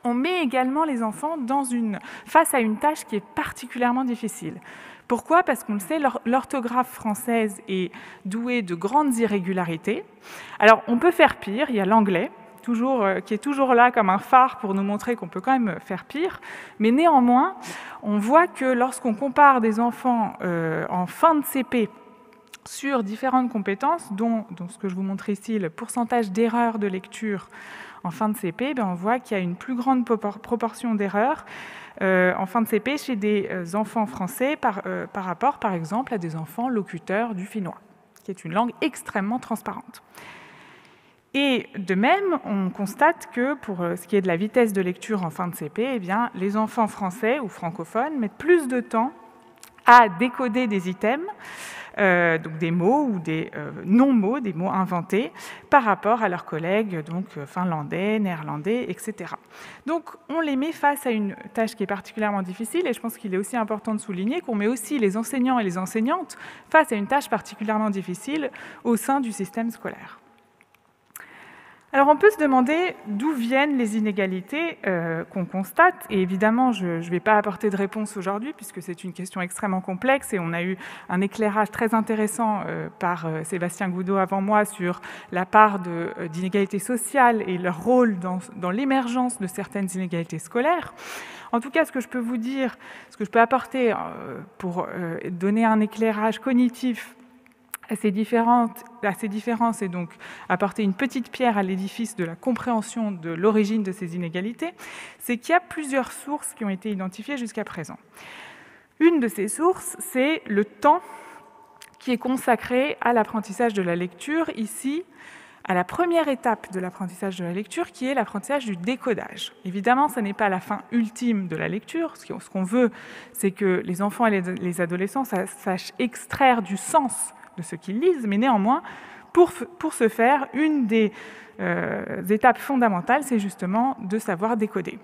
on met également les enfants dans une, face à une tâche qui est particulièrement difficile. Pourquoi ? Parce qu'on le sait, l'orthographe française est douée de grandes irrégularités. Alors, on peut faire pire, il y a l'anglais, toujours, euh, qui est toujours là comme un phare pour nous montrer qu'on peut quand même faire pire. Mais néanmoins, on voit que lorsqu'on compare des enfants euh, en fin de C P sur différentes compétences, dont, dont ce que je vous montre ici, le pourcentage d'erreurs de lecture en fin de C P, ben on voit qu'il y a une plus grande proportion d'erreurs euh, en fin de C P chez des enfants français par, euh, par rapport, par exemple, à des enfants locuteurs du finnois, qui est une langue extrêmement transparente. Et de même, on constate que pour ce qui est de la vitesse de lecture en fin de C P, eh bien, les enfants français ou francophones mettent plus de temps à décoder des items, euh, donc des mots ou des euh, non-mots, des mots inventés, par rapport à leurs collègues donc finlandais, néerlandais, et cetera. Donc on les met face à une tâche qui est particulièrement difficile, et je pense qu'il est aussi important de souligner qu'on met aussi les enseignants et les enseignantes face à une tâche particulièrement difficile au sein du système scolaire. Alors on peut se demander d'où viennent les inégalités euh, qu'on constate, et évidemment je ne vais pas apporter de réponse aujourd'hui puisque c'est une question extrêmement complexe et on a eu un éclairage très intéressant euh, par euh, Sébastien Goudot avant moi sur la part de, euh, d'inégalités sociales et leur rôle dans, dans l'émergence de certaines inégalités scolaires. En tout cas, ce que je peux vous dire, ce que je peux apporter euh, pour euh, donner un éclairage cognitif à ces, différentes, à ces différences et donc apporter une petite pierre à l'édifice de la compréhension de l'origine de ces inégalités, c'est qu'il y a plusieurs sources qui ont été identifiées jusqu'à présent. Une de ces sources, c'est le temps qui est consacré à l'apprentissage de la lecture, ici, à la première étape de l'apprentissage de la lecture, qui est l'apprentissage du décodage. Évidemment, ce n'est pas la fin ultime de la lecture. Ce qu'on veut, c'est que les enfants et les adolescents sachent extraire du sens de ce qu'ils lisent, mais néanmoins, pour, pour ce faire, une des euh, étapes fondamentales, c'est justement de savoir décoder.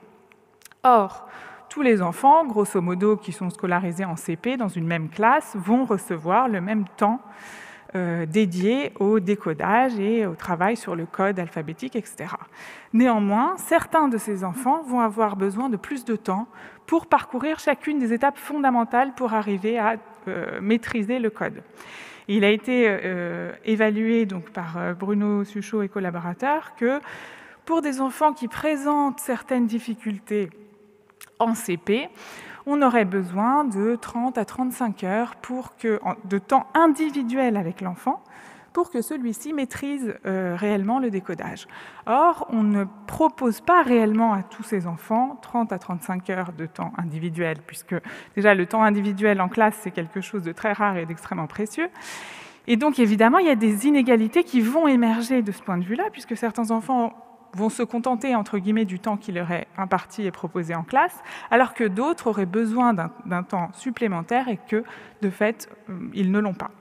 Or, tous les enfants, grosso modo, qui sont scolarisés en C P dans une même classe, vont recevoir le même temps euh, dédié au décodage et au travail sur le code alphabétique, et cetera. Néanmoins, certains de ces enfants vont avoir besoin de plus de temps pour parcourir chacune des étapes fondamentales pour arriver à euh, maîtriser le code. Il a été euh, évalué donc, par Bruno Suchot et collaborateurs que pour des enfants qui présentent certaines difficultés en C P, on aurait besoin de trente à trente-cinq heures pour que, de temps individuel avec l'enfant pour que celui-ci maîtrise euh, réellement le décodage. Or, on ne propose pas réellement à tous ces enfants trente à trente-cinq heures de temps individuel, puisque déjà le temps individuel en classe, c'est quelque chose de très rare et d'extrêmement précieux. Et donc, évidemment, il y a des inégalités qui vont émerger de ce point de vue-là, puisque certains enfants vont se contenter, entre guillemets, du temps qui leur est imparti et proposé en classe, alors que d'autres auraient besoin d'un, d'un temps supplémentaire et que, de fait, ils ne l'ont pas.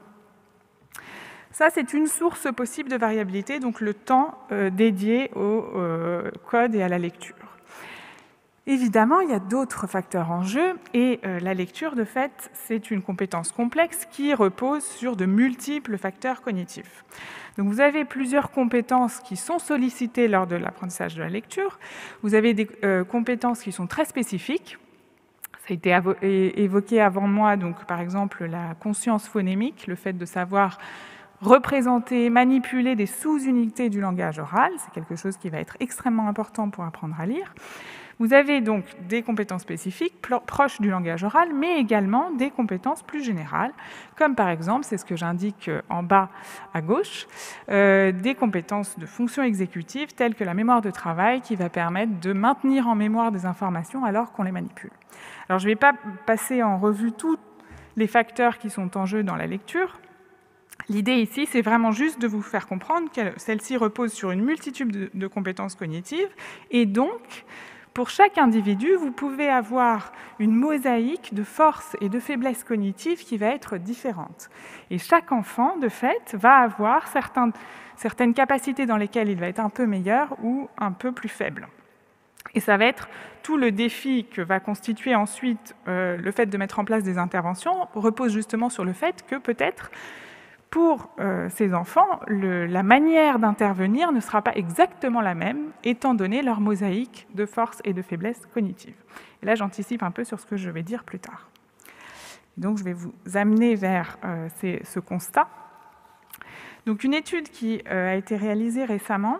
Ça, c'est une source possible de variabilité, donc le temps euh, dédié au euh, code et à la lecture. Évidemment, il y a d'autres facteurs en jeu, et euh, la lecture, de fait, c'est une compétence complexe qui repose sur de multiples facteurs cognitifs. Donc, vous avez plusieurs compétences qui sont sollicitées lors de l'apprentissage de la lecture. Vous avez des euh, compétences qui sont très spécifiques. Ça a été évoqué avant moi, donc, par exemple, la conscience phonémique, le fait de savoir représenter, manipuler des sous-unités du langage oral. C'est quelque chose qui va être extrêmement important pour apprendre à lire. Vous avez donc des compétences spécifiques proches du langage oral, mais également des compétences plus générales, comme par exemple, c'est ce que j'indique en bas à gauche, euh, des compétences de fonction exécutive telles que la mémoire de travail qui va permettre de maintenir en mémoire des informations alors qu'on les manipule. Alors je ne vais pas passer en revue tous les facteurs qui sont en jeu dans la lecture. L'idée ici, c'est vraiment juste de vous faire comprendre que celle-ci repose sur une multitude de, de compétences cognitives, et donc, pour chaque individu, vous pouvez avoir une mosaïque de forces et de faiblesses cognitives qui va être différente. Et chaque enfant, de fait, va avoir certains, certaines capacités dans lesquelles il va être un peu meilleur ou un peu plus faible. Et ça va être tout le défi que va constituer ensuite euh, le fait de mettre en place des interventions, repose justement sur le fait que peut-être Pour euh, ces enfants, le, la manière d'intervenir ne sera pas exactement la même, étant donné leur mosaïque de force et de faiblesse cognitive. Et là, j'anticipe un peu sur ce que je vais dire plus tard. Donc, je vais vous amener vers euh, ces, ce constat. Donc, une étude qui euh, a été réalisée récemment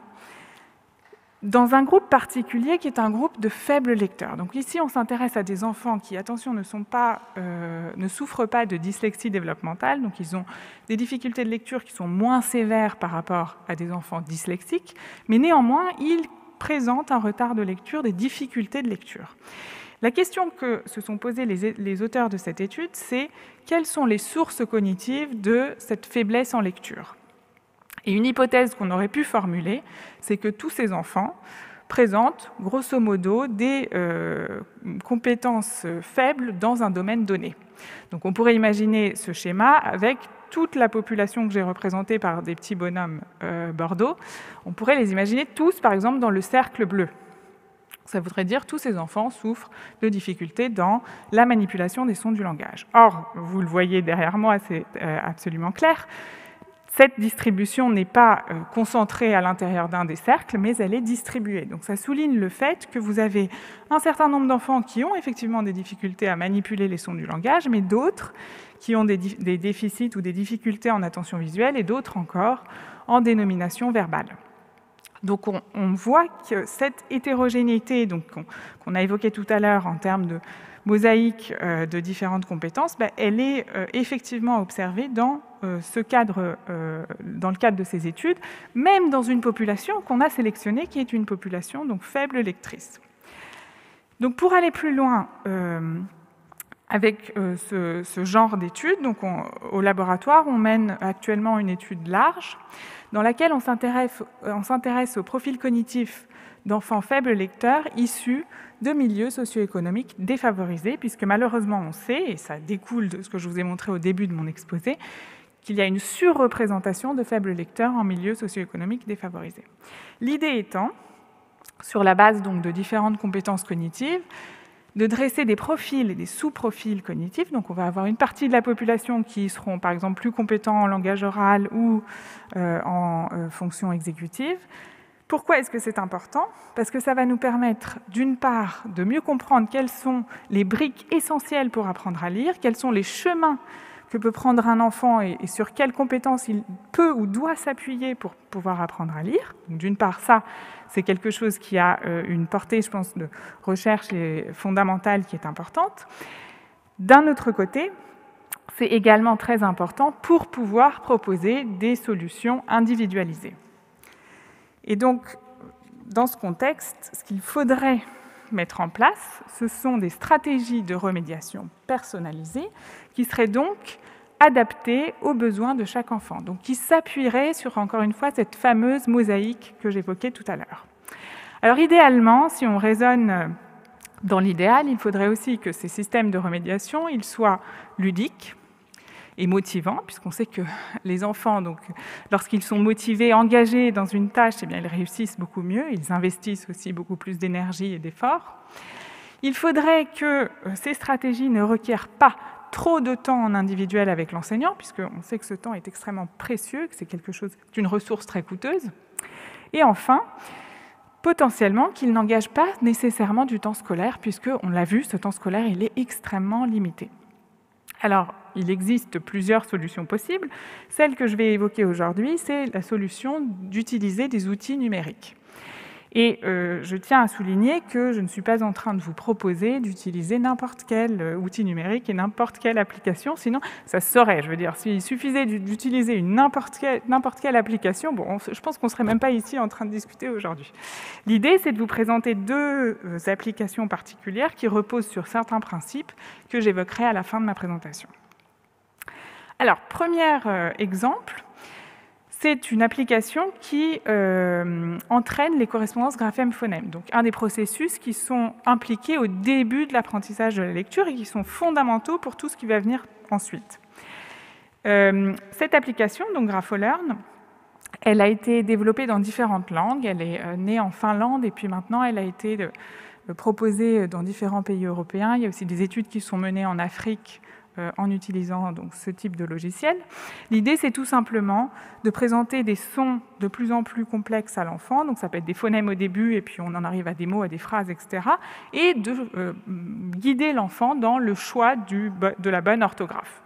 dans un groupe particulier qui est un groupe de faibles lecteurs. Donc ici, on s'intéresse à des enfants qui, attention, ne, sont pas, euh, ne souffrent pas de dyslexie développementale, donc ils ont des difficultés de lecture qui sont moins sévères par rapport à des enfants dyslexiques, mais néanmoins, ils présentent un retard de lecture, des difficultés de lecture. La question que se sont posées les, les auteurs de cette étude, c'est quelles sont les sources cognitives de cette faiblesse en lecture ? Et une hypothèse qu'on aurait pu formuler, c'est que tous ces enfants présentent, grosso modo, des euh, compétences faibles dans un domaine donné. Donc on pourrait imaginer ce schéma avec toute la population que j'ai représentée par des petits bonhommes euh, Bordeaux. On pourrait les imaginer tous, par exemple, dans le cercle bleu. Ça voudrait dire que tous ces enfants souffrent de difficultés dans la manipulation des sons du langage. Or, vous le voyez derrière moi, c'est euh, absolument clair. Cette distribution n'est pas euh, concentrée à l'intérieur d'un des cercles, mais elle est distribuée. Donc ça souligne le fait que vous avez un certain nombre d'enfants qui ont effectivement des difficultés à manipuler les sons du langage, mais d'autres qui ont des, des déficits ou des difficultés en attention visuelle, et d'autres encore en dénomination verbale. Donc on, on voit que cette hétérogénéité donc, qu'on, qu'on a évoquée tout à l'heure en termes de mosaïque euh, de différentes compétences, ben, elle est euh, effectivement observée dans, euh, ce cadre, euh, dans le cadre de ces études, même dans une population qu'on a sélectionnée, qui est une population donc, faible lectrice. Donc, pour aller plus loin euh, avec euh, ce, ce genre d'études, donc on, au laboratoire, on mène actuellement une étude large dans laquelle on s'intéresse, on s'intéresse au profil cognitif d'enfants faibles lecteurs issus de milieux socio-économiques défavorisés, puisque malheureusement on sait, et ça découle de ce que je vous ai montré au début de mon exposé, qu'il y a une surreprésentation de faibles lecteurs en milieux socio-économiques défavorisés. L'idée étant, sur la base donc de différentes compétences cognitives, de dresser des profils et des sous-profils cognitifs. Donc on va avoir une partie de la population qui seront par exemple plus compétents en langage oral ou euh, en euh, fonction exécutive. Pourquoi est-ce que c'est important ? Parce que ça va nous permettre, d'une part, de mieux comprendre quelles sont les briques essentielles pour apprendre à lire, quels sont les chemins que peut prendre un enfant et, et sur quelles compétences il peut ou doit s'appuyer pour pouvoir apprendre à lire. Donc, d'une part, ça, c'est quelque chose qui a euh, une portée, je pense, de recherche et fondamentale qui est importante. D'un autre côté, c'est également très important pour pouvoir proposer des solutions individualisées. Et donc, dans ce contexte, ce qu'il faudrait mettre en place, ce sont des stratégies de remédiation personnalisées qui seraient donc adaptées aux besoins de chaque enfant, donc qui s'appuieraient sur, encore une fois, cette fameuse mosaïque que j'évoquais tout à l'heure. Alors, idéalement, si on raisonne dans l'idéal, il faudrait aussi que ces systèmes de remédiation ils soient ludiques et motivants, puisqu'on sait que les enfants, donc, lorsqu'ils sont motivés, engagés dans une tâche, eh bien, ils réussissent beaucoup mieux, ils investissent aussi beaucoup plus d'énergie et d'efforts. Il faudrait que ces stratégies ne requièrent pas trop de temps en individuel avec l'enseignant, puisqu'on sait que ce temps est extrêmement précieux, que c'est quelque chose, une ressource très coûteuse. Et enfin, potentiellement, qu'il n'engage pas nécessairement du temps scolaire, puisqu'on l'a vu, ce temps scolaire, il est extrêmement limité. Alors, il existe plusieurs solutions possibles. Celle que je vais évoquer aujourd'hui, c'est la solution d'utiliser des outils numériques. Et euh, je tiens à souligner que je ne suis pas en train de vous proposer d'utiliser n'importe quel euh, outil numérique et n'importe quelle application, sinon ça se saurait. Je veux dire, s'il suffisait d'utiliser une n'importe quelle, n'importe quelle application, bon, on, je pense qu'on ne serait même pas ici en train de discuter aujourd'hui. L'idée, c'est de vous présenter deux euh, applications particulières qui reposent sur certains principes que j'évoquerai à la fin de ma présentation. Alors, premier euh, exemple, c'est une application qui euh, entraîne les correspondances graphème-phonème, donc un des processus qui sont impliqués au début de l'apprentissage de la lecture et qui sont fondamentaux pour tout ce qui va venir ensuite. Euh, cette application, donc GraphoLearn, elle a été développée dans différentes langues. Elle est euh, née en Finlande et puis maintenant elle a été euh, proposée dans différents pays européens. Il y a aussi des études qui sont menées en Afrique, euh, en utilisant donc, ce type de logiciel. L'idée, c'est tout simplement de présenter des sons de plus en plus complexes à l'enfant, donc ça peut être des phonèmes au début, et puis on en arrive à des mots, à des phrases, et cetera, et de euh, guider l'enfant dans le choix du, de la bonne orthographe.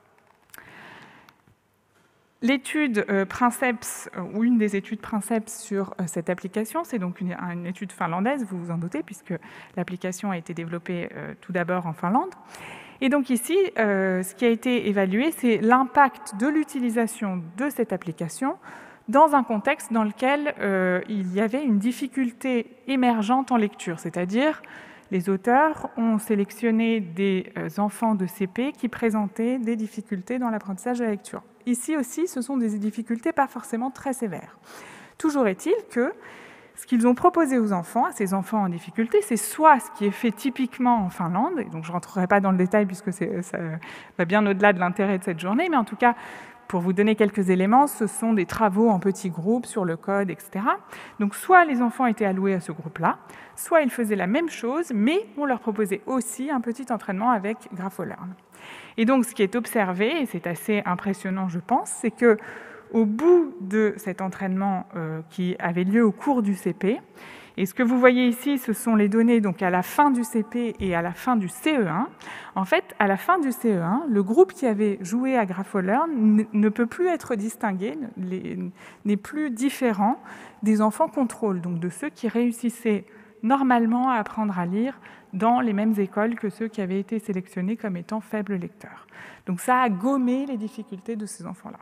L'étude euh, Princeps, euh, ou une des études Princeps sur euh, cette application, c'est donc une, une étude finlandaise, vous vous en doutez, puisque l'application a été développée euh, tout d'abord en Finlande. Et donc ici, euh, ce qui a été évalué, c'est l'impact de l'utilisation de cette application dans un contexte dans lequel euh, il y avait une difficulté émergente en lecture, c'est-à-dire les auteurs ont sélectionné des euh, enfants de C P qui présentaient des difficultés dans l'apprentissage de la lecture. Ici aussi, ce sont des difficultés pas forcément très sévères. Toujours est-il que ce qu'ils ont proposé aux enfants, à ces enfants en difficulté, c'est soit ce qui est fait typiquement en Finlande, et donc je ne rentrerai pas dans le détail puisque c'est, ça va bien au-delà de l'intérêt de cette journée, mais en tout cas, pour vous donner quelques éléments, ce sont des travaux en petits groupes sur le code, et cetera. Donc soit les enfants étaient alloués à ce groupe-là, soit ils faisaient la même chose, mais on leur proposait aussi un petit entraînement avec GraphoLearn. Et donc ce qui est observé, et c'est assez impressionnant je pense, c'est que au bout de cet entraînement euh, qui avait lieu au cours du C P, et ce que vous voyez ici, ce sont les données donc à la fin du C P et à la fin du C E un. En fait, à la fin du C E un, le groupe qui avait joué à GraphoLearn ne peut plus être distingué, n'est plus différent des enfants contrôle, donc de ceux qui réussissaient normalement à apprendre à lire dans les mêmes écoles que ceux qui avaient été sélectionnés comme étant faibles lecteurs. Donc ça a gommé les difficultés de ces enfants-là.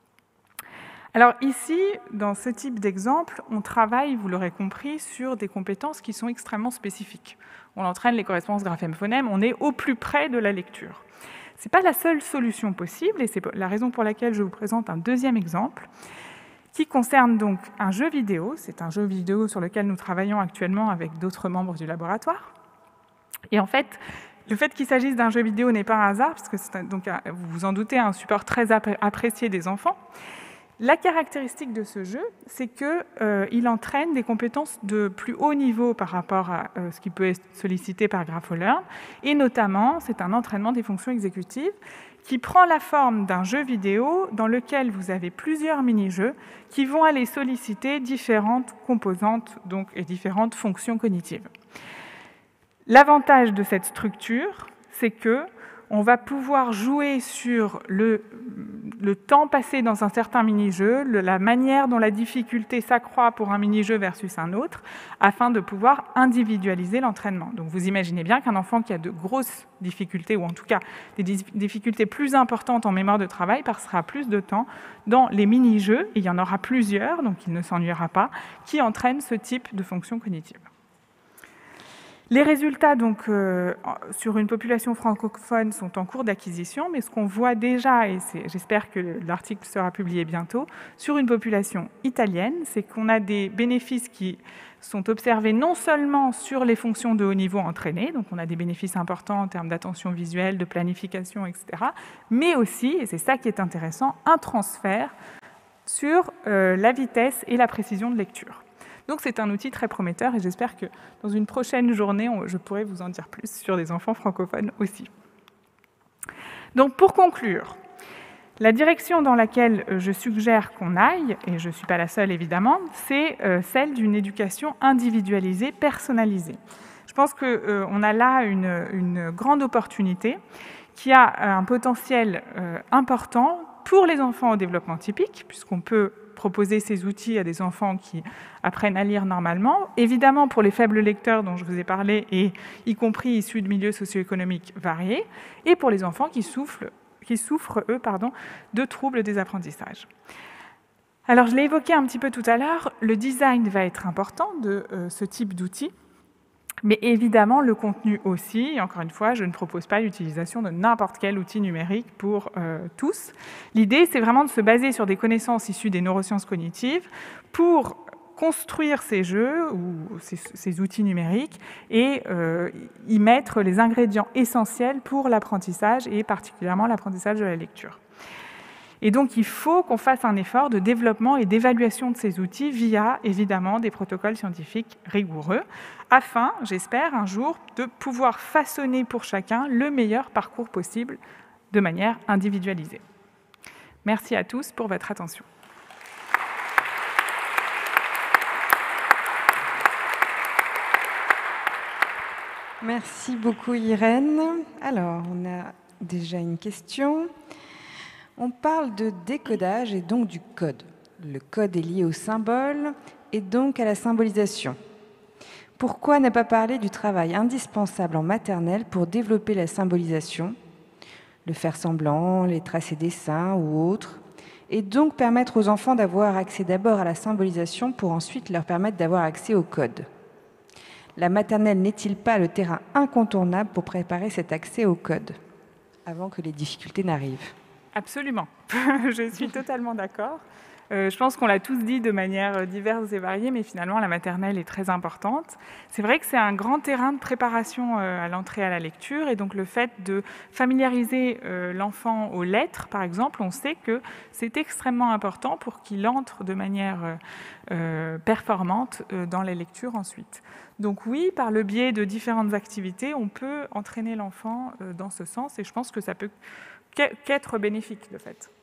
Alors ici, dans ce type d'exemple, on travaille, vous l'aurez compris, sur des compétences qui sont extrêmement spécifiques. On entraîne les correspondances graphème-phonème, on est au plus près de la lecture. Ce n'est pas la seule solution possible, et c'est la raison pour laquelle je vous présente un deuxième exemple, qui concerne donc un jeu vidéo. C'est un jeu vidéo sur lequel nous travaillons actuellement avec d'autres membres du laboratoire. Et en fait, le fait qu'il s'agisse d'un jeu vidéo n'est pas un hasard, parce que c'est donc, vous vous en doutez, un support très apprécié des enfants. La caractéristique de ce jeu, c'est qu'il euh, entraîne des compétences de plus haut niveau par rapport à euh, ce qui peut être sollicité par GraphoLearn, et notamment, c'est un entraînement des fonctions exécutives qui prend la forme d'un jeu vidéo dans lequel vous avez plusieurs mini-jeux qui vont aller solliciter différentes composantes donc, et différentes fonctions cognitives. L'avantage de cette structure, c'est que on va pouvoir jouer sur le, le temps passé dans un certain mini-jeu, la manière dont la difficulté s'accroît pour un mini-jeu versus un autre, afin de pouvoir individualiser l'entraînement. Donc vous imaginez bien qu'un enfant qui a de grosses difficultés, ou en tout cas des difficultés plus importantes en mémoire de travail, passera plus de temps dans les mini-jeux, et il y en aura plusieurs, donc il ne s'ennuiera pas, qui entraînent ce type de fonction cognitive. Les résultats donc, euh, sur une population francophone sont en cours d'acquisition, mais ce qu'on voit déjà, et j'espère que l'article sera publié bientôt, sur une population italienne, c'est qu'on a des bénéfices qui sont observés non seulement sur les fonctions de haut niveau entraînées, donc on a des bénéfices importants en termes d'attention visuelle, de planification, et cetera, mais aussi, et c'est ça qui est intéressant, un transfert sur euh, la vitesse et la précision de lecture. Donc c'est un outil très prometteur et j'espère que dans une prochaine journée, on, je pourrai vous en dire plus sur les enfants francophones aussi. Donc pour conclure, la direction dans laquelle je suggère qu'on aille, et je ne suis pas la seule évidemment, c'est euh, celle d'une éducation individualisée, personnalisée. Je pense qu'on euh, a là une, une grande opportunité qui a un potentiel euh, important pour les enfants au développement typique, puisqu'on peut proposer ces outils à des enfants qui apprennent à lire normalement. Évidemment, pour les faibles lecteurs dont je vous ai parlé, et y compris issus de milieux socio-économiques variés, et pour les enfants qui souffrent, qui souffrent eux, pardon, de troubles des apprentissages. Alors, je l'ai évoqué un petit peu tout à l'heure, le design va être important de euh, ce type d'outils, mais évidemment, le contenu aussi. Et encore une fois, je ne propose pas l'utilisation de n'importe quel outil numérique pour euh, tous. L'idée, c'est vraiment de se baser sur des connaissances issues des neurosciences cognitives pour construire ces jeux ou ces, ces outils numériques et euh, y mettre les ingrédients essentiels pour l'apprentissage et particulièrement l'apprentissage de la lecture. Et donc, il faut qu'on fasse un effort de développement et d'évaluation de ces outils via, évidemment, des protocoles scientifiques rigoureux, afin, j'espère, un jour, de pouvoir façonner pour chacun le meilleur parcours possible de manière individualisée. Merci à tous pour votre attention. Merci beaucoup Irène. Alors, on a déjà une question. On parle de décodage et donc du code. Le code est lié au symbole et donc à la symbolisation. Pourquoi ne pas parler du travail indispensable en maternelle pour développer la symbolisation, le faire semblant, les tracés dessins ou autres, et donc permettre aux enfants d'avoir accès d'abord à la symbolisation pour ensuite leur permettre d'avoir accès au code? La maternelle n'est-il pas le terrain incontournable pour préparer cet accès au code, avant que les difficultés n'arrivent? Absolument, je suis totalement d'accord. Euh, je pense qu'on l'a tous dit de manière diverse et variée, mais finalement la maternelle est très importante. C'est vrai que c'est un grand terrain de préparation euh, à l'entrée à la lecture, et donc le fait de familiariser euh, l'enfant aux lettres, par exemple, on sait que c'est extrêmement important pour qu'il entre de manière euh, performante euh, dans les lectures ensuite. Donc oui, par le biais de différentes activités, on peut entraîner l'enfant euh, dans ce sens, et je pense que ça peut qu'être bénéfique de fait.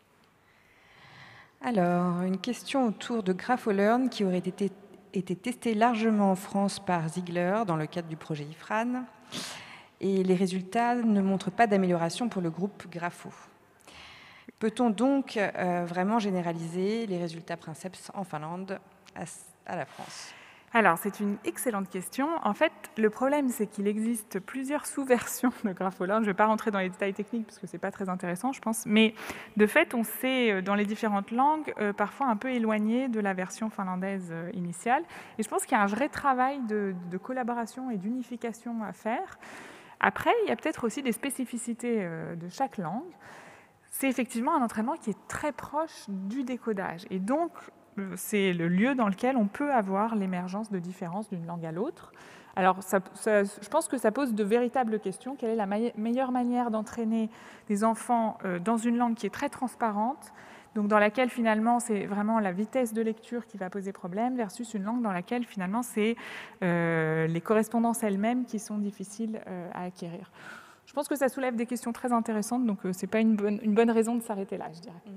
Alors, une question autour de GraphoLearn qui aurait été, été testé largement en France par Ziegler dans le cadre du projet I F R A N. Et les résultats ne montrent pas d'amélioration pour le groupe Grapho. Peut-on donc euh, vraiment généraliser les résultats Princeps en Finlande à, à la France ? Alors, c'est une excellente question. En fait, le problème, c'est qu'il existe plusieurs sous-versions de GraphoLearn. Je ne vais pas rentrer dans les détails techniques, parce que ce n'est pas très intéressant, je pense. Mais de fait, on s'est, dans les différentes langues, euh, parfois un peu éloigné de la version finlandaise euh, initiale. Et je pense qu'il y a un vrai travail de, de collaboration et d'unification à faire. Après, il y a peut-être aussi des spécificités euh, de chaque langue. C'est effectivement un entraînement qui est très proche du décodage. Et donc, c'est le lieu dans lequel on peut avoir l'émergence de différences d'une langue à l'autre. Alors, ça, ça, je pense que ça pose de véritables questions. Quelle est la ma- meilleure manière d'entraîner des enfants euh, dans une langue qui est très transparente, donc dans laquelle finalement c'est vraiment la vitesse de lecture qui va poser problème, versus une langue dans laquelle finalement c'est euh, les correspondances elles-mêmes qui sont difficiles euh, à acquérir. Je pense que ça soulève des questions très intéressantes, donc euh, ce n'est pas une bonne, une bonne raison de s'arrêter là, je dirais. Mmh.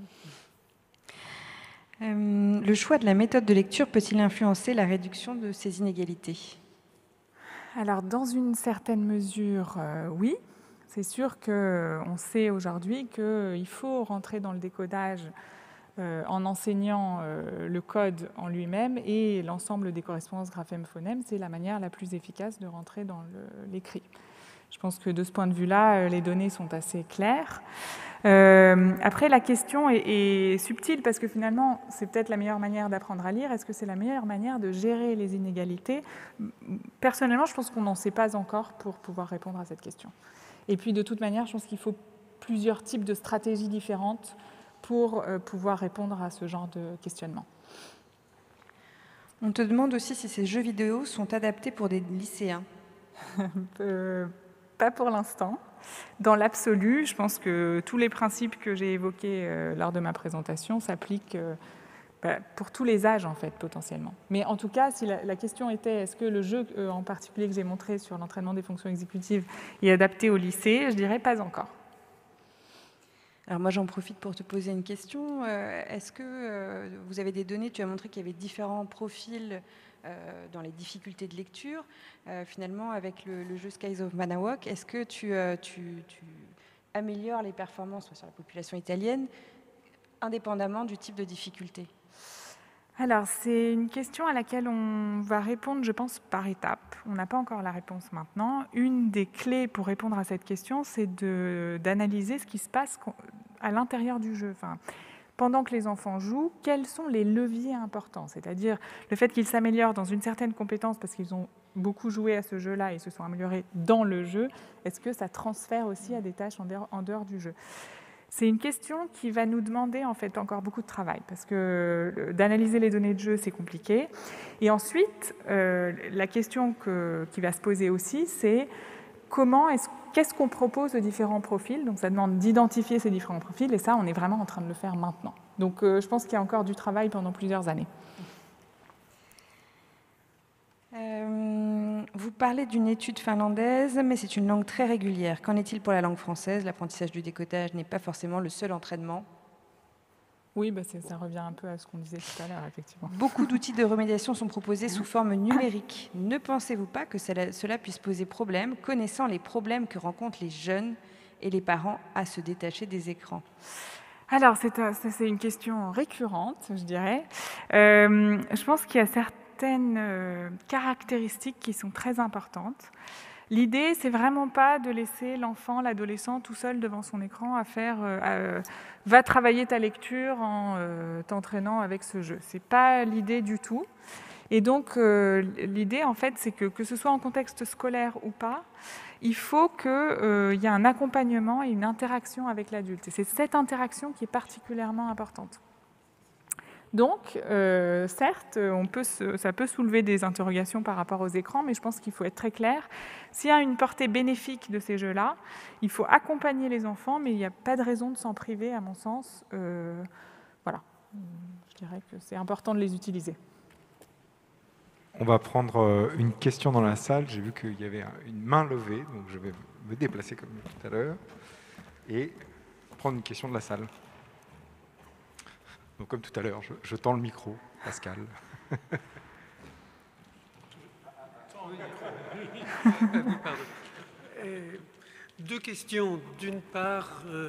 Euh, le choix de la méthode de lecture peut-il influencer la réduction de ces inégalités? Alors, dans une certaine mesure, euh, oui. C'est sûr qu'on sait aujourd'hui qu'il faut rentrer dans le décodage euh, en enseignant euh, le code en lui-même, et l'ensemble des correspondances graphème-phonème, c'est la manière la plus efficace de rentrer dans le, l'écrit. Je pense que de ce point de vue-là, les données sont assez claires. Euh, après, la question est, est subtile parce que finalement, c'est peut-être la meilleure manière d'apprendre à lire. Est-ce que c'est la meilleure manière de gérer les inégalités? Personnellement, je pense qu'on n'en sait pas encore pour pouvoir répondre à cette question. Et puis, de toute manière, je pense qu'il faut plusieurs types de stratégies différentes pour euh, pouvoir répondre à ce genre de questionnement. On te demande aussi si ces jeux vidéo sont adaptés pour des lycéens. euh, Pas pour l'instant. Dans l'absolu, je pense que tous les principes que j'ai évoqués euh, lors de ma présentation s'appliquent euh, bah, pour tous les âges, en fait, potentiellement. Mais en tout cas, si la, la question était est-ce que le jeu euh, en particulier que j'ai montré sur l'entraînement des fonctions exécutives est adapté au lycée, je dirais pas encore. Alors moi, j'en profite pour te poser une question. Euh, est-ce que euh, vous avez des données? Tu as montré qu'il y avait différents profils Euh, dans les difficultés de lecture, euh, finalement, avec le, le jeu Skies of Manawak, est-ce que tu, euh, tu, tu améliores les performances sur la population italienne, indépendamment du type de difficulté? Alors, c'est une question à laquelle on va répondre, je pense, par étapes. On n'a pas encore la réponse maintenant. Une des clés pour répondre à cette question, c'est de, d'analyser ce qui se passe à l'intérieur du jeu. Enfin, pendant que les enfants jouent, quels sont les leviers importants? C'est-à-dire le fait qu'ils s'améliorent dans une certaine compétence parce qu'ils ont beaucoup joué à ce jeu-là et se sont améliorés dans le jeu, est-ce que ça transfère aussi à des tâches en dehors, en dehors du jeu? C'est une question qui va nous demander en fait encore beaucoup de travail, parce que d'analyser les données de jeu, c'est compliqué. Et ensuite, euh, la question que, qui va se poser aussi, c'est comment est-ce, qu'est-ce qu'on propose aux différents profils? Donc ça demande d'identifier ces différents profils, et ça, on est vraiment en train de le faire maintenant. Donc euh, je pense qu'il y a encore du travail pendant plusieurs années. Euh, vous parlez d'une étude finlandaise, mais c'est une langue très régulière. Qu'en est-il pour la langue française? L'apprentissage du décodage n'est pas forcément le seul entraînement. Oui, bah ça revient un peu à ce qu'on disait tout à l'heure, effectivement. Beaucoup d'outils de remédiation sont proposés sous forme numérique. Ne pensez-vous pas que cela, cela puisse poser problème, connaissant les problèmes que rencontrent les jeunes et les parents à se détacher des écrans? Alors, c'est une question récurrente, je dirais. Euh, je pense qu'il y a certaines euh, caractéristiques qui sont très importantes. L'idée, c'est vraiment pas de laisser l'enfant, l'adolescent tout seul devant son écran à faire euh, « va travailler ta lecture en euh, t'entraînant avec ce jeu ». C'est pas l'idée du tout. Et donc, euh, l'idée, en fait, c'est que, que ce soit en contexte scolaire ou pas, il faut qu'il euh, y ait un accompagnement et une interaction avec l'adulte. Et c'est cette interaction qui est particulièrement importante. Donc, euh, certes, on peut se, ça peut soulever des interrogations par rapport aux écrans, mais je pense qu'il faut être très clair. S'il y a une portée bénéfique de ces jeux-là, il faut accompagner les enfants, mais il n'y a pas de raison de s'en priver, à mon sens. Euh, voilà, je dirais que c'est important de les utiliser. On va prendre une question dans la salle. J'ai vu qu'il y avait une main levée, donc je vais me déplacer comme tout à l'heure et prendre une question de la salle. Donc, comme tout à l'heure, je, je tends le micro, Pascal. euh, deux questions. D'une part, euh,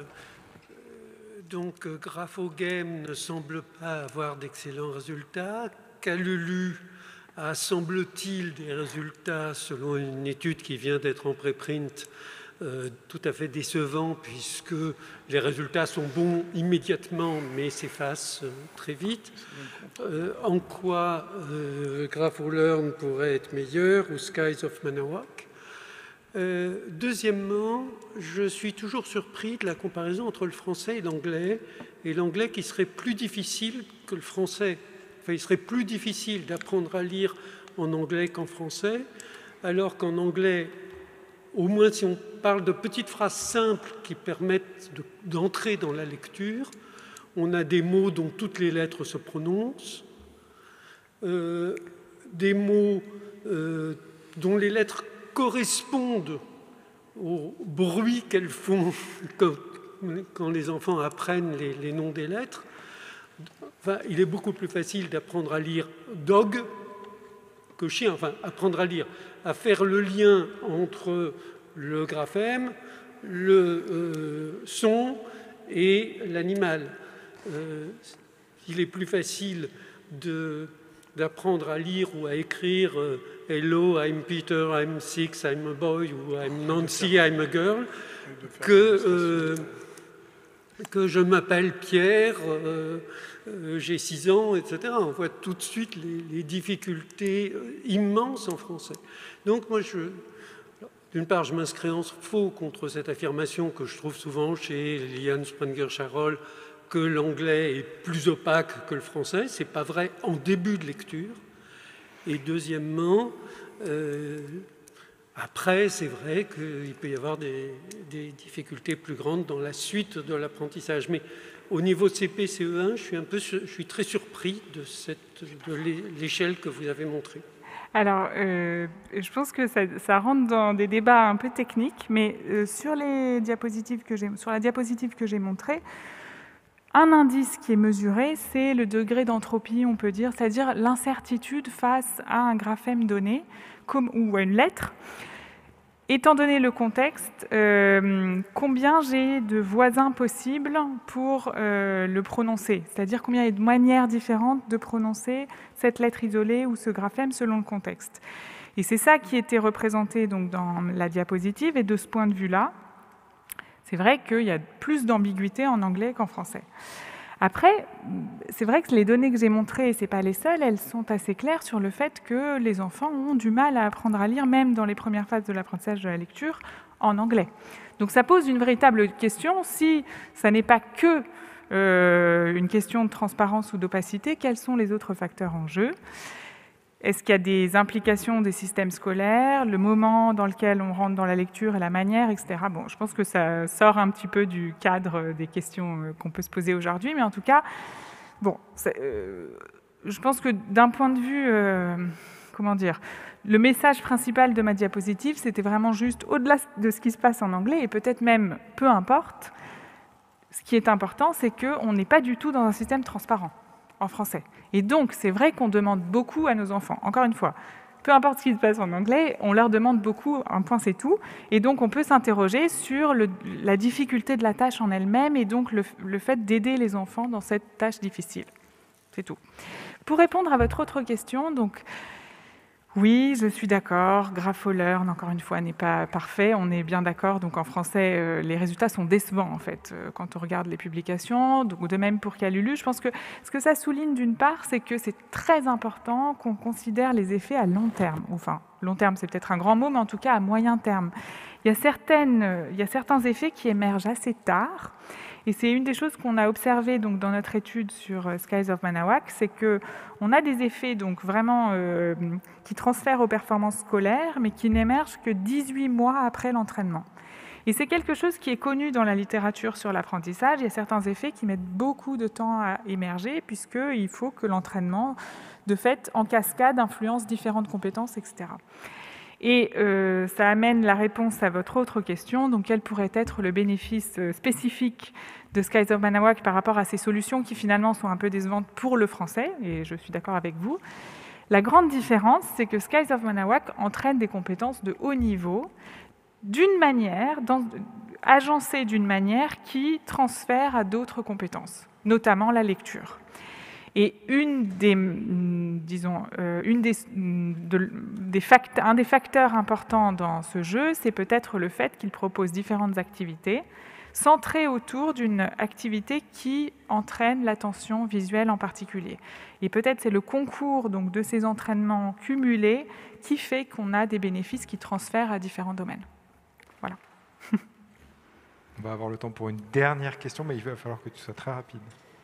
donc Graphogame ne semble pas avoir d'excellents résultats. Calulu a, semble-t-il, des résultats selon une étude qui vient d'être en préprint Euh, tout à fait décevant puisque les résultats sont bons immédiatement mais s'effacent euh, très vite. Euh, en quoi euh, GraphOlearn pourrait être meilleur ou Skies of Manahuac. Euh, deuxièmement, je suis toujours surpris de la comparaison entre le français et l'anglais, et l'anglais qui serait plus difficile que le français. Enfin, il serait plus difficile d'apprendre à lire en anglais qu'en français, alors qu'en anglais, au moins si on parle de petites phrases simples qui permettent d'entrer dans la lecture, on a des mots dont toutes les lettres se prononcent, euh, des mots euh, dont les lettres correspondent au bruit qu'elles font quand, quand les enfants apprennent les, les noms des lettres. Enfin, il est beaucoup plus facile d'apprendre à lire dog que chien, enfin apprendre à lire, à faire le lien entre le graphème, le euh, son et l'animal. Euh, il est plus facile d'apprendre à lire ou à écrire euh, « Hello, I'm Peter, I'm six, I'm a boy » ou « I'm Nancy, I'm a girl » que, euh, que je m'appelle Pierre, euh, euh, j'ai six ans, et cetera. On voit tout de suite les, les difficultés immenses en français. Donc moi, je... D'une part, je m'inscris en faux contre cette affirmation que je trouve souvent chez Liliane Spranger-Charol que l'anglais est plus opaque que le français. Ce n'est pas vrai en début de lecture. Et deuxièmement, euh, après, c'est vrai qu'il peut y avoir des, des difficultés plus grandes dans la suite de l'apprentissage. Mais au niveau de C P C E un, je suis, un peu, je suis très surpris de, cette, de l'échelle que vous avez montrée. Alors, euh, je pense que ça, ça rentre dans des débats un peu techniques, mais euh, sur, les diapositives que j'ai, sur la diapositive que j'ai montrée, un indice qui est mesuré, c'est le degré d'entropie, on peut dire, c'est-à-dire l'incertitude face à un graphème donné comme, ou à une lettre. Étant donné le contexte, euh, combien j'ai de voisins possibles pour euh, le prononcer, c'est-à-dire combien il y a de manières différentes de prononcer cette lettre isolée ou ce graphème selon le contexte. Et c'est ça qui était représenté donc, dans la diapositive, et de ce point de vue-là, c'est vrai qu'il y a plus d'ambiguïté en anglais qu'en français. Après, c'est vrai que les données que j'ai montrées, et ce n'est pas les seules, elles sont assez claires sur le fait que les enfants ont du mal à apprendre à lire, même dans les premières phases de l'apprentissage de la lecture, en anglais. Donc ça pose une véritable question. Si ça n'est pas que euh, une question de transparence ou d'opacité, quels sont les autres facteurs en jeu ? Est-ce qu'il y a des implications des systèmes scolaires, le moment dans lequel on rentre dans la lecture et la manière, et cetera. Bon, je pense que ça sort un petit peu du cadre des questions qu'on peut se poser aujourd'hui, mais en tout cas, bon, euh, je pense que d'un point de vue, euh, comment dire, le message principal de ma diapositive, c'était vraiment juste au-delà de ce qui se passe en anglais, et peut-être même, peu importe, ce qui est important, c'est qu'on n'est pas du tout dans un système transparent en français. Et donc, c'est vrai qu'on demande beaucoup à nos enfants. Encore une fois, peu importe ce qui se passe en anglais, on leur demande beaucoup, un point c'est tout. Et donc, on peut s'interroger sur le, la difficulté de la tâche en elle-même et donc le, le fait d'aider les enfants dans cette tâche difficile. C'est tout. Pour répondre à votre autre question, donc, oui, je suis d'accord, GraphOlearn, encore une fois, n'est pas parfait, on est bien d'accord, donc en français, euh, les résultats sont décevants, en fait, euh, quand on regarde les publications, donc, de même pour Calulu. Je pense que ce que ça souligne, d'une part, c'est que c'est très important qu'on considère les effets à long terme, enfin, long terme, c'est peut-être un grand mot, mais en tout cas à moyen terme. Il y a, certaines, il y a certains effets qui émergent assez tard, et c'est une des choses qu'on a observées donc, dans notre étude sur Skies of Manahoac, c'est qu'on a des effets donc, vraiment euh, qui transfèrent aux performances scolaires, mais qui n'émergent que dix-huit mois après l'entraînement. Et c'est quelque chose qui est connu dans la littérature sur l'apprentissage. Il y a certains effets qui mettent beaucoup de temps à émerger, puisqu'il faut que l'entraînement, de fait, en cascade, influence différentes compétences, et cetera. Et euh, ça amène la réponse à votre autre question, donc quel pourrait être le bénéfice spécifique de Skies of Manahoac par rapport à ces solutions qui finalement sont un peu décevantes pour le français, et je suis d'accord avec vous. La grande différence, c'est que Skies of Manahoac entraîne des compétences de haut niveau, d'une manière, dans, agencées d'une manière qui transfère à d'autres compétences, notamment la lecture. Et une des, disons, euh, une des, de, des facteurs, un des facteurs importants dans ce jeu, c'est peut-être le fait qu'il propose différentes activités centrées autour d'une activité qui entraîne l'attention visuelle en particulier. Et peut-être c'est le concours donc, de ces entraînements cumulés qui fait qu'on a des bénéfices qui transfèrent à différents domaines. Voilà. On va avoir le temps pour une dernière question, mais il va falloir que tu sois très rapide.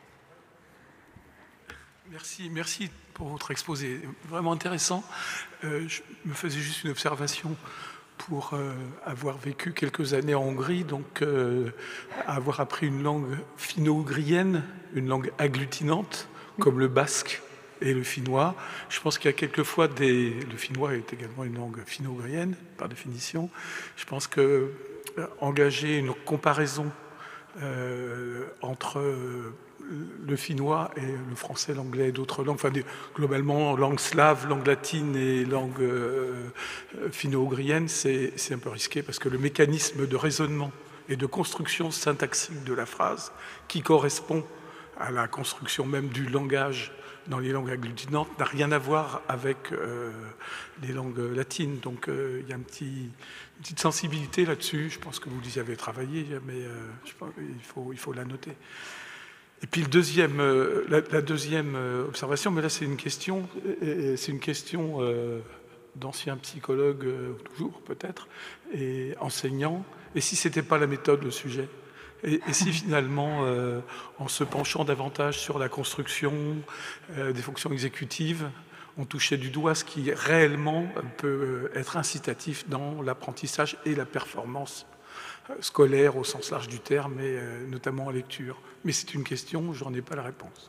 Merci, merci pour votre exposé, vraiment intéressant. Euh, je me faisais juste une observation pour euh, avoir vécu quelques années en Hongrie, donc euh, avoir appris une langue finno-ougrienne, une langue agglutinante, comme le basque et le finnois. Je pense qu'il y a quelquefois des... Le finnois est également une langue finno-ougrienne, par définition. Je pense que euh, engager une comparaison euh, entre... Euh, le finnois et le français, l'anglais et d'autres langues, enfin globalement langue slave, langue latine et langue euh, finno-ougrienne, c'est un peu risqué parce que le mécanisme de raisonnement et de construction syntaxique de la phrase qui correspond à la construction même du langage dans les langues agglutinantes n'a rien à voir avec euh, les langues latines. Donc euh, il y a un petit, une petite sensibilité là-dessus. Je pense que vous y avez travaillé, mais euh, je pense, il, faut, il faut la noter. Et puis le deuxième, euh, la, la deuxième euh, observation, mais là c'est une question, c'est une question euh, d'ancien psychologue, euh, toujours peut-être, et enseignant. Et si ce n'était pas la méthode, le sujet? Et, et si finalement, euh, en se penchant davantage sur la construction euh, des fonctions exécutives, on touchait du doigt ce qui réellement peut être incitatif dans l'apprentissage et la performance scolaire au sens large du terme, et euh, notamment en lecture. Mais c'est une question, je n'en ai pas la réponse.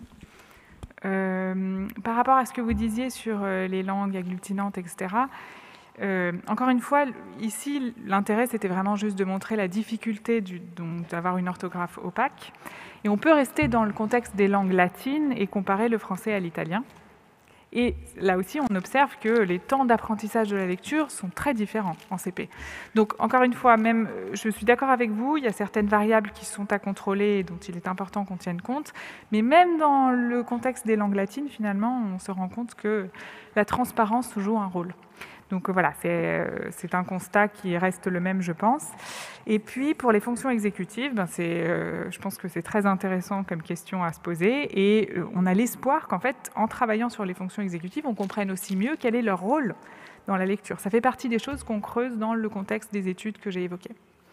Euh, par rapport à ce que vous disiez sur euh, les langues agglutinantes, et cetera, euh, encore une fois, ici, l'intérêt, c'était vraiment juste de montrer la difficulté d'avoir une orthographe opaque. Et on peut rester dans le contexte des langues latines et comparer le français à l'italien. Et là aussi, on observe que les temps d'apprentissage de la lecture sont très différents en C P. Donc, encore une fois, même, je suis d'accord avec vous, il y a certaines variables qui sont à contrôler et dont il est important qu'on tienne compte. Mais même dans le contexte des langues latines, finalement, on se rend compte que la transparence joue un rôle. Donc voilà, c'est un constat qui reste le même, je pense. Et puis, pour les fonctions exécutives, ben euh, je pense que c'est très intéressant comme question à se poser. Et euh, on a l'espoir qu'en fait, en travaillant sur les fonctions exécutives, on comprenne aussi mieux quel est leur rôle dans la lecture. Ça fait partie des choses qu'on creuse dans le contexte des études que j'ai évoquées.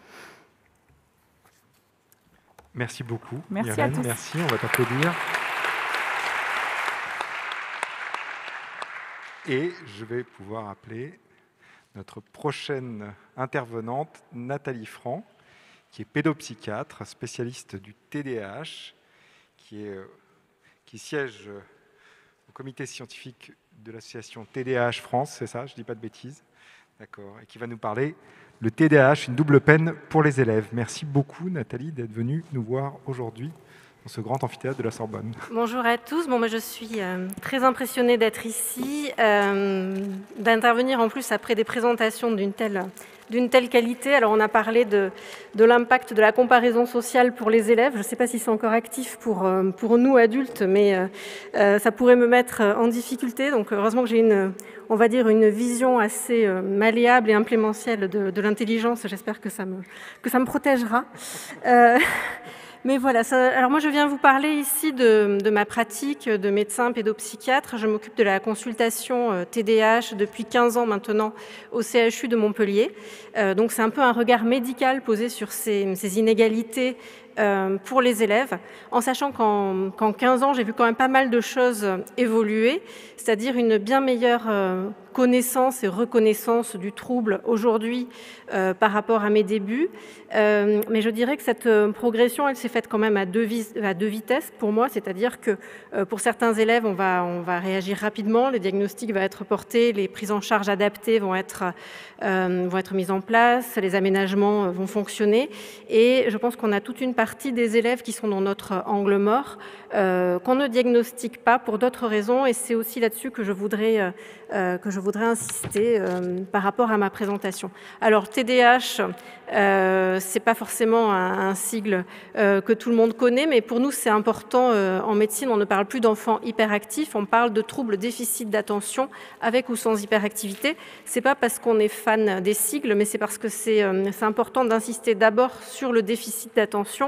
Merci beaucoup. Merci Irène, à tous. Merci, on va t'applaudir. Et je vais pouvoir appeler notre prochaine intervenante, Nathalie Franc, qui est pédopsychiatre, spécialiste du T D A H, qui, est, qui siège au comité scientifique de l'association T D A H France, c'est ça, je ne dis pas de bêtises. D'accord, et qui va nous parler le T D A H, une double peine pour les élèves. Merci beaucoup Nathalie d'être venue nous voir aujourd'hui dans ce grand amphithéâtre de la Sorbonne. Bonjour à tous, bon, moi, je suis euh, très impressionnée d'être ici, euh, d'intervenir en plus après des présentations d'une telle, d'une telle qualité. Alors on a parlé de, de l'impact de la comparaison sociale pour les élèves, je ne sais pas si c'est encore actif pour, euh, pour nous adultes, mais euh, euh, ça pourrait me mettre en difficulté, donc heureusement que j'ai une, on va dire, une vision assez euh, malléable et implémentielle de, de l'intelligence, j'espère que ça me, que ça me protégera. Euh, Mais voilà, ça, alors moi je viens vous parler ici de, de ma pratique de médecin pédopsychiatre. Je m'occupe de la consultation T D A H depuis quinze ans maintenant au C H U de Montpellier. Euh, donc c'est un peu un regard médical posé sur ces, ces inégalités euh, pour les élèves, en sachant qu'en qu'en quinze ans j'ai vu quand même pas mal de choses évoluer, c'est-à-dire une bien meilleure euh, connaissance et reconnaissance du trouble aujourd'hui euh, par rapport à mes débuts. Euh, mais je dirais que cette euh, progression, elle s'est faite quand même à deux, à deux vitesses pour moi, c'est-à-dire que euh, pour certains élèves, on va, on va réagir rapidement, le diagnostic va être porté, les prises en charge adaptées vont être, euh, vont être mises en place, les aménagements vont fonctionner. Et je pense qu'on a toute une partie des élèves qui sont dans notre angle mort, euh, qu'on ne diagnostique pas pour d'autres raisons. Et c'est aussi là-dessus que je voudrais, euh, que je voudrais insister euh, par rapport à ma présentation. Alors, T D A H, euh, c'est pas forcément un, un sigle euh, que tout le monde connaît, mais pour nous, c'est important. Euh, en médecine, on ne parle plus d'enfants hyperactifs, on parle de troubles déficit d'attention avec ou sans hyperactivité. C'est pas parce qu'on est fan des sigles, mais c'est parce que c'est euh, c'est important d'insister d'abord sur le déficit d'attention,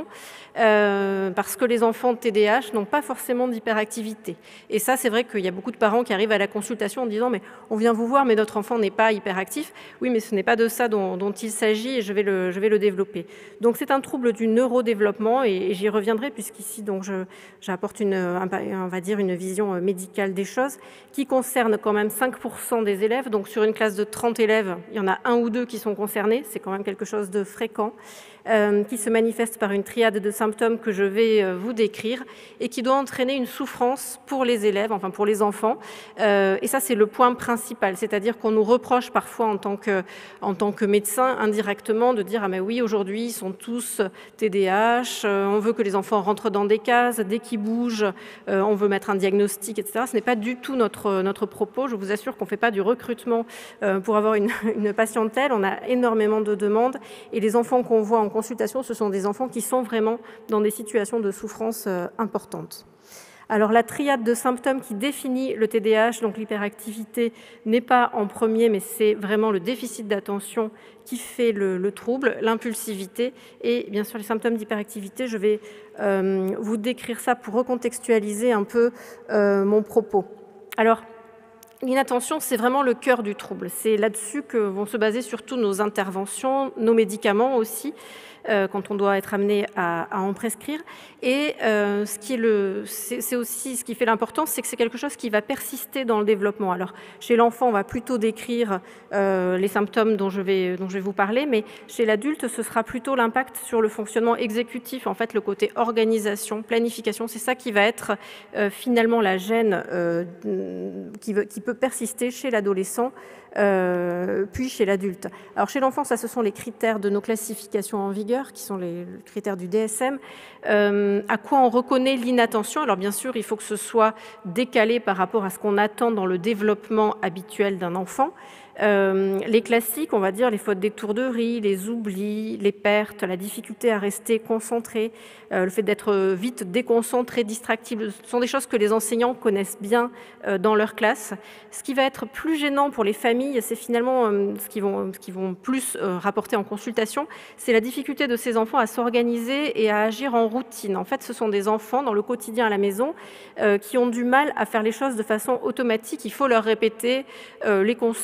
euh, parce que les enfants de T D A H n'ont pas forcément d'hyperactivité. Et ça, c'est vrai qu'il y a beaucoup de parents qui arrivent à la consultation en disant « mais on vient vous voir, mais notre enfant n'est pas hyperactif ». Oui, mais ce n'est pas de ça dont, dont il s'agit et je vais le, je vais le développer. Donc c'est un trouble du neurodéveloppement et, et j'y reviendrai puisqu'ici donc je, j'apporte une, on va dire une vision médicale des choses qui concerne quand même cinq pour cent des élèves. Donc sur une classe de trente élèves, il y en a un ou deux qui sont concernés. C'est quand même quelque chose de fréquent. Euh, qui se manifeste par une triade de symptômes que je vais euh, vous décrire et qui doit entraîner une souffrance pour les élèves, enfin pour les enfants. Euh, et ça, c'est le point principal, c'est-à-dire qu'on nous reproche parfois en tant que, en tant que médecin indirectement de dire « ah mais oui, aujourd'hui, ils sont tous T D A H, euh, on veut que les enfants rentrent dans des cases, dès qu'ils bougent, euh, on veut mettre un diagnostic, et cetera » Ce n'est pas du tout notre, notre propos. Je vous assure qu'on ne fait pas du recrutement euh, pour avoir une, une patientèle. On a énormément de demandes et les enfants qu'on voit en consultation, ce sont des enfants qui sont vraiment dans des situations de souffrance euh, importantes. Alors la triade de symptômes qui définit le T D A H, donc l'hyperactivité, n'est pas en premier, mais c'est vraiment le déficit d'attention qui fait le, le trouble, l'impulsivité et bien sûr les symptômes d'hyperactivité. Je vais euh, vous décrire ça pour recontextualiser un peu euh, mon propos. Alors, l'inattention, c'est vraiment le cœur du trouble. C'est là-dessus que vont se baser surtout nos interventions, nos médicaments aussi, euh, quand on doit être amené à, à en prescrire. Et euh, ce qui est le, c'est, c'est aussi ce qui fait l'importance, c'est que c'est quelque chose qui va persister dans le développement. Alors, chez l'enfant, on va plutôt décrire euh, les symptômes dont je vais, dont je vais vous parler, mais chez l'adulte, ce sera plutôt l'impact sur le fonctionnement exécutif, en fait, le côté organisation, planification. C'est ça qui va être euh, finalement la gêne euh, qui, veut, qui peut persister chez l'adolescent, euh, puis chez l'adulte. Alors chez l'enfant, ça ce sont les critères de nos classifications en vigueur, qui sont les critères du D S M. Euh, à quoi on reconnaît l'inattention? Alors bien sûr, il faut que ce soit décalé par rapport à ce qu'on attend dans le développement habituel d'un enfant. Euh, les classiques, on va dire les fautes d'étourderie, les oublis, les pertes, la difficulté à rester concentré, euh, le fait d'être vite déconcentré, distractible, ce sont des choses que les enseignants connaissent bien euh, dans leur classe. Ce qui va être plus gênant pour les familles, c'est finalement euh, ce qu'ils vont, ce qu'ils vont plus euh, rapporter en consultation, c'est la difficulté de ces enfants à s'organiser et à agir en routine. En fait, ce sont des enfants dans le quotidien à la maison euh, qui ont du mal à faire les choses de façon automatique. Il faut leur répéter euh, les consignes,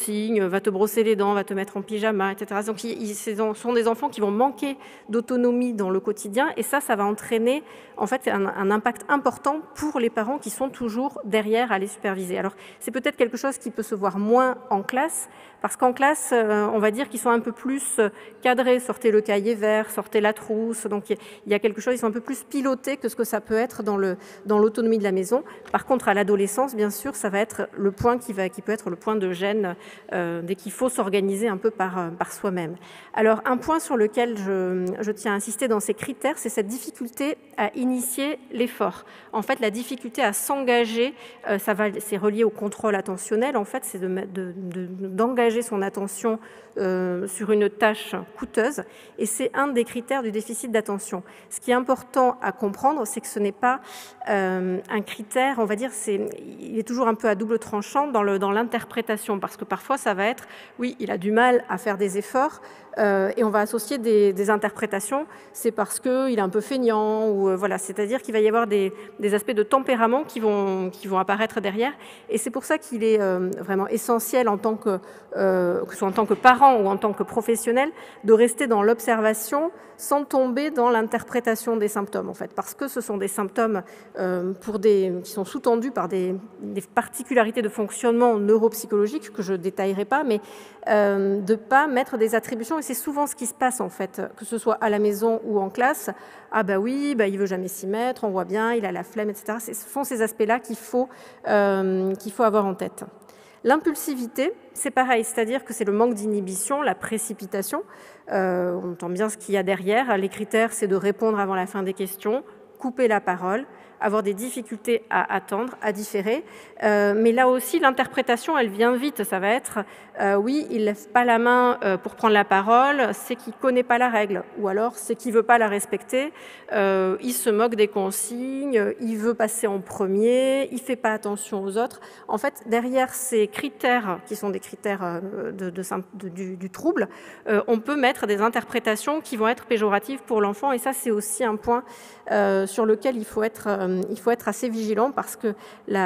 va te brosser les dents, va te mettre en pyjama, et cetera. Donc, ils, ils, ce sont des enfants qui vont manquer d'autonomie dans le quotidien, et ça, ça va entraîner en fait un, un impact important pour les parents qui sont toujours derrière à les superviser. Alors, c'est peut-être quelque chose qui peut se voir moins en classe, parce qu'en classe, euh, on va dire qu'ils sont un peu plus cadrés, sortez le cahier vert, sortez la trousse, donc il y a quelque chose, ils sont un peu plus pilotés que ce que ça peut être dans le, dans l'autonomie de la maison. Par contre, à l'adolescence, bien sûr, ça va être le point qui, va, qui peut être le point de gêne euh, dès qu'il faut s'organiser un peu par, par soi-même. Alors, un point sur lequel je, je tiens à insister dans ces critères, c'est cette difficulté à initier l'effort. En fait, la difficulté à s'engager, euh, ça va, c'est relié au contrôle attentionnel, en fait, c'est de, de, de, d'engager son attention euh, sur une tâche coûteuse, et c'est un des critères du déficit d'attention. Ce qui est important à comprendre, c'est que ce n'est pas euh, un critère, on va dire, c'est, il est toujours un peu à double tranchant dans, le, dans l'interprétation, parce que parfois ça va être, oui, il a du mal à faire des efforts, euh, et on va associer des, des interprétations, c'est parce qu'il est un peu feignant, ou euh, voilà, c'est-à-dire qu'il va y avoir des, des aspects de tempérament qui vont, qui vont apparaître derrière, et c'est pour ça qu'il est euh, vraiment essentiel en tant que, euh, que ce soit en tant que parent ou en tant que professionnel, de rester dans l'observation sans tomber dans l'interprétation des symptômes, en fait, parce que ce sont des symptômes euh, pour des, qui sont sous-tendus par des, des particularités de fonctionnement neuropsychologique que je ne détaillerai pas, mais euh, de ne pas mettre des attributions, et c'est souvent ce qui se passe, en fait, que ce soit à la maison ou en classe. Ah bah oui, bah il ne veut jamais s'y mettre, on voit bien, il a la flemme, et cetera. Ce sont ces aspects-là qu'il faut, euh, qu'il faut avoir en tête. L'impulsivité, c'est pareil, c'est-à-dire que c'est le manque d'inhibition, la précipitation. Euh, on entend bien ce qu'il y a derrière. Les critères, c'est de répondre avant la fin des questions, couper la parole, avoir des difficultés à attendre, à différer. Euh, mais là aussi, l'interprétation, elle vient vite. Ça va être, euh, oui, il ne lève pas la main euh, pour prendre la parole, c'est qu'il ne connaît pas la règle. Ou alors, c'est qu'il ne veut pas la respecter, euh, il se moque des consignes, il veut passer en premier, il ne fait pas attention aux autres. En fait, derrière ces critères, qui sont des critères de, de, de, du, du trouble, euh, on peut mettre des interprétations qui vont être péjoratives pour l'enfant. Et ça, c'est aussi un point euh, sur lequel il faut être... Euh, il faut être assez vigilant parce que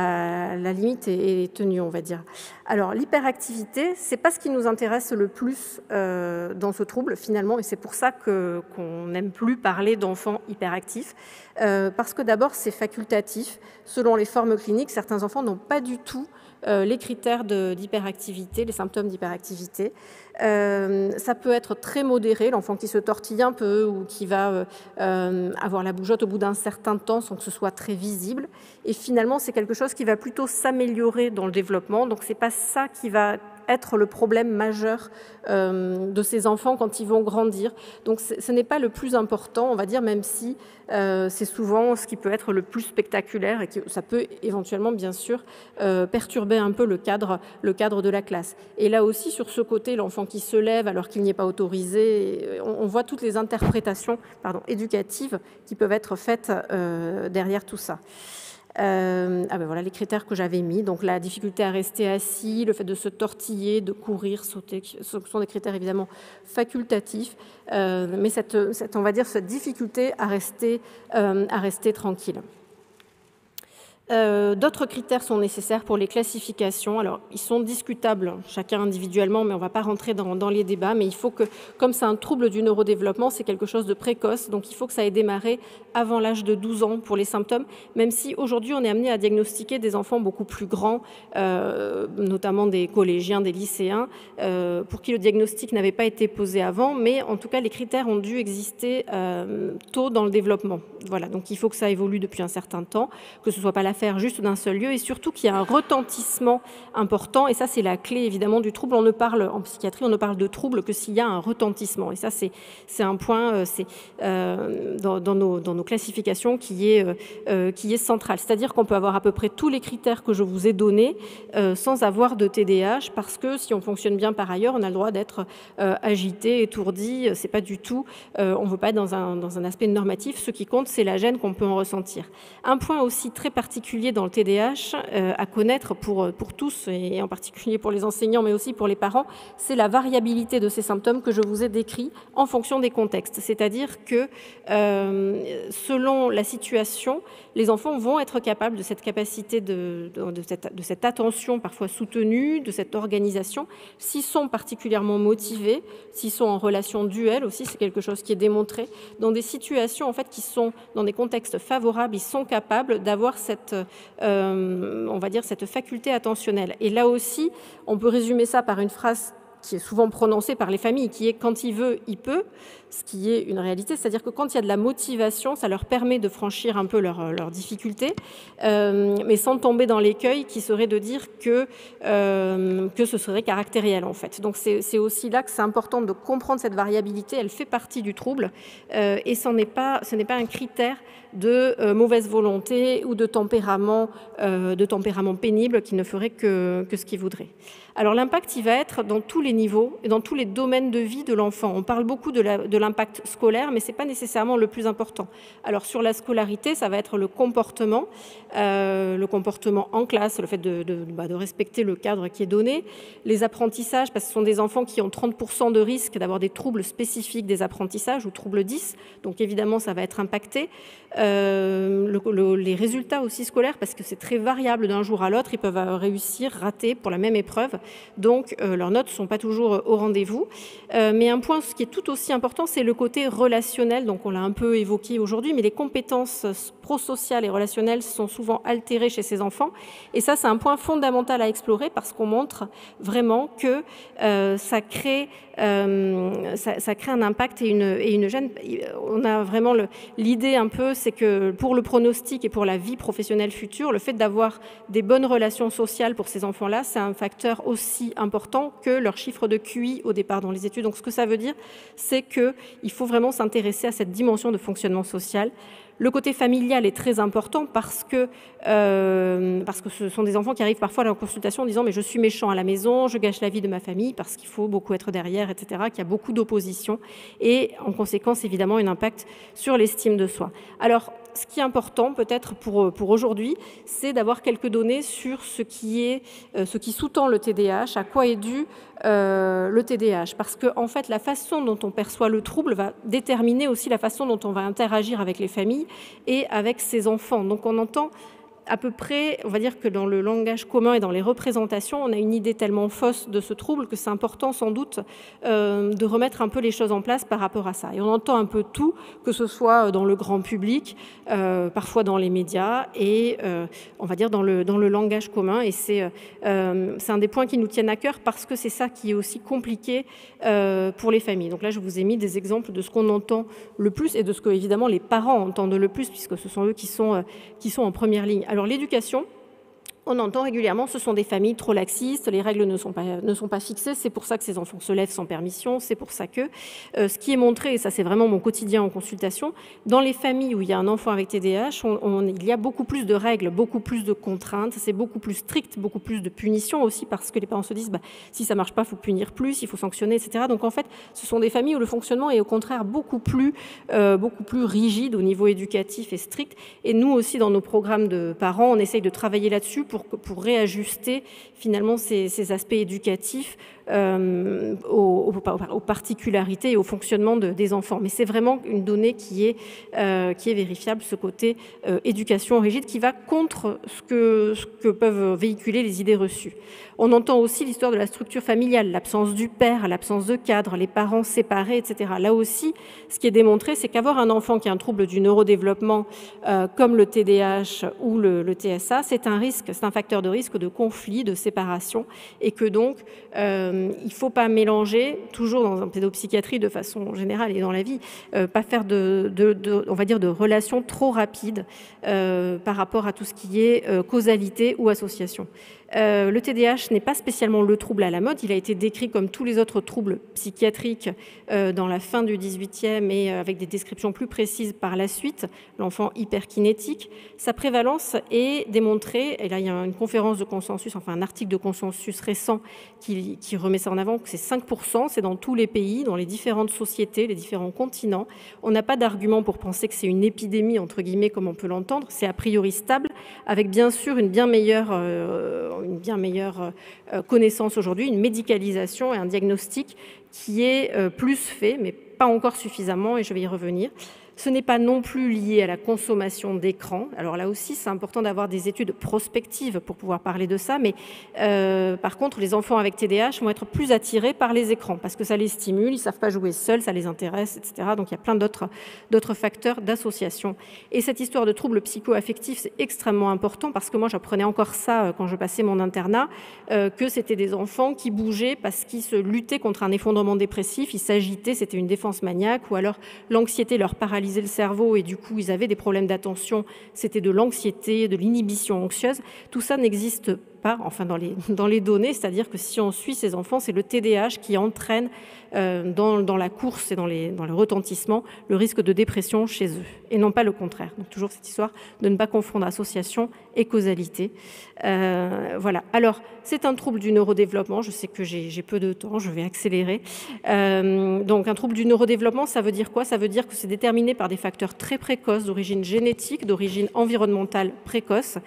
la, la limite est, est tenue, on va dire. Alors, l'hyperactivité, ce n'est pas ce qui nous intéresse le plus euh, dans ce trouble, finalement, et c'est pour ça que, qu'on n'aime plus parler d'enfants hyperactifs, euh, parce que d'abord, c'est facultatif. Selon les formes cliniques, certains enfants n'ont pas du tout euh, les critères de, d'hyperactivité, les symptômes d'hyperactivité. Euh, ça peut être très modéré, l'enfant qui se tortille un peu ou qui va euh, euh, avoir la bougeotte au bout d'un certain temps sans que ce soit très visible. Et finalement, c'est quelque chose qui va plutôt s'améliorer dans le développement. Donc, ce n'est pas ça qui va être le problème majeur euh, de ces enfants quand ils vont grandir. Donc, ce n'est pas le plus important, on va dire, même si euh, c'est souvent ce qui peut être le plus spectaculaire et que ça peut éventuellement, bien sûr, euh, perturber un peu le cadre, le cadre de la classe. Et là aussi, sur ce côté, l'enfant qui se lève alors qu'il n'y est pas autorisé, on, on voit toutes les interprétations pardon, éducatives qui peuvent être faites euh, derrière tout ça. Euh, ah ben voilà les critères que j'avais mis, donc la difficulté à rester assis, le fait de se tortiller, de courir, sauter, ce sont des critères évidemment facultatifs, euh, mais cette, cette, on va dire cette difficulté à rester, euh, à rester tranquille. Euh, d'autres critères sont nécessaires pour les classifications. Alors, ils sont discutables, chacun individuellement, mais on ne va pas rentrer dans, dans les débats. Mais il faut que, comme c'est un trouble du neurodéveloppement, c'est quelque chose de précoce, donc il faut que ça ait démarré avant l'âge de douze ans pour les symptômes, même si aujourd'hui on est amené à diagnostiquer des enfants beaucoup plus grands, euh, notamment des collégiens, des lycéens, euh, pour qui le diagnostic n'avait pas été posé avant, mais en tout cas les critères ont dû exister euh, tôt dans le développement. Voilà, donc il faut que ça évolue depuis un certain temps, que ce ne soit pas l'affaire juste d'un seul lieu, et surtout qu'il y a un retentissement important, et ça c'est la clé évidemment du trouble. On ne parle, en psychiatrie, on ne parle de trouble que s'il y a un retentissement, et ça c'est, c'est un point c'est, euh, dans, dans, nos, dans nos classifications qui est, euh, qui est central. C'est-à-dire qu'on peut avoir à peu près tous les critères que je vous ai donnés euh, sans avoir de T D A H, parce que si on fonctionne bien par ailleurs, on a le droit d'être euh, agité, étourdi, c'est pas du tout, euh, on ne veut pas être dans un, dans un aspect normatif, ce qui compte c'est la gêne qu'on peut en ressentir. Un point aussi très particulier particulier dans le T D A H euh, à connaître pour, pour tous, et en particulier pour les enseignants, mais aussi pour les parents, c'est la variabilité de ces symptômes que je vous ai décrits en fonction des contextes. C'est-à-dire que euh, selon la situation, les enfants vont être capables de cette capacité, de, de, de, cette, de cette attention parfois soutenue, de cette organisation, s'ils sont particulièrement motivés, s'ils sont en relation duel aussi, c'est quelque chose qui est démontré, dans des situations en fait, qui sont dans des contextes favorables, ils sont capables d'avoir cette, euh, on va dire, cette faculté attentionnelle. Et là aussi, on peut résumer ça par une phrase qui est souvent prononcée par les familles, qui est « quand il veut, il peut », ce qui est une réalité, c'est-à-dire que quand il y a de la motivation, ça leur permet de franchir un peu leurs leur difficultés, euh, mais sans tomber dans l'écueil qui serait de dire que, euh, que ce serait caractériel en fait. Donc c'est aussi là que c'est important de comprendre cette variabilité, elle fait partie du trouble, euh, et ce n'est pas, ce n'est pas un critère de euh, mauvaise volonté ou de tempérament, euh, de tempérament pénible qui ne ferait que, que ce qu'il voudrait. Alors l'impact, il va être dans tous les niveaux et dans tous les domaines de vie de l'enfant. On parle beaucoup de la, de l'impact scolaire, mais ce n'est pas nécessairement le plus important. Alors sur la scolarité, ça va être le comportement, euh, le comportement en classe, le fait de, de, bah, de respecter le cadre qui est donné, les apprentissages, parce que ce sont des enfants qui ont trente pour cent de risque d'avoir des troubles spécifiques des apprentissages ou troubles dix, donc évidemment ça va être impacté. Euh, le, le, les résultats aussi scolaires, parce que c'est très variable d'un jour à l'autre, ils peuvent réussir, rater pour la même épreuve, donc euh, leurs notes ne sont pas toujours au rendez-vous. Euh, mais un point, ce qui est tout aussi important, c'est le côté relationnel, donc on l'a un peu évoqué aujourd'hui, mais les compétences prosociales et relationnelles sont souvent altérées chez ces enfants, et ça c'est un point fondamental à explorer parce qu'on montre vraiment que euh, ça crée Euh, ça, ça crée un impact et une, et une gêne. On a vraiment l'idée un peu, c'est que pour le pronostic et pour la vie professionnelle future, le fait d'avoir des bonnes relations sociales pour ces enfants-là, c'est un facteur aussi important que leur chiffre de Q I au départ dans les études. Donc ce que ça veut dire, c'est qu'il faut vraiment s'intéresser à cette dimension de fonctionnement social. Le côté familial est très important parce que, euh, parce que ce sont des enfants qui arrivent parfois à la consultation en disant « mais je suis méchant à la maison, je gâche la vie de ma famille parce qu'il faut beaucoup être derrière, et cetera » qu'il y a beaucoup d'opposition et en conséquence évidemment un impact sur l'estime de soi. Alors, ce qui est important peut-être pour, pour aujourd'hui, c'est d'avoir quelques données sur ce qui, est, euh, ce qui sous-tend le T D A H, à quoi est dû euh, le T D A H. Parce que en fait, la façon dont on perçoit le trouble va déterminer aussi la façon dont on va interagir avec les familles et avec ses enfants. Donc on entend à peu près, on va dire que dans le langage commun et dans les représentations, on a une idée tellement fausse de ce trouble que c'est important sans doute euh, de remettre un peu les choses en place par rapport à ça. Et on entend un peu tout, que ce soit dans le grand public, euh, parfois dans les médias et euh, on va dire dans le, dans le langage commun. Et c'est euh, c'est un des points qui nous tiennent à cœur parce que c'est ça qui est aussi compliqué euh, pour les familles. Donc là, je vous ai mis des exemples de ce qu'on entend le plus et de ce que évidemment les parents entendent le plus puisque ce sont eux qui sont, euh, qui sont en première ligne. Alors l'éducation, on entend régulièrement, ce sont des familles trop laxistes, les règles ne sont pas, ne sont pas fixées, c'est pour ça que ces enfants se lèvent sans permission, c'est pour ça que, euh, ce qui est montré, et ça c'est vraiment mon quotidien en consultation, dans les familles où il y a un enfant avec T D A H, on, on, il y a beaucoup plus de règles, beaucoup plus de contraintes, c'est beaucoup plus strict, beaucoup plus de punitions aussi, parce que les parents se disent, bah, si ça ne marche pas, il faut punir plus, il faut sanctionner, et cetera. Donc en fait, ce sont des familles où le fonctionnement est au contraire beaucoup plus, euh, beaucoup plus rigide au niveau éducatif et strict, et nous aussi dans nos programmes de parents, on essaye de travailler là-dessus pour Pour, pour réajuster finalement ces, ces aspects éducatifs euh, aux, aux, aux particularités et au fonctionnement de, des enfants. Mais c'est vraiment une donnée qui est, euh, qui est vérifiable, ce côté euh, éducation rigide qui va contre ce que, ce que peuvent véhiculer les idées reçues. On entend aussi l'histoire de la structure familiale, l'absence du père, l'absence de cadre, les parents séparés, et cetera. Là aussi, ce qui est démontré, c'est qu'avoir un enfant qui a un trouble du neurodéveloppement euh, comme le T D A H ou le, le T S A, c'est un risque, c'est un facteur de risque de conflit, de séparation, et que donc euh, il ne faut pas mélanger, toujours dans la pédopsychiatrie de façon générale et dans la vie, euh, pas faire de, de, de, on va dire, de relations trop rapides euh, par rapport à tout ce qui est euh, causalité ou association. Euh, le T D A H n'est pas spécialement le trouble à la mode, il a été décrit comme tous les autres troubles psychiatriques euh, dans la fin du dix-huitième et euh, avec des descriptions plus précises par la suite, l'enfant hyperkinétique. Sa prévalence est démontrée, et là il y a une conférence de consensus, enfin un article de consensus récent qui, qui remet ça en avant, que c'est cinq pour cent, c'est dans tous les pays, dans les différentes sociétés, les différents continents. On n'a pas d'argument pour penser que c'est une épidémie, entre guillemets, comme on peut l'entendre, c'est a priori stable, avec bien sûr une bien meilleure... Euh, une bien meilleure connaissance aujourd'hui, une médicalisation et un diagnostic qui est plus fait, mais pas encore suffisamment, et je vais y revenir. Ce n'est pas non plus lié à la consommation d'écran. Alors là aussi, c'est important d'avoir des études prospectives pour pouvoir parler de ça, mais euh, par contre, les enfants avec T D A H vont être plus attirés par les écrans parce que ça les stimule, ils ne savent pas jouer seuls, ça les intéresse, et cetera. Donc il y a plein d'autres d'autres facteurs d'association. Et cette histoire de troubles psycho-affectifs, c'est extrêmement important parce que moi, j'apprenais encore ça quand je passais mon internat, euh, que c'était des enfants qui bougeaient parce qu'ils se luttaient contre un effondrement dépressif, ils s'agitaient, c'était une défense maniaque, ou alors l'anxiété leur paralysait le cerveau et du coup ils avaient des problèmes d'attention, c'était de l'anxiété, de l'inhibition anxieuse. Tout ça n'existe pas, enfin dans les, dans les données, c'est-à-dire que si on suit ces enfants, c'est le T D A H qui entraîne euh, dans, dans la course et dans, les, dans le retentissement le risque de dépression chez eux, et non pas le contraire. Donc toujours cette histoire de ne pas confondre association et causalité. Euh, voilà. Alors, c'est un trouble du neurodéveloppement, je sais que j'ai peu de temps, je vais accélérer. Euh, donc un trouble du neurodéveloppement, ça veut dire quoi? Ça veut dire que c'est déterminé par des facteurs très précoces, d'origine génétique, d'origine environnementale précoce.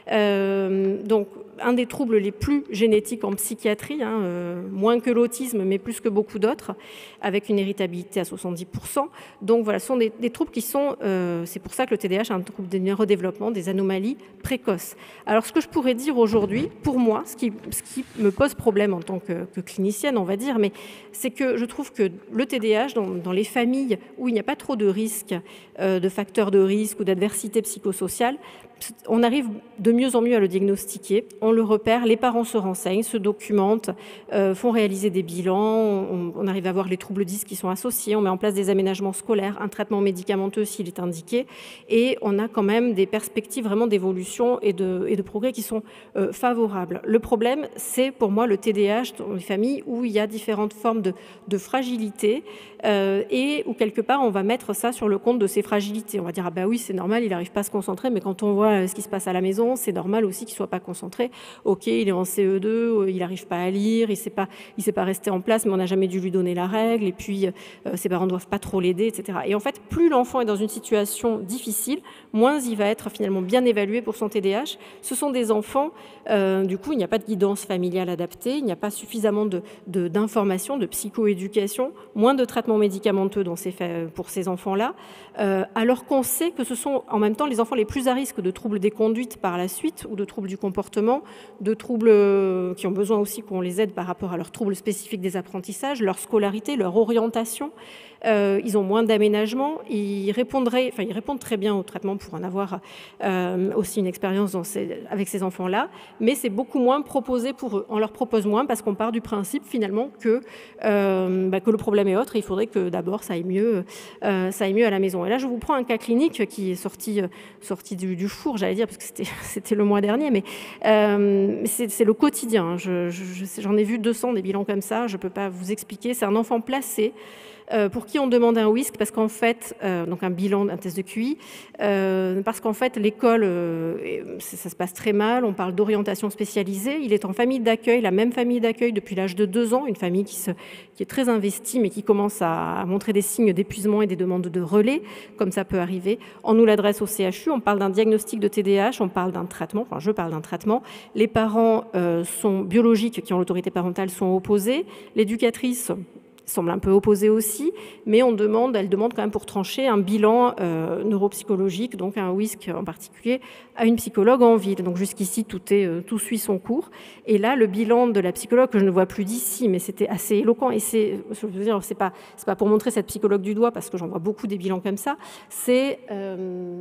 Euh, donc, un des troubles les plus génétiques en psychiatrie, hein, euh, moins que l'autisme, mais plus que beaucoup d'autres, avec une héritabilité à soixante-dix pour cent. Donc voilà, ce sont des, des troubles qui sont, euh, c'est pour ça que le T D A H est un trouble de neurodéveloppement, des anomalies précoces. Alors ce que je pourrais dire aujourd'hui, pour moi, ce qui, ce qui me pose problème en tant que, que clinicienne, on va dire, mais c'est que je trouve que le T D A H, dans, dans les familles où il n'y a pas trop de risques, euh, de facteurs de risque ou d'adversité psychosociale, on arrive de mieux en mieux à le diagnostiquer, on le repère, les parents se renseignent, se documentent, euh, font réaliser des bilans, on, on arrive à voir les troubles dys qui sont associés, on met en place des aménagements scolaires, un traitement médicamenteux s'il est indiqué, et on a quand même des perspectives vraiment d'évolution et de, et de progrès qui sont euh, favorables. Le problème, c'est pour moi le T D A H dans les familles où il y a différentes formes de, de fragilité euh, et où quelque part on va mettre ça sur le compte de ces fragilités. On va dire, ah bah oui, c'est normal, il n'arrive pas à se concentrer, mais quand on voit ce qui se passe à la maison, c'est normal aussi qu'il ne soit pas concentré. Ok, il est en C E deux, il n'arrive pas à lire, il ne sait pas, il sait pas rester en place, mais on n'a jamais dû lui donner la règle, et puis euh, ses parents ne doivent pas trop l'aider, et cetera. Et en fait, plus l'enfant est dans une situation difficile, moins il va être finalement bien évalué pour son T D A H. Ce sont des enfants, euh, du coup, il n'y a pas de guidance familiale adaptée, il n'y a pas suffisamment de, de, d'informations, de psychoéducation, moins de traitements médicamenteux dans ces faits, pour ces enfants-là, euh, alors qu'on sait que ce sont en même temps les enfants les plus à risque de troubles des conduites par la suite ou de troubles du comportement, de troubles qui ont besoin aussi qu'on les aide par rapport à leurs troubles spécifiques des apprentissages, leur scolarité, leur orientation. Euh, ils ont moins d'aménagement, ils, répondraient, enfin, ils répondent très bien au traitement pour en avoir euh, aussi une expérience dans ces, avec ces enfants-là, mais c'est beaucoup moins proposé pour eux. On leur propose moins parce qu'on part du principe finalement que, euh, bah, que le problème est autre et il faudrait que d'abord ça aille mieux, euh, ça aille mieux à la maison. Et là, je vous prends un cas clinique qui est sorti, sorti du, du four, j'allais dire, parce que c'était, c'était le mois dernier, mais euh, c'est, c'est le quotidien. Je, je, j'en ai vu deux cents des bilans comme ça, je ne peux pas vous expliquer. C'est un enfant placé, Euh, pour qui on demande un WISC, parce qu'en fait, euh, donc un bilan, un test de Q I, euh, parce qu'en fait, l'école, euh, ça se passe très mal, on parle d'orientation spécialisée, il est en famille d'accueil, la même famille d'accueil depuis l'âge de deux ans, une famille qui, se, qui est très investie, mais qui commence à, à montrer des signes d'épuisement et des demandes de relais, comme ça peut arriver. On nous l'adresse au C H U, on parle d'un diagnostic de T D A H, on parle d'un traitement, enfin je parle d'un traitement, les parents euh, sont biologiques, qui ont l'autorité parentale, sont opposés, l'éducatrice semble un peu opposée aussi, mais on demande, elle demande quand même pour trancher un bilan euh, neuropsychologique, donc un WISC en particulier, à une psychologue en ville. Donc jusqu'ici, tout, est, euh, tout suit son cours. Et là, le bilan de la psychologue, que je ne vois plus d'ici, mais c'était assez éloquent, et c'est, je veux dire, c'est pas, c'est pas pour montrer cette psychologue du doigt, parce que j'en vois beaucoup des bilans comme ça, c'est... Euh,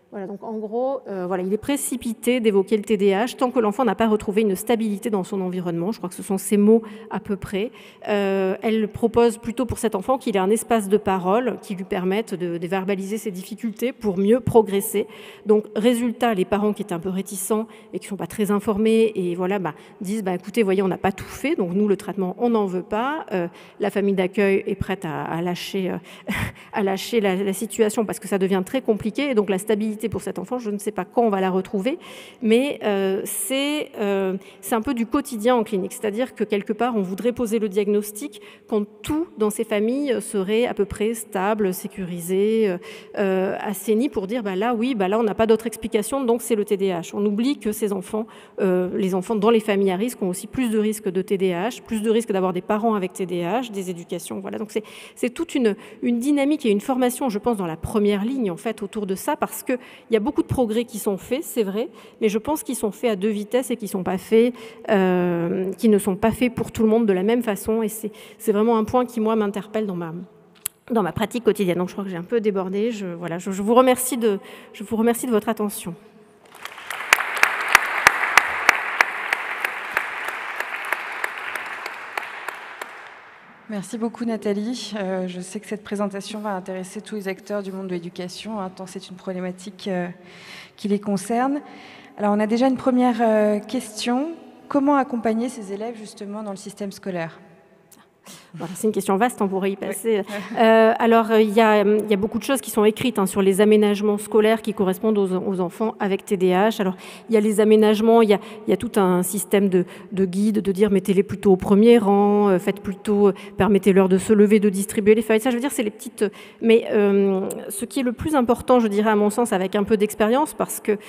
Voilà, donc en gros, euh, voilà, il est précipité d'évoquer le T D A H tant que l'enfant n'a pas retrouvé une stabilité dans son environnement. Je crois que ce sont ces mots à peu près. Euh, elle propose plutôt pour cet enfant qu'il ait un espace de parole qui lui permette de, de verbaliser ses difficultés pour mieux progresser. Donc, résultat, les parents qui étaient un peu réticents et qui ne sont pas très informés et voilà, bah, disent bah, écoutez, voyez, on n'a pas tout fait, donc nous, le traitement, on n'en veut pas. Euh, la famille d'accueil est prête à, à lâcher, euh, à lâcher la, la situation parce que ça devient très compliqué et donc la stabilité pour cet enfant, je ne sais pas quand on va la retrouver, mais euh, c'est euh, un peu du quotidien en clinique, c'est-à-dire que quelque part, on voudrait poser le diagnostic quand tout dans ces familles serait à peu près stable, sécurisé, euh, assaini pour dire bah là, oui, bah là, on n'a pas d'autre explication, donc c'est le T D A H. On oublie que ces enfants, euh, les enfants dans les familles à risque ont aussi plus de risques de T D A H, plus de risques d'avoir des parents avec T D A H, des éducations, voilà. Donc c'est toute une, une dynamique et une formation, je pense, dans la première ligne, en fait, autour de ça, parce que il y a beaucoup de progrès qui sont faits, c'est vrai, mais je pense qu'ils sont faits à deux vitesses et qui sont pas faits, euh, qui ne sont pas faits pour tout le monde de la même façon. Et c'est vraiment un point qui, moi, m'interpelle dans ma, dans ma pratique quotidienne. Donc, je crois que j'ai un peu débordé. Je, voilà, je, je, vous remercie de, je vous remercie de votre attention. Merci beaucoup Nathalie. Euh, je sais que cette présentation va intéresser tous les acteurs du monde de l'éducation, hein, tant c'est une problématique euh, qui les concerne. Alors on a déjà une première euh, question. Comment accompagner ces élèves justement dans le système scolaire ? Voilà, c'est une question vaste, on pourrait y passer. Oui. Euh, alors, il y, a, il y a beaucoup de choses qui sont écrites hein, sur les aménagements scolaires qui correspondent aux, aux enfants avec T D A H. Alors, il y a les aménagements, il y a, il y a tout un système de, de guide, de dire mettez-les plutôt au premier rang, euh, faites plutôt, permettez-leur de se lever, de distribuer les feuilles. Ça, je veux dire, c'est les petites... Mais euh, ce qui est le plus important, je dirais, à mon sens, avec un peu d'expérience, parce que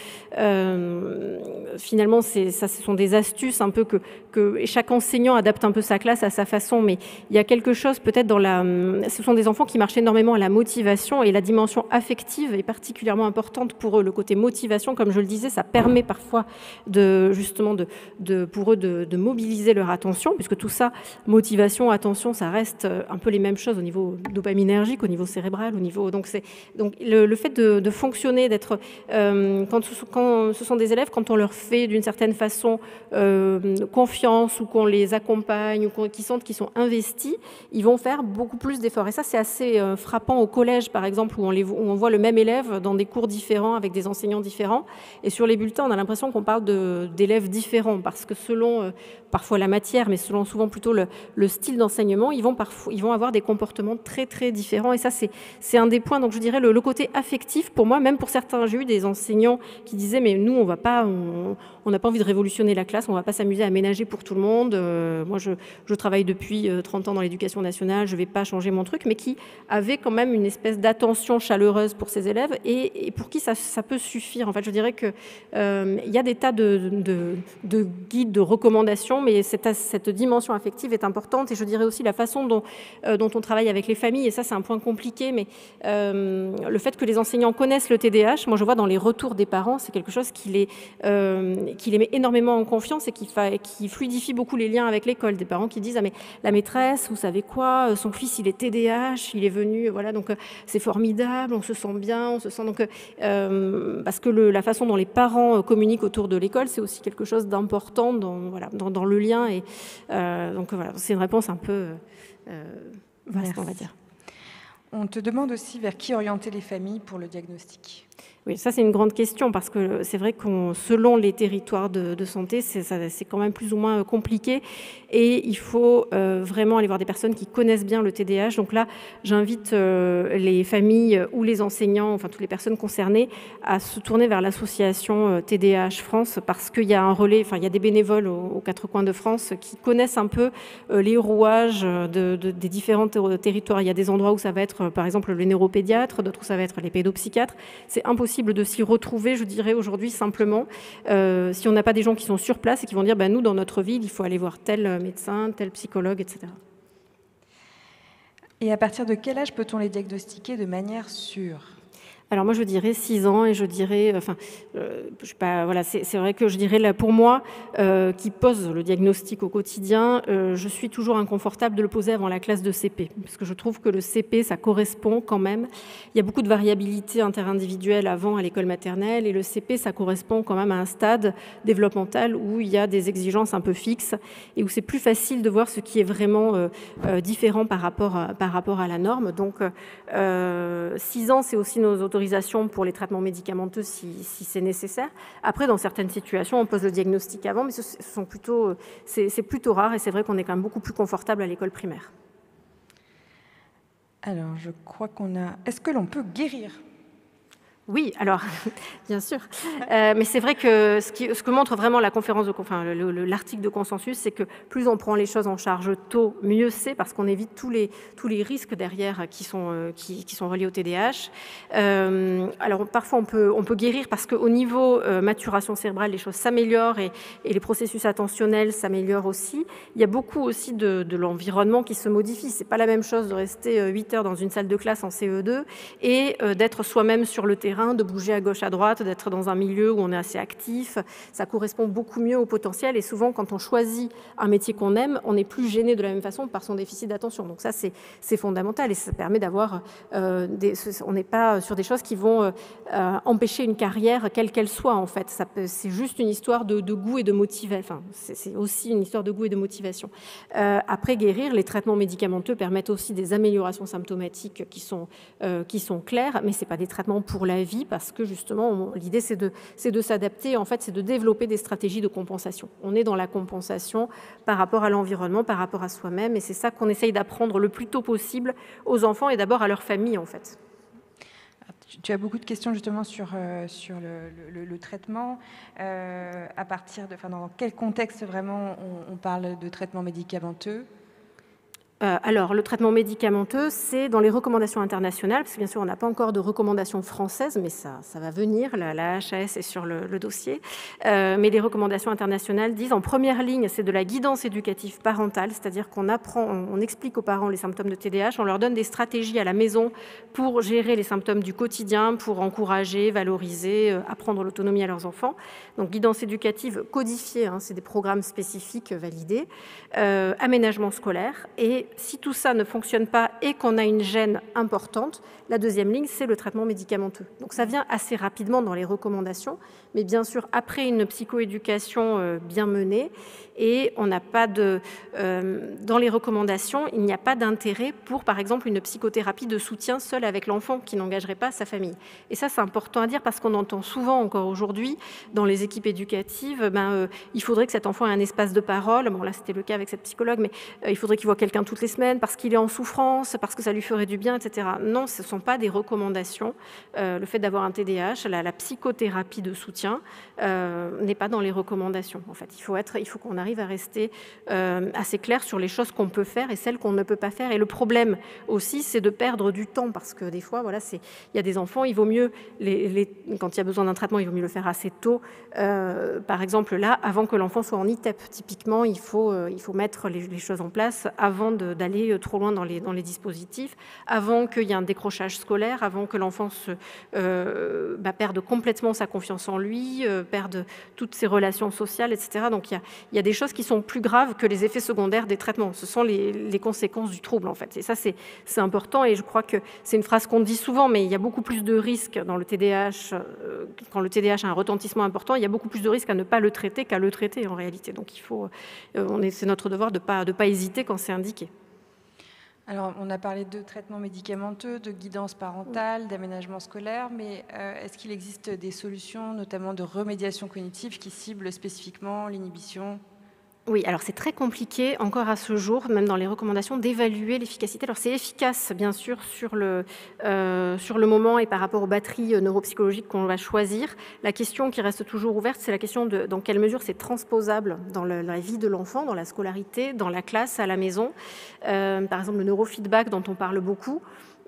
euh, finalement, ça, ce sont des astuces un peu que, que chaque enseignant adapte un peu sa classe à sa façon, mais il y a quelque chose peut-être dans la... Ce sont des enfants qui marchent énormément à la motivation et la dimension affective est particulièrement importante pour eux. Le côté motivation, comme je le disais, ça permet parfois de, justement de, de, pour eux de, de mobiliser leur attention, puisque tout ça, motivation, attention, ça reste un peu les mêmes choses au niveau dopaminergique, au niveau cérébral, au niveau... Donc, donc le, le fait de, de fonctionner, d'être... Euh, quand, quand ce sont des élèves, quand on leur fait d'une certaine façon euh, confiance ou qu'on les accompagne ou qu'ils sentent qu'ils sont investis, ils vont faire beaucoup plus d'efforts. Et ça, c'est assez euh, frappant au collège, par exemple, où on, les, où on voit le même élève dans des cours différents, avec des enseignants différents. Et sur les bulletins, on a l'impression qu'on parle d'élèves différents, parce que selon euh, parfois la matière, mais selon souvent plutôt le, le style d'enseignement, ils, ils vont avoir des comportements très, très différents. Et ça, c'est un des points. Donc, je dirais le, le côté affectif, pour moi, même pour certains, j'ai eu des enseignants qui disaient, mais nous, on va pas... On, on n'a pas envie de révolutionner la classe, on ne va pas s'amuser à ménager pour tout le monde. Euh, moi, je, je travaille depuis euh, trente ans dans l'éducation nationale, je ne vais pas changer mon truc, mais qui avait quand même une espèce d'attention chaleureuse pour ses élèves et, et pour qui ça, ça peut suffire. En fait, je dirais qu'il euh, y a des tas de, de, de guides, de recommandations, mais cette, cette dimension affective est importante. Et je dirais aussi la façon dont, euh, dont on travaille avec les familles, et ça, c'est un point compliqué, mais euh, le fait que les enseignants connaissent le T D A H, moi, je vois dans les retours des parents, c'est quelque chose qui les... Euh, qui les met énormément en confiance et qui, qui fluidifie beaucoup les liens avec l'école. Des parents qui disent ah mais la maîtresse, vous savez quoi, son fils il est T D A H, il est venu, voilà, donc c'est formidable, on se sent bien, on se sent donc euh, parce que le, la façon dont les parents communiquent autour de l'école, c'est aussi quelque chose d'important dans voilà dans, dans le lien et euh, donc voilà, c'est une réponse un peu euh, vaste, Merci. On va dire. On te demande aussi vers qui orienter les familles pour le diagnostic. Oui, ça c'est une grande question parce que c'est vrai que selon les territoires de, de santé, c'est quand même plus ou moins compliqué et il faut euh, vraiment aller voir des personnes qui connaissent bien le T D A H. Donc là, j'invite euh, les familles ou les enseignants, enfin toutes les personnes concernées, à se tourner vers l'association T D A H France parce qu'il y a un relais, enfin il y a des bénévoles aux, aux quatre coins de France qui connaissent un peu euh, les rouages de, de, des différents territoires. Il y a des endroits où ça va être par exemple les neuropédiatres, d'autres où ça va être les pédopsychiatres. C'est impossible de s'y retrouver, je dirais aujourd'hui simplement, euh, si on n'a pas des gens qui sont sur place et qui vont dire bah, nous, dans notre ville, il faut aller voir tel médecin, tel psychologue, et cetera. Et à partir de quel âge peut-on les diagnostiquer de manière sûre ? Alors moi je dirais six ans et je dirais, enfin, euh, je sais pas, voilà, c'est vrai que je dirais là pour moi, euh, qui pose le diagnostic au quotidien, euh, je suis toujours inconfortable de le poser avant la classe de C P, parce que je trouve que le C P ça correspond quand même, il y a beaucoup de variabilité interindividuelle avant à l'école maternelle et le C P ça correspond quand même à un stade développemental où il y a des exigences un peu fixes et où c'est plus facile de voir ce qui est vraiment euh, euh, différent par rapport à, par rapport à la norme. Donc euh, six ans c'est aussi nos autorités pour les traitements médicamenteux si, si c'est nécessaire. Après, dans certaines situations, on pose le diagnostic avant, mais ce sont plutôt, c'est plutôt rare et c'est vrai qu'on est quand même beaucoup plus confortable à l'école primaire. Alors, je crois qu'on a... Est-ce que l'on peut guérir ? Oui, alors, bien sûr. Euh, mais c'est vrai que ce, qui, ce que montre vraiment la conférence de, enfin, l'article de consensus, c'est que plus on prend les choses en charge tôt, mieux c'est, parce qu'on évite tous les, tous les risques derrière qui sont, euh, qui, qui sont reliés au T D A H. Euh, alors, parfois, on peut, on peut guérir parce qu'au niveau euh, maturation cérébrale, les choses s'améliorent et, et les processus attentionnels s'améliorent aussi. Il y a beaucoup aussi de, de l'environnement qui se modifie. C'est pas la même chose de rester huit heures dans une salle de classe en C E deux et euh, d'être soi-même sur le terrain, de bouger à gauche, à droite, d'être dans un milieu où on est assez actif. Ça correspond beaucoup mieux au potentiel et souvent, quand on choisit un métier qu'on aime, on n'est plus gêné de la même façon par son déficit d'attention. Donc ça, c'est fondamental et ça permet d'avoir... Euh, on n'est pas sur des choses qui vont euh, empêcher une carrière, quelle qu'elle soit, en fait. C'est juste une histoire de, de goût et de motivation. Enfin, c'est aussi une histoire de goût et de motivation. Euh, après guérir, les traitements médicamenteux permettent aussi des améliorations symptomatiques qui sont, euh, qui sont claires, mais ce n'est pas des traitements pour la vie, parce que justement, l'idée, c'est de, de s'adapter, en fait, c'est de développer des stratégies de compensation. On est dans la compensation par rapport à l'environnement, par rapport à soi-même, et c'est ça qu'on essaye d'apprendre le plus tôt possible aux enfants et d'abord à leur famille, en fait. Tu as beaucoup de questions justement sur, euh, sur le, le, le traitement. Euh, à partir de, enfin, dans quel contexte vraiment on, on parle de traitement médicamenteux ? Euh, alors, le traitement médicamenteux, c'est dans les recommandations internationales, parce que bien sûr, on n'a pas encore de recommandations françaises, mais ça, ça va venir, la, la H A S est sur le, le dossier. Euh, mais les recommandations internationales disent, en première ligne, c'est de la guidance éducative parentale, c'est-à-dire qu'on apprend, on, on explique aux parents les symptômes de T D A H, on leur donne des stratégies à la maison pour gérer les symptômes du quotidien, pour encourager, valoriser, euh, apprendre l'autonomie à leurs enfants. Donc, guidance éducative codifiée, hein, c'est des programmes spécifiques validés, euh, aménagement scolaire, et si tout ça ne fonctionne pas et qu'on a une gêne importante, la deuxième ligne, c'est le traitement médicamenteux. Donc ça vient assez rapidement dans les recommandations, mais bien sûr, après une psychoéducation bien menée, et on n'a pas de... Euh, dans les recommandations, il n'y a pas d'intérêt pour, par exemple, une psychothérapie de soutien seule avec l'enfant qui n'engagerait pas sa famille. Et ça, c'est important à dire parce qu'on entend souvent encore aujourd'hui, dans les équipes éducatives, ben, euh, il faudrait que cet enfant ait un espace de parole. Bon, là, c'était le cas avec cette psychologue, mais euh, il faudrait qu'il voit quelqu'un toutes les semaines parce qu'il est en souffrance, parce que ça lui ferait du bien, et cetera. Non, ce ne sont pas des recommandations. Euh, le fait d'avoir un T D A H, la, la psychothérapie de soutien euh, n'est pas dans les recommandations. En fait, il faut être, il faut qu'on arrive à rester euh, assez clair sur les choses qu'on peut faire et celles qu'on ne peut pas faire. Et le problème aussi, c'est de perdre du temps parce que des fois, voilà, c'est, il y a des enfants, il vaut mieux, les, les, quand il y a besoin d'un traitement, il vaut mieux le faire assez tôt. Euh, par exemple, là, avant que l'enfant soit en I T E P, typiquement, il faut, euh, il faut mettre les, les choses en place avant d'aller trop loin dans les, dans les dispositifs, avant qu'il y ait un décrochage scolaire, avant que l'enfant se euh, bah, perde complètement sa confiance en lui, euh, perde toutes ses relations sociales, et cetera. Donc il y a, il y a des choses qui sont plus graves que les effets secondaires des traitements. Ce sont les, les conséquences du trouble, en fait. Et ça, c'est important. Et je crois que c'est une phrase qu'on dit souvent, mais il y a beaucoup plus de risques dans le T D A H. Euh, quand le T D A H a un retentissement important, il y a beaucoup plus de risques à ne pas le traiter qu'à le traiter, en réalité. Donc il faut, euh, c'est notre devoir de ne pas, de pas hésiter quand c'est indiqué. Alors, on a parlé de traitement médicamenteux, de guidance parentale, d'aménagement scolaire, mais euh, est-ce qu'il existe des solutions, notamment de remédiation cognitive, qui ciblent spécifiquement l'inhibition ? Oui, alors c'est très compliqué encore à ce jour, même dans les recommandations, d'évaluer l'efficacité. Alors c'est efficace, bien sûr, sur le, euh, sur le moment et par rapport aux batteries neuropsychologiques qu'on va choisir. La question qui reste toujours ouverte, c'est la question de dans quelle mesure c'est transposable dans, le, dans la vie de l'enfant, dans la scolarité, dans la classe, à la maison. Euh, par exemple, le neurofeedback dont on parle beaucoup.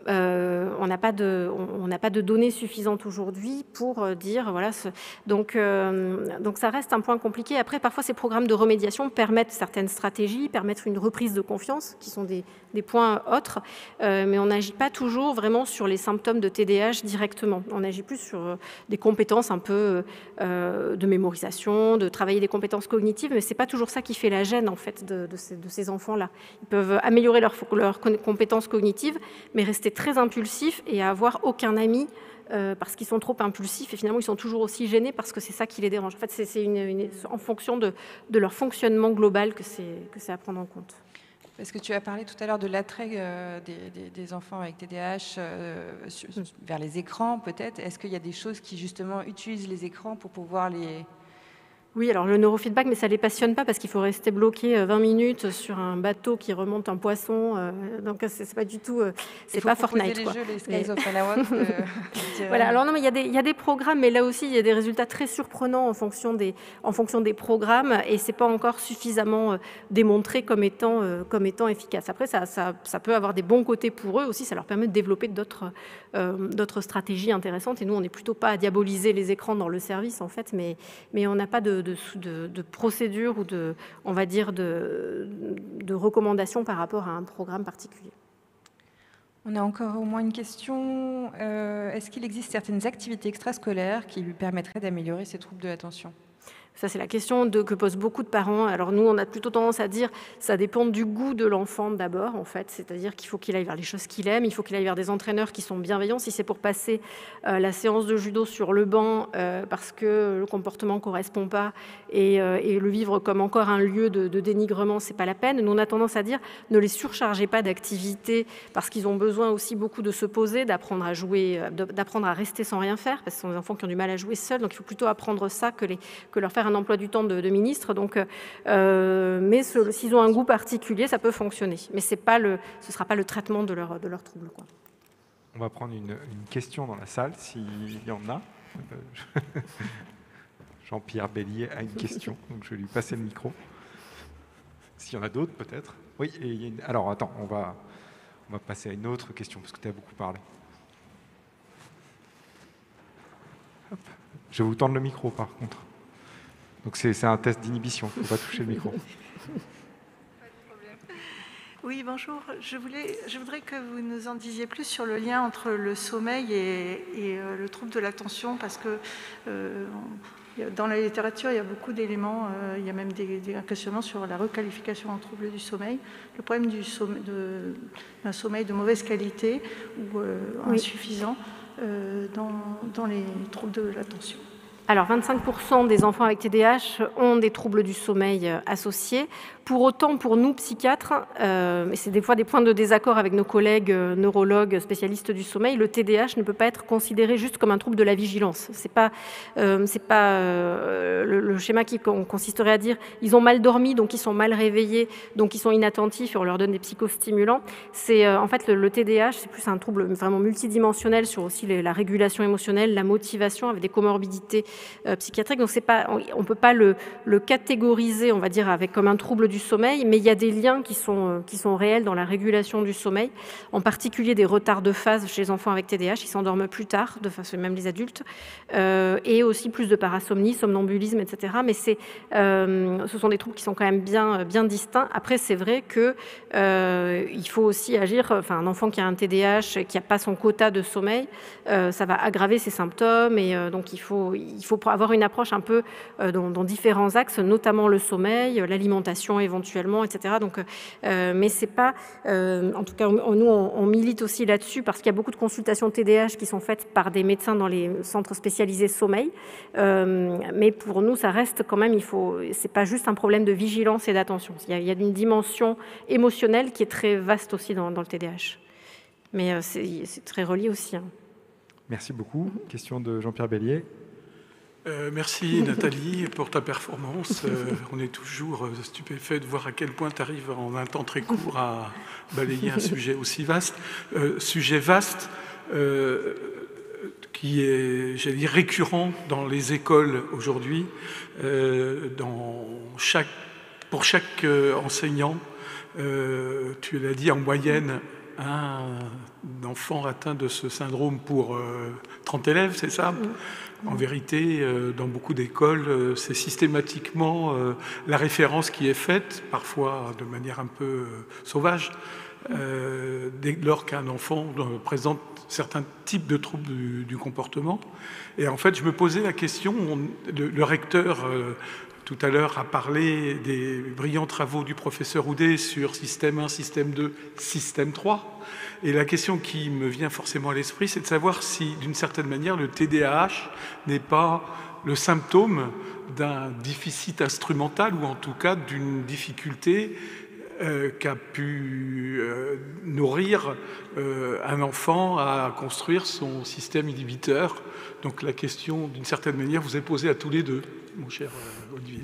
Euh, on n'a pas de, on n'a pas de données suffisantes aujourd'hui pour dire, voilà, ce, donc, euh, donc ça reste un point compliqué. Après, parfois, ces programmes de remédiation permettent certaines stratégies, permettent une reprise de confiance, qui sont des, des points autres, euh, mais on n'agit pas toujours vraiment sur les symptômes de T D A H directement. On agit plus sur des compétences un peu euh, de mémorisation, de travailler des compétences cognitives, mais c'est pas toujours ça qui fait la gêne, en fait, de, de ces, de ces enfants-là. Ils peuvent améliorer leurs leur compétences cognitives, mais rester très impulsifs et avoir aucun ami euh, parce qu'ils sont trop impulsifs et finalement ils sont toujours aussi gênés parce que c'est ça qui les dérange. En fait, c'est une, une, en fonction de, de leur fonctionnement global que c'est à prendre en compte. Parce que tu as parlé tout à l'heure de l'attrait euh, des, des, des enfants avec T D A H euh, sur, vers les écrans, peut-être. Est-ce qu'il y a des choses qui, justement, utilisent les écrans pour pouvoir les... Oui, alors le neurofeedback, mais ça ne les passionne pas parce qu'il faut rester bloqué vingt minutes sur un bateau qui remonte un poisson. Euh, donc, c'est pas du tout... Euh, c'est pas Fortnite, les quoi. jeux, les Skies of Palawak. Euh, voilà, alors non, mais il y a des, il y a des programmes, mais là aussi, il y a des résultats très surprenants en fonction des, en fonction des programmes et c'est pas encore suffisamment euh, démontré comme étant, euh, comme étant efficace. Après, ça, ça, ça peut avoir des bons côtés pour eux aussi, ça leur permet de développer d'autres euh, d'autres stratégies intéressantes et nous, on n'est plutôt pas à diaboliser les écrans dans le service, en fait, mais, mais on n'a pas de De, de, de procédures ou de, on va dire, de, de recommandations par rapport à un programme particulier. On a encore au moins une question. Euh, Est-ce qu'il existe certaines activités extrascolaires qui lui permettraient d'améliorer ses troubles de l'attention ? Ça, c'est la question de, que posent beaucoup de parents. Alors nous, on a plutôt tendance à dire ça dépend du goût de l'enfant d'abord, en fait. C'est-à-dire qu'il faut qu'il aille vers les choses qu'il aime, il faut qu'il aille vers des entraîneurs qui sont bienveillants. Si c'est pour passer euh, la séance de judo sur le banc euh, parce que le comportement ne correspond pas et, euh, et le vivre comme encore un lieu de, de dénigrement, c'est pas la peine. Nous, on a tendance à dire ne les surchargez pas d'activités parce qu'ils ont besoin aussi beaucoup de se poser, d'apprendre à jouer, d'apprendre à rester sans rien faire, parce que ce sont des enfants qui ont du mal à jouer seuls. Donc il faut plutôt apprendre ça que, les, que leur faire un emploi du temps de, de ministre, donc, euh, mais s'ils ont un goût particulier, ça peut fonctionner. Mais c'est pas le, ce ne sera pas le traitement de leur, de leur trouble, quoi. On va prendre une, une question dans la salle, s'il y en a. Jean-Pierre Bélier a une question, donc je vais lui passer le micro. S'il y en a d'autres, peut-être. Oui, et il y a une... alors attends, on va, on va passer à une autre question, parce que tu as beaucoup parlé. Hop. Je vais vous tendre le micro, par contre. Donc c'est un test d'inhibition, il ne faut pas toucher le micro. Oui, bonjour. Je, voulais, je voudrais que vous nous en disiez plus sur le lien entre le sommeil et, et euh, le trouble de l'attention, parce que euh, dans la littérature, il y a beaucoup d'éléments, euh, il y a même des, des questionnements sur la requalification en trouble du sommeil, le problème du sommeil, de, d'un sommeil de mauvaise qualité ou euh, oui. insuffisant euh, dans, dans les troubles de l'attention. Alors, vingt-cinq pour cent des enfants avec T D A H ont des troubles du sommeil associés. Pour autant, pour nous, psychiatres, euh, et c'est des fois des points de désaccord avec nos collègues euh, neurologues spécialistes du sommeil, le T D A H ne peut pas être considéré juste comme un trouble de la vigilance. C'est pas, euh, c'est pas euh, le, le schéma qui consisterait à dire ils ont mal dormi, donc ils sont mal réveillés, donc ils sont inattentifs et on leur donne des psychostimulants. C'est euh, en fait le, le T D A H, c'est plus un trouble vraiment multidimensionnel sur aussi les, la régulation émotionnelle, la motivation avec des comorbidités euh, psychiatriques. Donc c'est pas, on ne peut pas le, le catégoriser, on va dire, avec comme un trouble du sommeil, mais il y a des liens qui sont, qui sont réels dans la régulation du sommeil, en particulier des retards de phase chez les enfants avec T D A H, ils s'endorment plus tard, de façon, même les adultes, euh, et aussi plus de parasomnie, somnambulisme, et cetera. Mais c'est, euh, ce sont des troubles qui sont quand même bien, bien distincts. Après, c'est vrai qu'il euh, faut aussi agir, enfin, un enfant qui a un T D A H, qui n'a pas son quota de sommeil, euh, ça va aggraver ses symptômes, et euh, donc il faut, il faut avoir une approche un peu euh, dans, dans différents axes, notamment le sommeil, l'alimentation éventuellement, et cetera. Donc, euh, mais c'est pas, euh, en tout cas, on, nous, on, on milite aussi là-dessus parce qu'il y a beaucoup de consultations T D A H qui sont faites par des médecins dans les centres spécialisés sommeil. Euh, mais pour nous, ça reste quand même, il faut, c'est pas juste un problème de vigilance et d'attention. Il y a, il y a une dimension émotionnelle qui est très vaste aussi dans, dans le T D A H. Mais euh, c'est très relié aussi. Hein. Merci beaucoup. Question de Jean-Pierre Bélier. Euh, merci Nathalie pour ta performance. Euh, on est toujours stupéfait de voir à quel point tu arrives en un temps très court à balayer un sujet aussi vaste. Euh, sujet vaste euh, qui est, j'allais dire, récurrent dans les écoles aujourd'hui. Euh, dans chaque, pour chaque euh, enseignant, euh, tu l'as dit, en moyenne, un enfant atteint de ce syndrome pour euh, trente élèves, c'est ça? En vérité, euh, dans beaucoup d'écoles, euh, c'est systématiquement euh, la référence qui est faite, parfois de manière un peu euh, sauvage, euh, dès lors qu'un enfant euh, présente certains types de troubles du, du comportement. Et en fait, je me posais la question, on, le, le recteur euh, tout à l'heure a parlé des brillants travaux du professeur Houdet sur système un, système deux, système trois. Et la question qui me vient forcément à l'esprit, c'est de savoir si, d'une certaine manière, le T D A H n'est pas le symptôme d'un déficit instrumental ou en tout cas d'une difficulté euh, qu'a pu euh, nourrir euh, un enfant à construire son système inhibiteur. Donc la question, d'une certaine manière, vous est posée à tous les deux, mon cher euh, Olivier.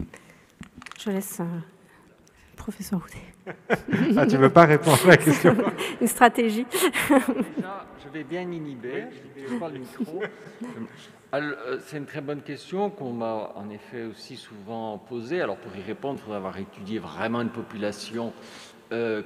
Je laisse... Euh... Professeur Houdet. Ah, tu ne veux pas répondre à la question? Une stratégie. Déjà, je vais bien inhiber. Je parle du micro. C'est une très bonne question qu'on m'a en effet aussi souvent posée. Alors pour y répondre, il faudrait avoir étudié vraiment une population euh,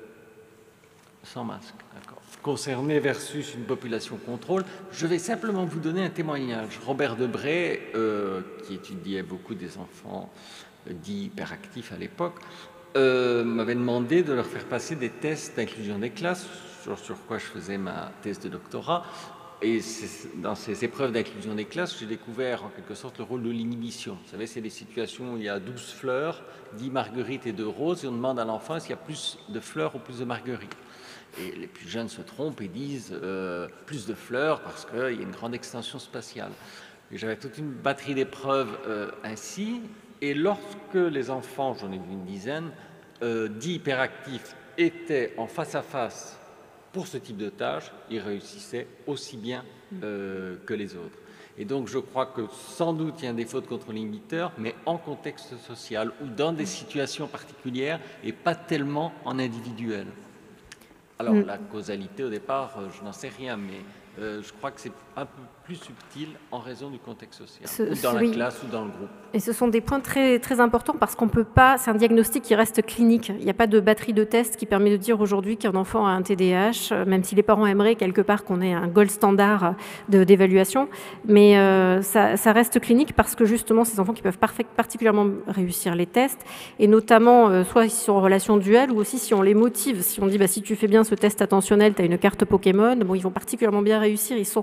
sans masque, d'accord, concernée versus une population contrôle. Je vais simplement vous donner un témoignage. Robert Debré, euh, qui étudiait beaucoup des enfants euh, dits hyperactifs à l'époque, Euh, m'avait demandé de leur faire passer des tests d'inclusion des classes, sur, sur quoi je faisais ma thèse de doctorat. Et dans ces épreuves d'inclusion des classes, j'ai découvert en quelque sorte le rôle de l'inhibition. Vous savez, c'est des situations où il y a douze fleurs, dix marguerites et deux roses, et on demande à l'enfant s'il y a plus de fleurs ou plus de marguerites. Et les plus jeunes se trompent et disent euh, plus de fleurs parce qu'il y a une grande extension spatiale. Et j'avais toute une batterie d'épreuves euh, ainsi. Et lorsque les enfants, j'en ai vu une dizaine, euh, dits hyperactifs, étaient en face-à-face pour ce type de tâches, ils réussissaient aussi bien euh, que les autres. Et donc je crois que sans doute il y a un défaut de contrôle inhibiteur, mais en contexte social ou dans des situations particulières et pas tellement en individuel. Alors mm. la causalité au départ, je n'en sais rien, mais euh, je crois que c'est un peu plus subtil en raison du contexte social, ce, ou dans la oui. classe ou dans le groupe. Et ce sont des points très, très importants parce qu'on peut pas, c'est un diagnostic qui reste clinique. Il n'y a pas de batterie de tests qui permet de dire aujourd'hui qu'un enfant a un T D A H, même si les parents aimeraient quelque part qu'on ait un gold standard de, d'évaluation. Mais euh, ça, ça reste clinique parce que justement, ces enfants qui peuvent parfait, particulièrement réussir les tests, et notamment, euh, soit ils sont en relation duelle ou aussi si on les motive. Si on dit, bah, si tu fais bien ce test attentionnel, tu as une carte Pokémon, bon, ils vont particulièrement bien réussir. Ils sont...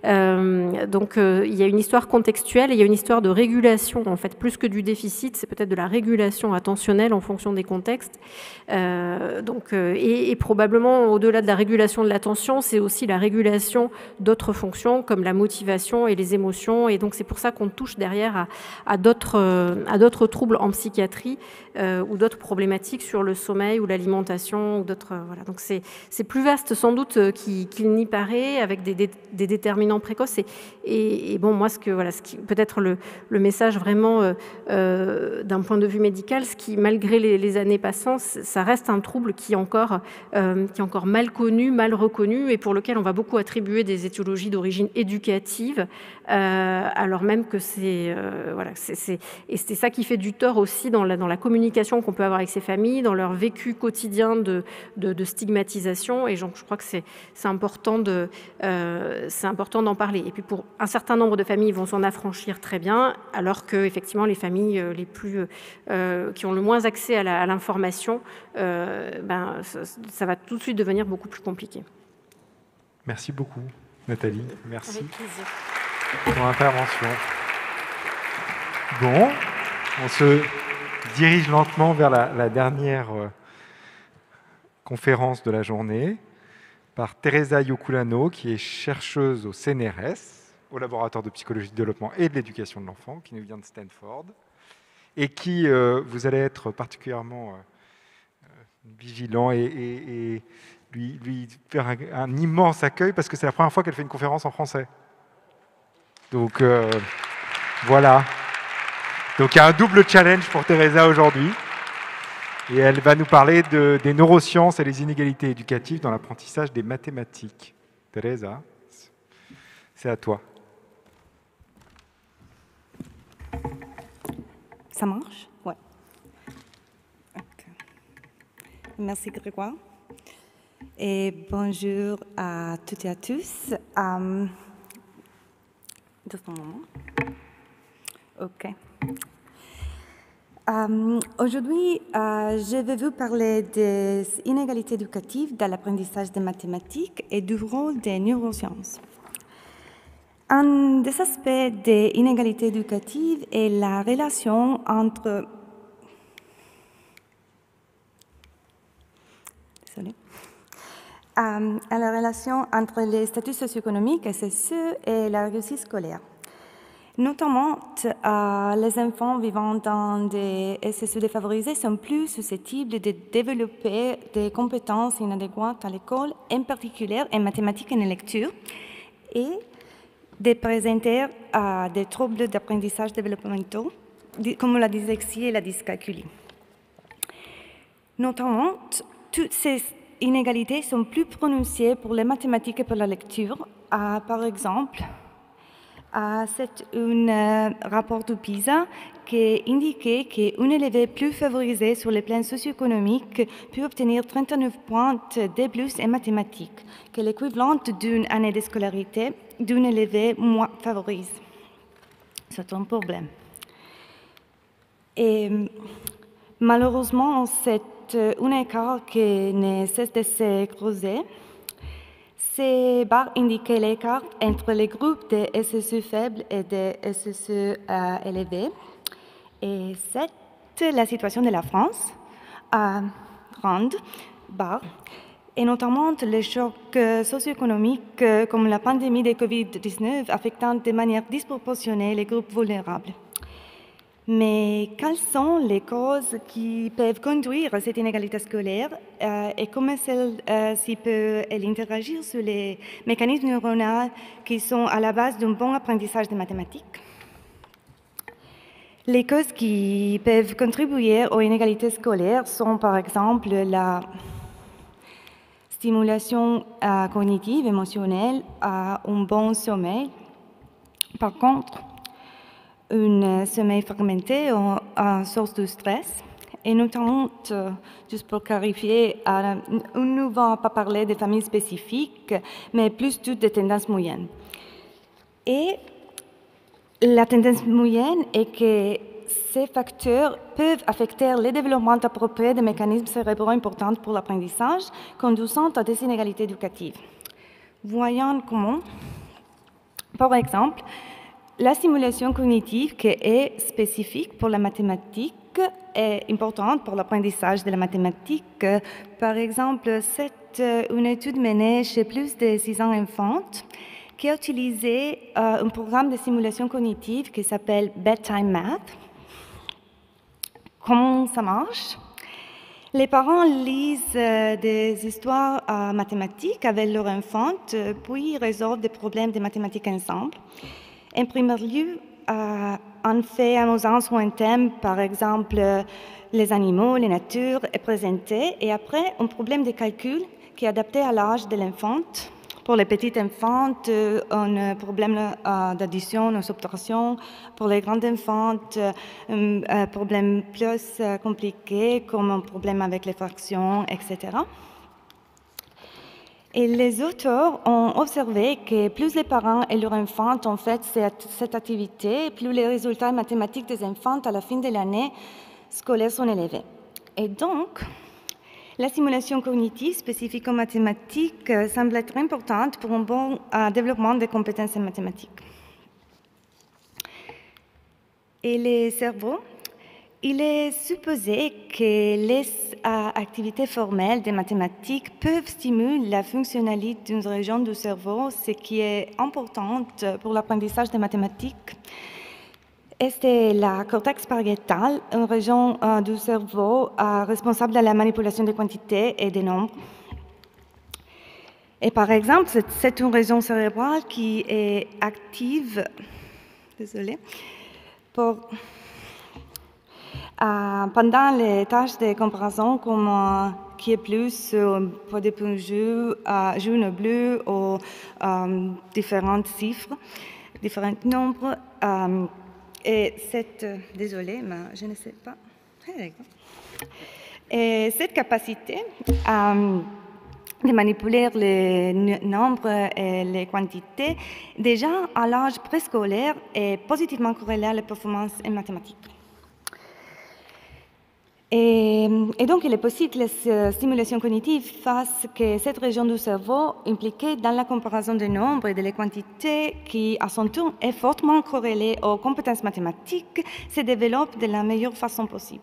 Euh, donc, euh, il y a une histoire contextuelle et il y a une histoire de régulation, en fait, plus que du déficit, c'est peut-être de la régulation attentionnelle en fonction des contextes. Euh, donc, euh, et, et probablement, au-delà de la régulation de l'attention, c'est aussi la régulation d'autres fonctions comme la motivation et les émotions. Et donc, c'est pour ça qu'on touche derrière à, à, d'autres, euh, à d'autres troubles en psychiatrie euh, ou d'autres problématiques sur le sommeil ou l'alimentation. Ou d'autres, euh, voilà. Donc, c'est, c'est plus vaste sans doute euh, qu'il, qu'il n'y paraît, avec des, des, des déterminants précoces. Et, et, et bon, moi, ce que, voilà, ce qui, peut-être le, le message vraiment euh, euh, d'un point de vue médical, ce qui, malgré les, les années passant, ça reste un trouble qui est, encore, euh, qui est encore mal connu, mal reconnu, et pour lequel on va beaucoup attribuer des étiologies d'origine éducative, euh, alors même que c'est, euh, voilà, c'est, c'est, et c'est ça qui fait du tort aussi dans la, dans la communication qu'on peut avoir avec ces familles, dans leur vécu quotidien de, de, de stigmatisation, et donc je crois que c'est, c'est important de, euh, c'est important d'en parler. Et puis pour un certain nombre de familles, ils vont s'en affranchir très bien, alors que effectivement les familles les plus euh, qui ont le moins accès à, la, à l'information, euh, ben ça, ça va tout de suite devenir beaucoup plus compliqué. Merci beaucoup, Nathalie. Merci Avec plaisir. pour l'intervention. Bon, on se dirige lentement vers la, la dernière euh, conférence de la journée par Teresa Ioculano, qui est chercheuse au C N R S, au laboratoire de psychologie du développement et de l'éducation de l'enfant, qui nous vient de Stanford, et qui, euh, vous allez être particulièrement euh, vigilant et, et, et lui, lui faire un, un immense accueil, parce que c'est la première fois qu'elle fait une conférence en français. Donc, euh, voilà. Donc, il y a un double challenge pour Teresa aujourd'hui. Et elle va nous parler de, des neurosciences et les inégalités éducatives dans l'apprentissage des mathématiques. Teresa, c'est à toi. Ça marche? Ouais. Okay. Merci Grégoire. et bonjour à toutes et à tous. Um, Juste un moment. OK. Um, Aujourd'hui, uh, je vais vous parler des inégalités éducatives dans l'apprentissage des mathématiques et du rôle des neurosciences. Un des aspects des inégalités éducatives est la relation entre... Désolée. Um, à la relation entre les statuts socio-économiques, S S E, et la réussite scolaire. Notamment, euh, les enfants vivant dans des S S E défavorisés sont plus susceptibles de développer des compétences inadéquates à l'école, en particulier en mathématiques et en lecture, et de présenter euh, des troubles d'apprentissage développementaux, comme la dyslexie et la dyscalculie. Notamment, toutes ces inégalités sont plus prononcées pour les mathématiques et pour la lecture. Euh, par exemple, euh, c'est un euh, rapport de PISA qui indiquait qu'un élève plus favorisé sur le plan socio-économique peut obtenir trente-neuf points de plus en mathématiques, qui est l'équivalent d'une année de scolarité d'un élève moins favorisé. C'est un problème. Et malheureusement, c'est un écart qui ne cesse de se creuser. Ces barres indiquent l'écart entre les groupes de S S E faibles et de S S E euh, élevés. Et c'est la situation de la France, à grande barre, et notamment les chocs socio-économiques comme la pandémie de covid dix-neuf affectant de manière disproportionnée les groupes vulnérables. Mais quelles sont les causes qui peuvent conduire à cette inégalité scolaire euh, et comment celle-ci euh, peut elle interagir sur les mécanismes neuronaux qui sont à la base d'un bon apprentissage des mathématiques? Les causes qui peuvent contribuer aux inégalités scolaires sont par exemple la stimulation euh, cognitive, émotionnelle, euh, un bon sommeil. Par contre, un sommeil fragmenté est une source de stress. Et notamment, juste pour clarifier, on ne va pas parler de familles spécifiques, mais plus de tendances moyennes. Et la tendance moyenne est que ces facteurs peuvent affecter le développement approprié des mécanismes cérébraux importants pour l'apprentissage, conduisant à des inégalités éducatives. Voyons comment. Par exemple, la stimulation cognitive qui est spécifique pour la mathématique est importante pour l'apprentissage de la mathématique. Par exemple, c'est une étude menée chez plus de six cents enfants qui a utilisé euh, un programme de simulation cognitive qui s'appelle Bedtime Math. Comment ça marche? Les parents lisent euh, des histoires euh, mathématiques avec leur enfant, euh, puis résolvent des problèmes de mathématiques ensemble. En premier lieu, euh, un fait amusant ou un thème, par exemple, euh, les animaux, la nature, est présenté, et après, un problème de calcul qui est adapté à l'âge de l'enfant. Pour les petits enfants, euh, un problème euh, d'addition ou subtraction. Pour les grands enfants, euh, un problème plus euh, compliqué, comme un problème avec les fractions, et cetera. Et les auteurs ont observé que plus les parents et leurs enfants ont fait cette, cette activité, plus les résultats mathématiques des enfants à la fin de l'année scolaire sont élevés. Et donc, la simulation cognitive spécifique aux mathématiques semble être importante pour un bon euh, développement des compétences en mathématiques. Et les cerveaux, il est supposé que les euh, activités formelles des mathématiques peuvent stimuler la fonctionnalité d'une région du cerveau, ce qui est important pour l'apprentissage des mathématiques. Et c'est la cortex pariétal, une région euh, du cerveau euh, responsable de la manipulation des quantités et des nombres. Et par exemple, c'est une région cérébrale qui est active, désolé, pour Euh, pendant les tâches de comparaison, comme euh, qui est plus euh, pour des points jaunes, euh, jaune ou bleu, ou euh, différents chiffres, différents nombres. Euh, et cette, euh, désolée, mais je ne sais pas. Et cette capacité euh, de manipuler les nombres et les quantités, déjà à l'âge préscolaire est positivement corrélé à la performance en mathématiques. Et, et donc, il est possible que les stimulations cognitives fassent que cette région du cerveau impliquée dans la comparaison des nombres et des quantités, qui à son tour est fortement corrélée aux compétences mathématiques, se développe de la meilleure façon possible.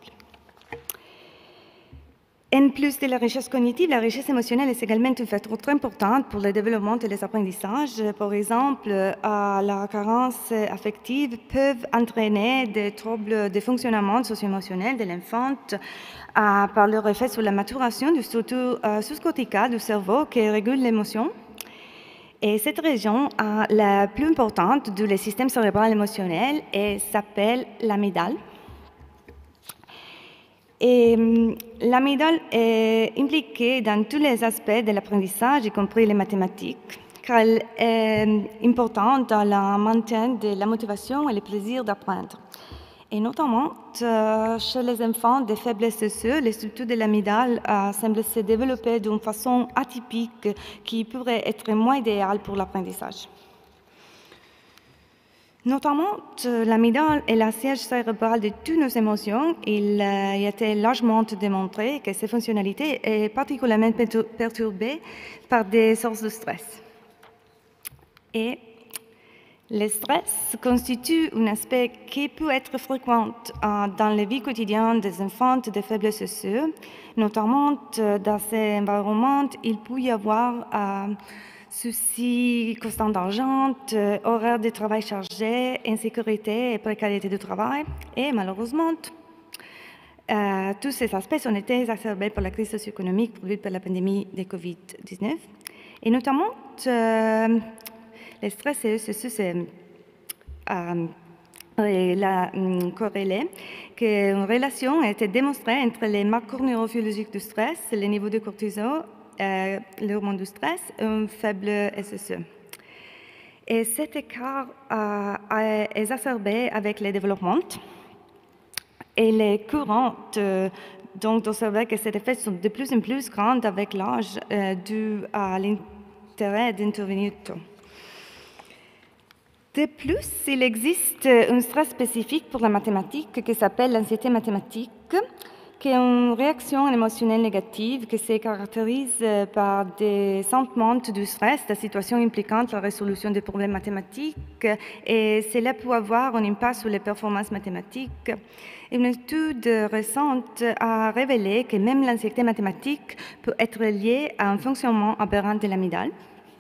En plus de la richesse cognitive, la richesse émotionnelle est également un facteur très important pour le développement et les apprentissages. Par exemple, la carence affective peut entraîner des troubles de fonctionnement socio-émotionnel de l'enfant par leur effet sur la maturation du structure sous-corticale du cerveau qui régule l'émotion. Et cette région la plus importante du système cérébral émotionnel s'appelle l'amygdale. Et l'amygdale est impliquée dans tous les aspects de l'apprentissage, y compris les mathématiques, car elle est importante dans le maintien de la motivation et le plaisir d'apprendre. Et notamment, chez les enfants de faiblesse osseuse, les structures de l'amygdale euh, semblent se développer d'une façon atypique qui pourrait être moins idéale pour l'apprentissage. Notamment, l'amygdale est la siège cérébrale de toutes nos émotions. Il a été largement démontré que ses fonctionnalités sont particulièrement perturbées par des sources de stress. Et le stress constitue un aspect qui peut être fréquent dans la vie quotidienne des enfants de faiblesse osseuse. Notamment, dans ces environnements, il peut y avoir euh, soucis constants d'argent, horaires de travail chargés, insécurité et précarité du travail. Et malheureusement, euh, tous ces aspects ont été exacerbés par la crise socio-économique produite par la pandémie de covid dix-neuf. Et notamment, euh, le stress et c'est euh, la um, corrélé qu'une relation a été démontrée entre les marqueurs neurophysiologiques du stress, le niveau de cortisol, euh, l'hormone du stress, et un faible S S E. Et cet écart euh, est exacerbé avec le développement. Et les courants euh, donc d'observer que ces effets sont de plus en plus grands avec l'âge euh, dû à l'intérêt d'intervenir tôt. De plus, il existe un stress spécifique pour la mathématique qui s'appelle l'anxiété mathématique, qui est une réaction émotionnelle négative qui se caractérise par des sentiments de stress, des situations impliquant la résolution des problèmes mathématiques, et cela peut avoir un impact sur les performances mathématiques. Une étude récente a révélé que même l'anxiété mathématique peut être liée à un fonctionnement aberrant de l'amygdale.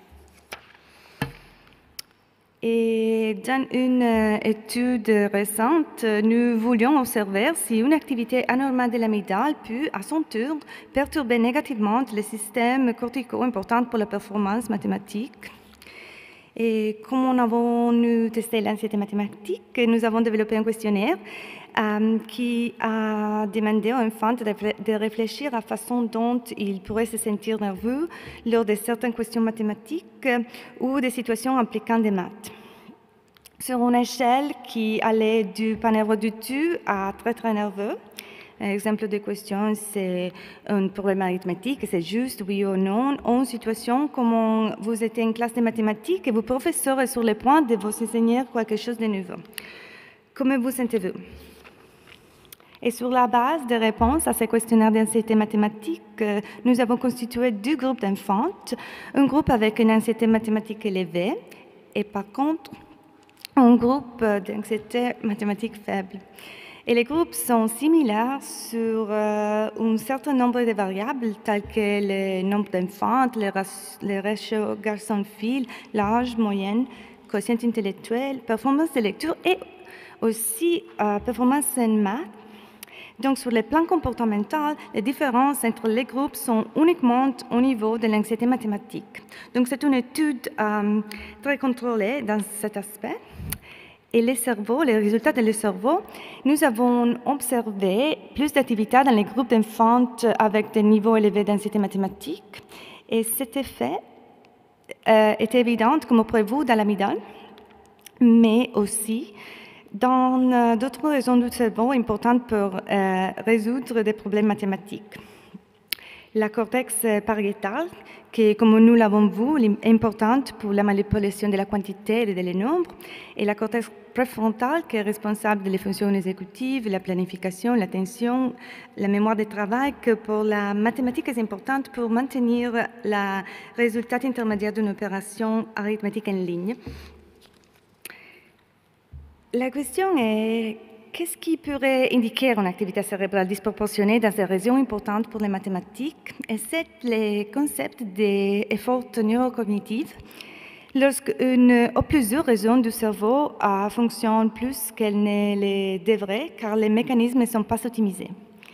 Et dans une étude récente, nous voulions observer si une activité anormale de l'amygdale peut, à son tour, perturber négativement le système cortico important pour la performance mathématique. Et comme nous avons testé l'anxiété mathématique, nous avons développé un questionnaire euh, qui a demandé aux enfants de réfléchir à la façon dont ils pourraient se sentir nerveux lors de certaines questions mathématiques ou des situations impliquant des maths. Sur une échelle qui allait du pas nerveux du tout à très très nerveux. Un exemple de question, c'est un problème arithmétique, c'est juste oui ou non. Ou une situation comme vous êtes en classe de mathématiques et votre professeur est sur le point de vous enseigner quelque chose de nouveau. Comment vous sentez-vous? Et sur la base des réponses à ces questionnaires d'anxiété mathématique, nous avons constitué deux groupes d'enfants. Un groupe avec une anxiété mathématique élevée et par contre, un groupe d'anxiété mathématique faible. Et les groupes sont similaires sur euh, un certain nombre de variables, telles que le nombre d'enfants, les, les ratios garçon-fille, l'âge moyenne, quotient intellectuel, performance de lecture et aussi euh, performance en maths. Donc, sur le plan comportemental, les différences entre les groupes sont uniquement au niveau de l'anxiété mathématique. Donc, c'est une étude euh, très contrôlée dans cet aspect. Et les cerveaux, les résultats de le cerveau, nous avons observé plus d'activité dans les groupes d'enfants avec des niveaux élevés d'anxiété mathématique. Et cet effet euh, est évident comme prévu dans l'amygdale, mais aussi dans euh, d'autres régions du cerveau importantes pour euh, résoudre des problèmes mathématiques. La cortex pariétale, qui, comme nous l'avons vu, est importante pour la manipulation de la quantité et des nombres, et la cortex préfrontale, qui est responsable des fonctions exécutives, la planification, l'attention, la mémoire de travail, que pour la mathématique est importante pour maintenir le résultat intermédiaire d'une opération arithmétique en ligne. La question est, qu'est-ce qui pourrait indiquer une activité cérébrale disproportionnée dans des régions importantes pour les mathématiques? Et c'est le concept d'effort neurocognitif. Lorsqu'une ou plusieurs régions du cerveau fonctionnent plus qu'elles ne le devraient, car les mécanismes ne sont pas optimisés.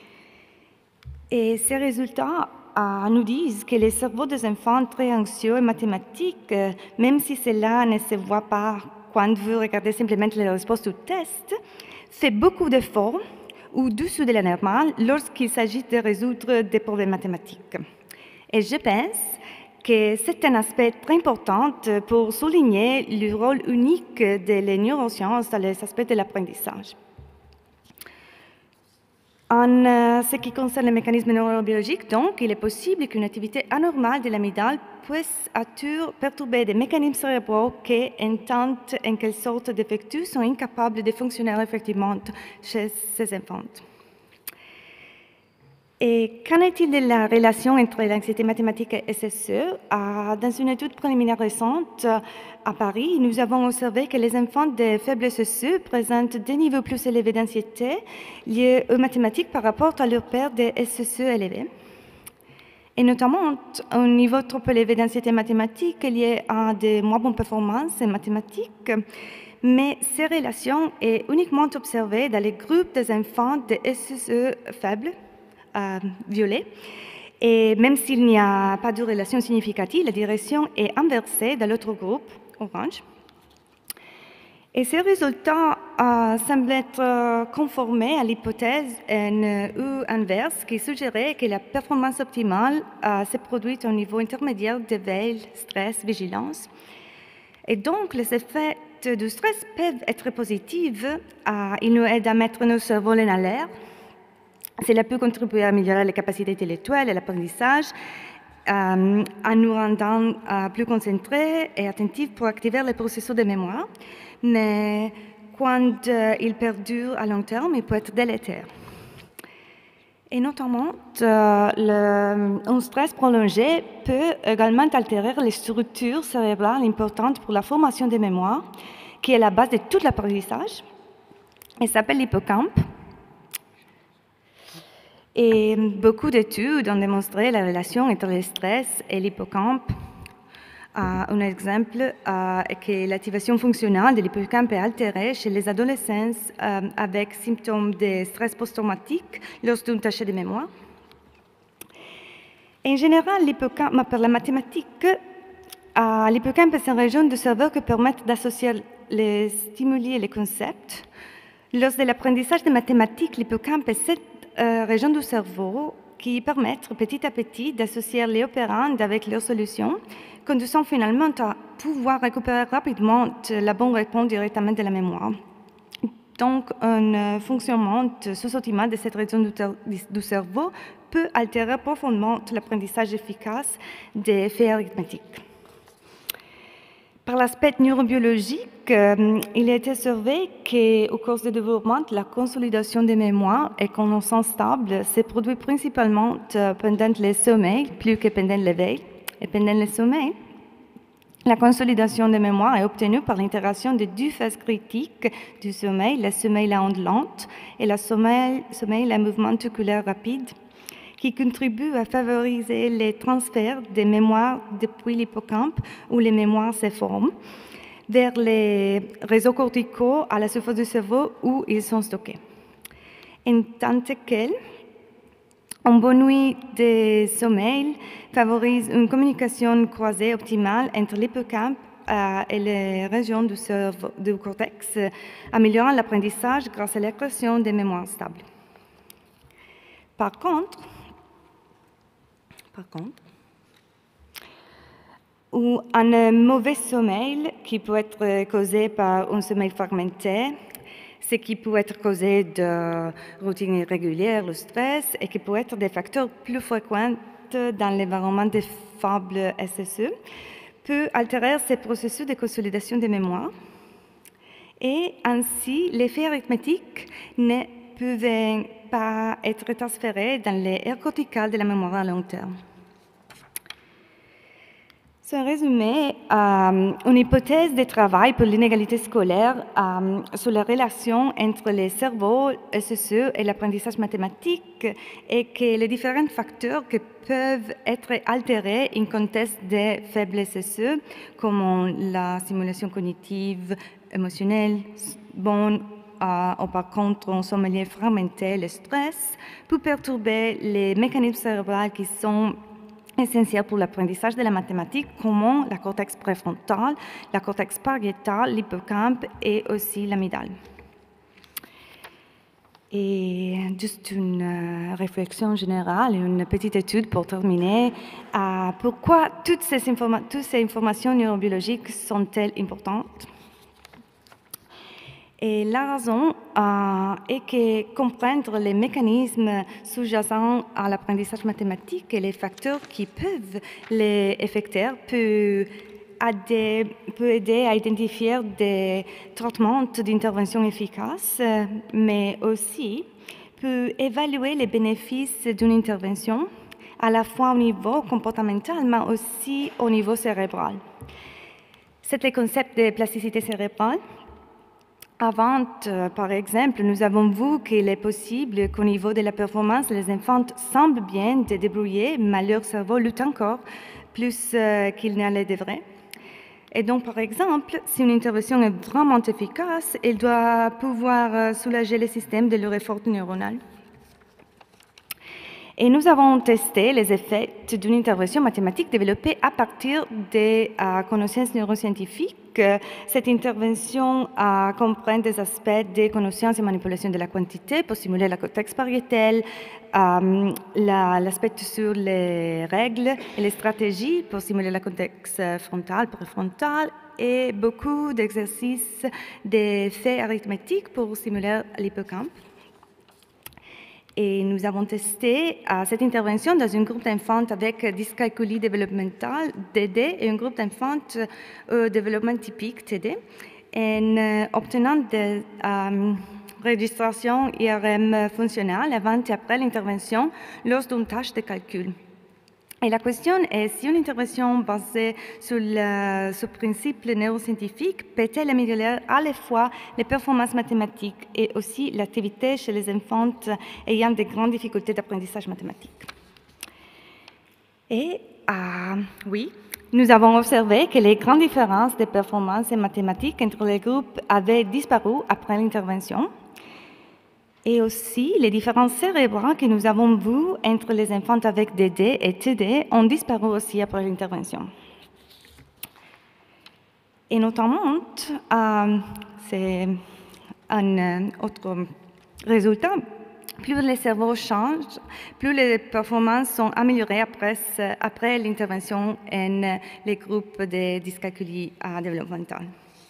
Et ces résultats euh, nous disent que les cerveaux des enfants très anxieux et mathématiques, euh, même si cela ne se voit pas quand vous regardez simplement les réponses au test, fait beaucoup d'efforts au-dessous de la normale lorsqu'il s'agit de résoudre des problèmes mathématiques. Et je pense que c'est un aspect très important pour souligner le rôle unique des neurosciences dans les aspects de l'apprentissage. En ce qui concerne les mécanismes neurobiologiques, donc, il est possible qu'une activité anormale de l'amygdale puisse perturber des mécanismes cérébraux qui, en tant en quelque sorte défectueux, sont incapables de fonctionner effectivement chez ces enfants. Et qu'en est-il de la relation entre l'anxiété mathématique et S S E? Dans une étude préliminaire récente à Paris, nous avons observé que les enfants de faible S S E présentent des niveaux plus élevés d'anxiété liés aux mathématiques par rapport à leur père de S S E élevés. Et notamment, un niveau trop élevé d'anxiété mathématique lié à de moins bonnes performances en mathématiques. Mais ces relations sont uniquement observées dans les groupes des enfants de S S E faibles, Euh, violet. Et même s'il n'y a pas de relation significative, la direction est inversée dans l'autre groupe, orange. Et ces résultats euh, semblent être euh, conformés à l'hypothèse N U inverse qui suggérait que la performance optimale euh, se produit au niveau intermédiaire de veille, stress, vigilance. Et donc, les effets du stress peuvent être positifs. Euh, ils nous aident à mettre nos cerveaux en alerte. Cela peut contribuer à améliorer les capacités intellectuelles et l'apprentissage euh, en nous rendant euh, plus concentrés et attentifs pour activer les processus de mémoire. Mais quand euh, il perdure à long terme, il peut être délétère. Et notamment, euh, le, un stress prolongé peut également altérer les structures cérébrales importantes pour la formation des mémoires, qui est la base de tout l'apprentissage. Elle s'appelle l'hippocampe. Et beaucoup d'études ont démontré la relation entre le stress et l'hippocampe. Uh, un exemple uh, est que l'activation fonctionnelle de l'hippocampe est altérée chez les adolescents uh, avec symptômes de stress post-traumatique lors d'une tâche de mémoire. En général, l'hippocampe, pour la mathématique, uh, l'hippocampe est une région du cerveau qui permet d'associer les stimuli et les concepts. Lors de l'apprentissage des mathématiques, l'hippocampe est cette Euh, région du cerveau qui permettent petit à petit d'associer les opérandes avec leurs solutions, conduisant finalement à pouvoir récupérer rapidement la bonne réponse directement de la mémoire. Donc, un fonctionnement sous-optimal de cette région du cerveau peut altérer profondément l'apprentissage efficace des faits arithmétiques. Par l'aspect neurobiologique, euh, il a été observé qu'au cours du développement, la consolidation des mémoires et connaissances stables se produit principalement pendant le sommeil, plus que pendant l'éveil. Et pendant le sommeil, la consolidation des mémoires est obtenue par l'intégration de deux phases critiques du sommeil, le sommeil à ondes lentes et le sommeil, sommeil à mouvement oculaire rapide, qui contribue à favoriser les transferts des mémoires depuis l'hippocampe où les mémoires se forment vers les réseaux corticaux à la surface du cerveau où ils sont stockés. En tant que une bonne nuit de sommeil favorise une communication croisée optimale entre l'hippocampe euh, et les régions du, cerveau, du cortex, améliorant l'apprentissage grâce à la création des mémoires stables. Par contre, Par contre, ou un mauvais sommeil qui peut être causé par un sommeil fragmenté, ce qui peut être causé de routine irrégulière, le stress, et qui peut être des facteurs plus fréquents dans l'environnement des fables S S E peut altérer ces processus de consolidation des mémoires et ainsi l'effet arithmétique ne pouvait pas être transféré dans les aires corticales de la mémoire à long terme. C'est un résumé, euh, une hypothèse de travail pour l'inégalité scolaire euh, sur la relation entre les cerveaux S S E et l'apprentissage mathématique et que les différents facteurs qui peuvent être altérés en contexte de faibles S S E, comme la simulation cognitive, émotionnelle, bonne, euh, ou par contre un sommeil fragmenté, le stress, peut perturber les mécanismes cérébraux qui sont essentiels pour l'apprentissage de la mathématique, comme la cortex préfrontal, la cortex pariétal, l'hippocampe et aussi l'amygdale. Et juste une réflexion générale, une petite étude pour terminer. Euh, pourquoi toutes ces, informa- toutes ces informations neurobiologiques sont-elles importantes? Et la raison euh, est que comprendre les mécanismes sous-jacents à l'apprentissage mathématique et les facteurs qui peuvent les effectuer peut aider, peut aider à identifier des traitements d'intervention efficaces, mais aussi peut évaluer les bénéfices d'une intervention à la fois au niveau comportemental, mais aussi au niveau cérébral. C'est le concept de plasticité cérébrale. Avant, par exemple, nous avons vu qu'il est possible qu'au niveau de la performance, les enfants semblent bien se débrouiller, mais leur cerveau lutte encore plus euh, qu'il ne le devrait. Et donc, par exemple, si une intervention est vraiment efficace, elle doit pouvoir soulager le système de leur effort neuronal. Et nous avons testé les effets d'une intervention mathématique développée à partir des euh, connaissances neuroscientifiques. Cette intervention euh, comprend des aspects des connaissances et manipulation de la quantité pour simuler la cortex pariétal, euh, l'aspect sur les règles et les stratégies pour simuler la cortex frontal, préfrontal, et beaucoup d'exercices d'effets arithmétiques pour simuler l'hippocampe. Et nous avons testé euh, cette intervention dans un groupe d'enfants avec dyscalculie développementale D D et un groupe d'enfants euh, développement typique T D, en euh, obtenant des euh, registrations I R M fonctionnelles avant et après l'intervention lors d'une tâche de calcul. Et la question est si une intervention basée sur le, ce principe neuroscientifique peut-elle améliorer à la fois les performances mathématiques et aussi l'activité chez les enfants ayant de grandes difficultés d'apprentissage mathématique. Et euh, oui, nous avons observé que les grandes différences de performances mathématiques entre les groupes avaient disparu après l'intervention. Et aussi, les différences cérébrales que nous avons vues entre les enfants avec D D et T D ont disparu aussi après l'intervention. Et notamment, euh, c'est un autre résultat, plus les cerveaux changent, plus les performances sont améliorées après, après l'intervention en les groupes de dyscalculie développementale.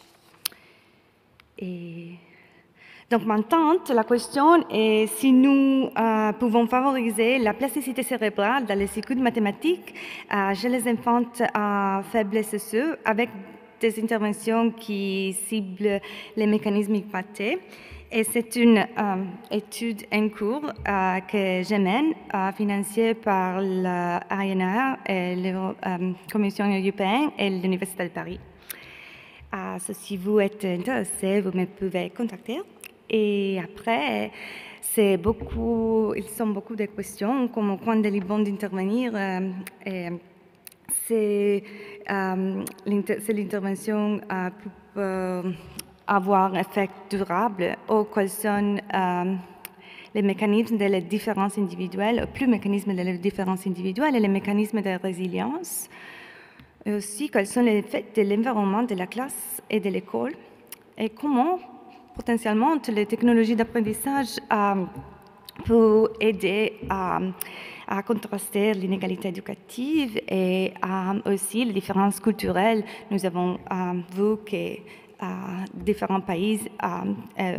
Et donc maintenant, la question est si nous euh, pouvons favoriser la plasticité cérébrale dans les circuits mathématiques euh, chez les enfants à faible S S E avec des interventions qui ciblent les mécanismes hypatés. Et c'est une euh, étude en cours euh, que je mène, euh, financée par la A N R, et la euh, Commission européenne et l'Université de Paris. Euh, si vous êtes intéressé, vous me pouvez contacter. Et après, c'est beaucoup, ils sont beaucoup de questions, comme quand il est bon d'intervenir. Euh, c'est euh, l'intervention euh, peut avoir un effet durable ou quels sont euh, les mécanismes de la différence individuelle, plus mécanismes de la différence individuelle et les mécanismes de résilience. Et aussi, quels sont les effets de l'environnement de la classe et de l'école et comment potentiellement, les technologies d'apprentissage euh, peuvent aider à, à contraster l'inégalité éducative et euh, aussi les différences culturelles. Nous avons euh, vu que euh, différents pays euh, euh,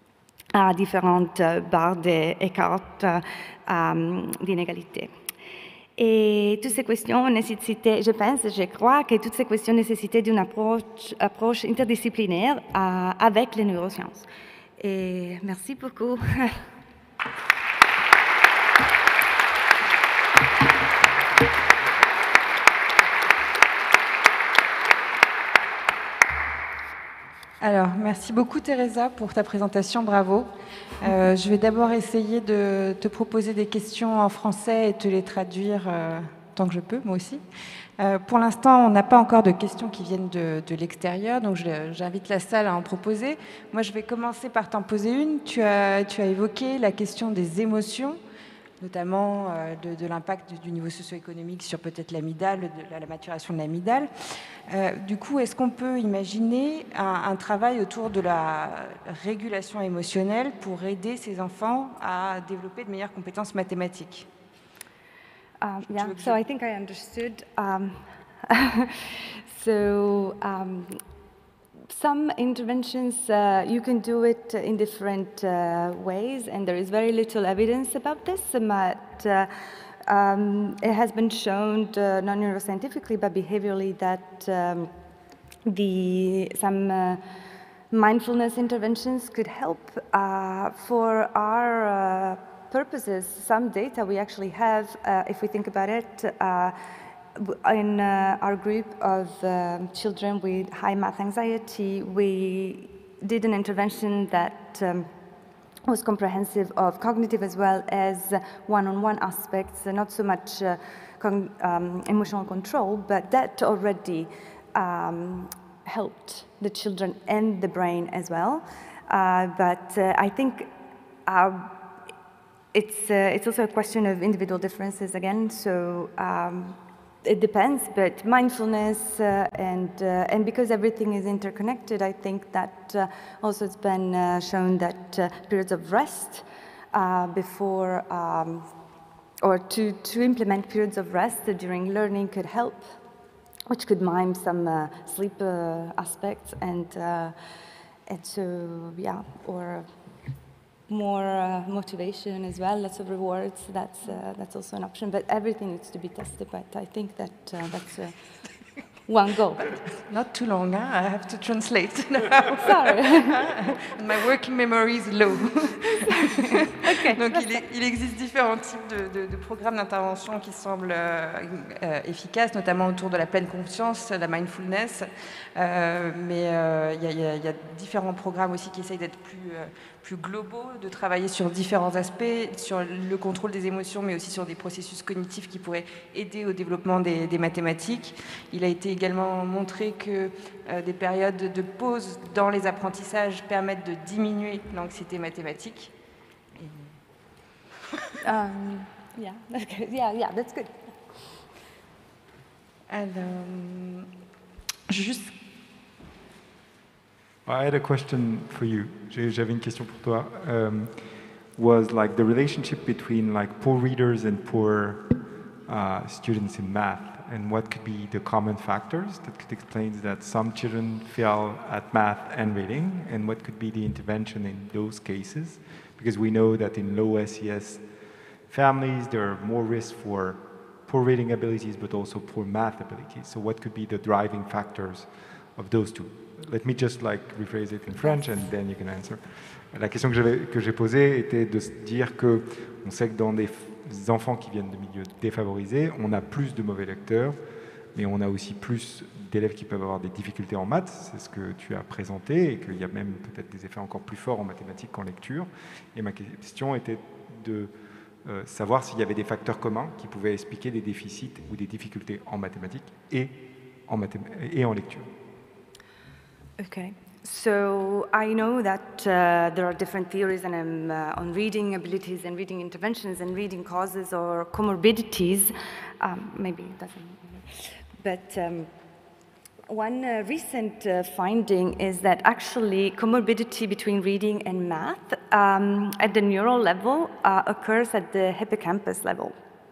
à différentes barres d'écart euh, d'inégalité. Et toutes ces questions nécessitaient, je pense, je crois que toutes ces questions nécessitaient d'une approche, approche interdisciplinaire euh, avec les neurosciences. Et merci beaucoup. Alors, merci beaucoup Teresa pour ta présentation, bravo. Euh, je vais d'abord essayer de te proposer des questions en français et te les traduire euh, tant que je peux, moi aussi. Euh, pour l'instant, on n'a pas encore de questions qui viennent de, de l'extérieur, donc j'invite la salle à en proposer. Moi, je vais commencer par t'en poser une. Tu as, tu as évoqué la question des émotions, notamment euh, de, de l'impact du, du niveau socio-économique sur peut-être l'amygdale, de la, la maturation de l'amygdale. Euh, du coup, est-ce qu'on peut imaginer un, un travail autour de la régulation émotionnelle pour aider ces enfants à développer de meilleures compétences mathématiques? Um, yeah, so I think I understood. Um, so um, some interventions, uh, you can do it in different uh, ways, and there is very little evidence about this, but uh, um, it has been shown uh, non-neuroscientifically but behaviorally that um, the, some uh, mindfulness interventions could help uh, for our uh, purposes. Some data we actually have, uh, if we think about it, uh, in uh, our group of um, children with high math anxiety, we did an intervention that um, was comprehensive of cognitive as well as one-on-one aspects, uh, not so much uh, um, emotional control, but that already um, helped the children and the brain as well. Uh, but uh, I think uh, it's, uh, it's also a question of individual differences again, so um, it depends, but mindfulness uh, and, uh, and because everything is interconnected, I think that uh, also it's been uh, shown that uh, periods of rest uh, before, um, or to, to implement periods of rest during learning could help, which could mime some uh, sleep uh, aspects, and, uh, and so, yeah, or more uh, motivation as well, lots of rewards, that's, uh, that's also an option, but everything needs to be tested, but I think that uh, that's uh, one goal. Not too long, huh? I have to translate. Sorry. My working memory is low. Okay. Donc il, est, il existe différents types de, de, de programmes d'intervention qui semblent euh, euh, efficaces, notamment autour de la pleine conscience, la mindfulness, euh, mais euh, il y, y, y a différents programmes aussi qui essayent d'être plus, euh, plus globaux, de travailler sur différents aspects, sur le contrôle des émotions, mais aussi sur des processus cognitifs qui pourraient aider au développement des, des mathématiques. Il a été également montré que euh, des périodes de pause dans les apprentissages permettent de diminuer l'anxiété mathématique. Um, yeah, that's good. Yeah, yeah, that's good. And, um, juste... I had a question for you. J'avais une question pour toi. Um, was like the relationship between like poor readers and poor uh, students in math, and what could be the common factors that could explain that some children fail at math and reading, and what could be the intervention in those cases? Because we know that in low S E S families, there are more risks for poor reading abilities, but also poor math abilities. So what could be the driving factors of those two? Let me just like rephrase it in French and then you can answer. La question que j'avais, que j'ai posée était de se dire que on sait que dans des enfants qui viennent de milieux défavorisés, on a plus de mauvais lecteurs, mais on a aussi plus d'élèves qui peuvent avoir des difficultés en maths, c'est ce que tu as présenté, et qu'il y a même peut-être des effets encore plus forts en mathématiques qu'en lecture. Et ma question était de euh, savoir s'il y avait des facteurs communs qui pouvaient expliquer des déficits ou des difficultés en mathématiques et en, mathém et en lecture. Okay. So I know that uh, there are different theories and, um, uh, on reading abilities and reading interventions and reading causes or comorbidities. Um, maybe it doesn't. But um, one uh, recent uh, finding is that actually comorbidity between reading and math um, at the neural level uh, occurs at the hippocampus level.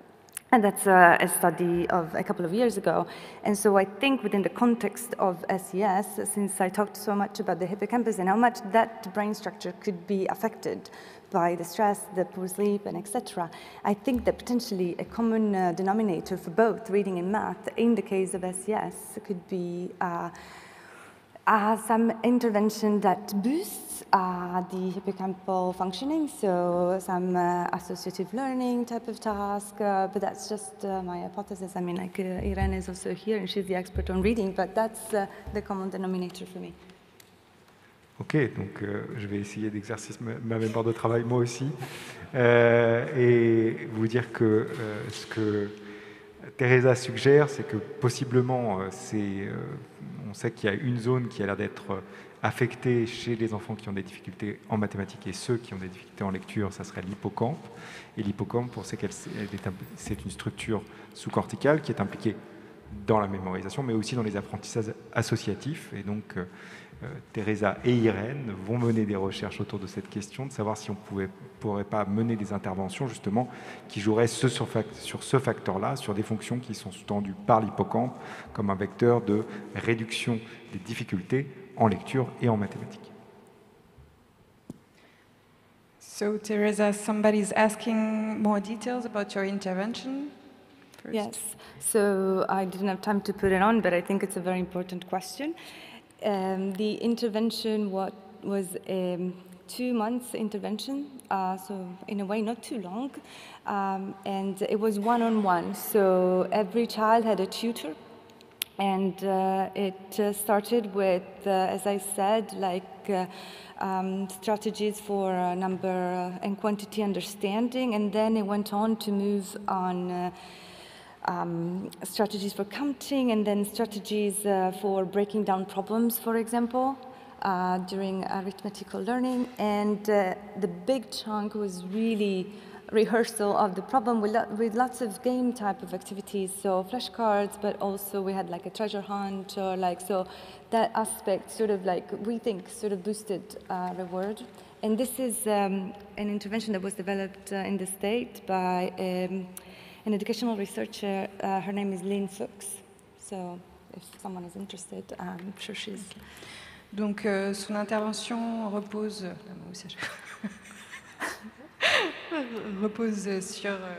And that's uh, a study of a couple of years ago. And so I think within the context of S E S, since I talked so much about the hippocampus and how much that brain structure could be affected by the stress, the poor sleep, and et cetera, I think that potentially a common uh, denominator for both reading and math in the case of S E S could be uh, uh, some intervention that boosts uh, the hippocampal functioning, so some uh, associative learning type of task, uh, but that's just uh, my hypothesis. I mean, like uh, Irene is also here and she's the expert on reading, but that's uh, the common denominator for me. Ok, donc euh, je vais essayer d'exercer ma mémoire de travail moi aussi euh, et vous dire que euh, ce que Teresa suggère, c'est que possiblement, euh, c'est, euh, on sait qu'il y a une zone qui a l'air d'être affectée chez les enfants qui ont des difficultés en mathématiques et ceux qui ont des difficultés en lecture, ça serait l'hippocampe. Et l'hippocampe, on sait qu'elle c'est une structure sous-corticale qui est impliquée dans la mémorisation, mais aussi dans les apprentissages associatifs. Et donc, euh, Euh, Teresa et Irène vont mener des recherches autour de cette question, de savoir si on ne pourrait pas mener des interventions justement qui joueraient ce sur, sur ce facteur-là, sur des fonctions qui sont sous-tendues par l'hippocampe comme un vecteur de réduction des difficultés en lecture et en mathématiques. So Teresa, somebody's asking more details about your intervention. First. Yes, so I didn't have time to put it on, but I think it's a very important question. Um, the intervention what was a um, two months intervention, uh, so in a way not too long, um, and it was one-on-one. So every child had a tutor, and uh, it uh, started with, uh, as I said, like uh, um, strategies for uh, number and quantity understanding, and then it went on to move on uh, Um, strategies for counting, and then strategies uh, for breaking down problems, for example, uh, during arithmetical learning. And uh, the big chunk was really rehearsal of the problem with, lo with lots of game type of activities, so flashcards, but also we had like a treasure hunt, or like, so that aspect sort of like, we think, sort of boosted uh, reward. And this is um, an intervention that was developed uh, in the state by um, an educational researcher. Uh, her name is Lynn Fuchs. So if someone is interested, I'm sure she's... Donc euh, son intervention repose, repose sur... Euh,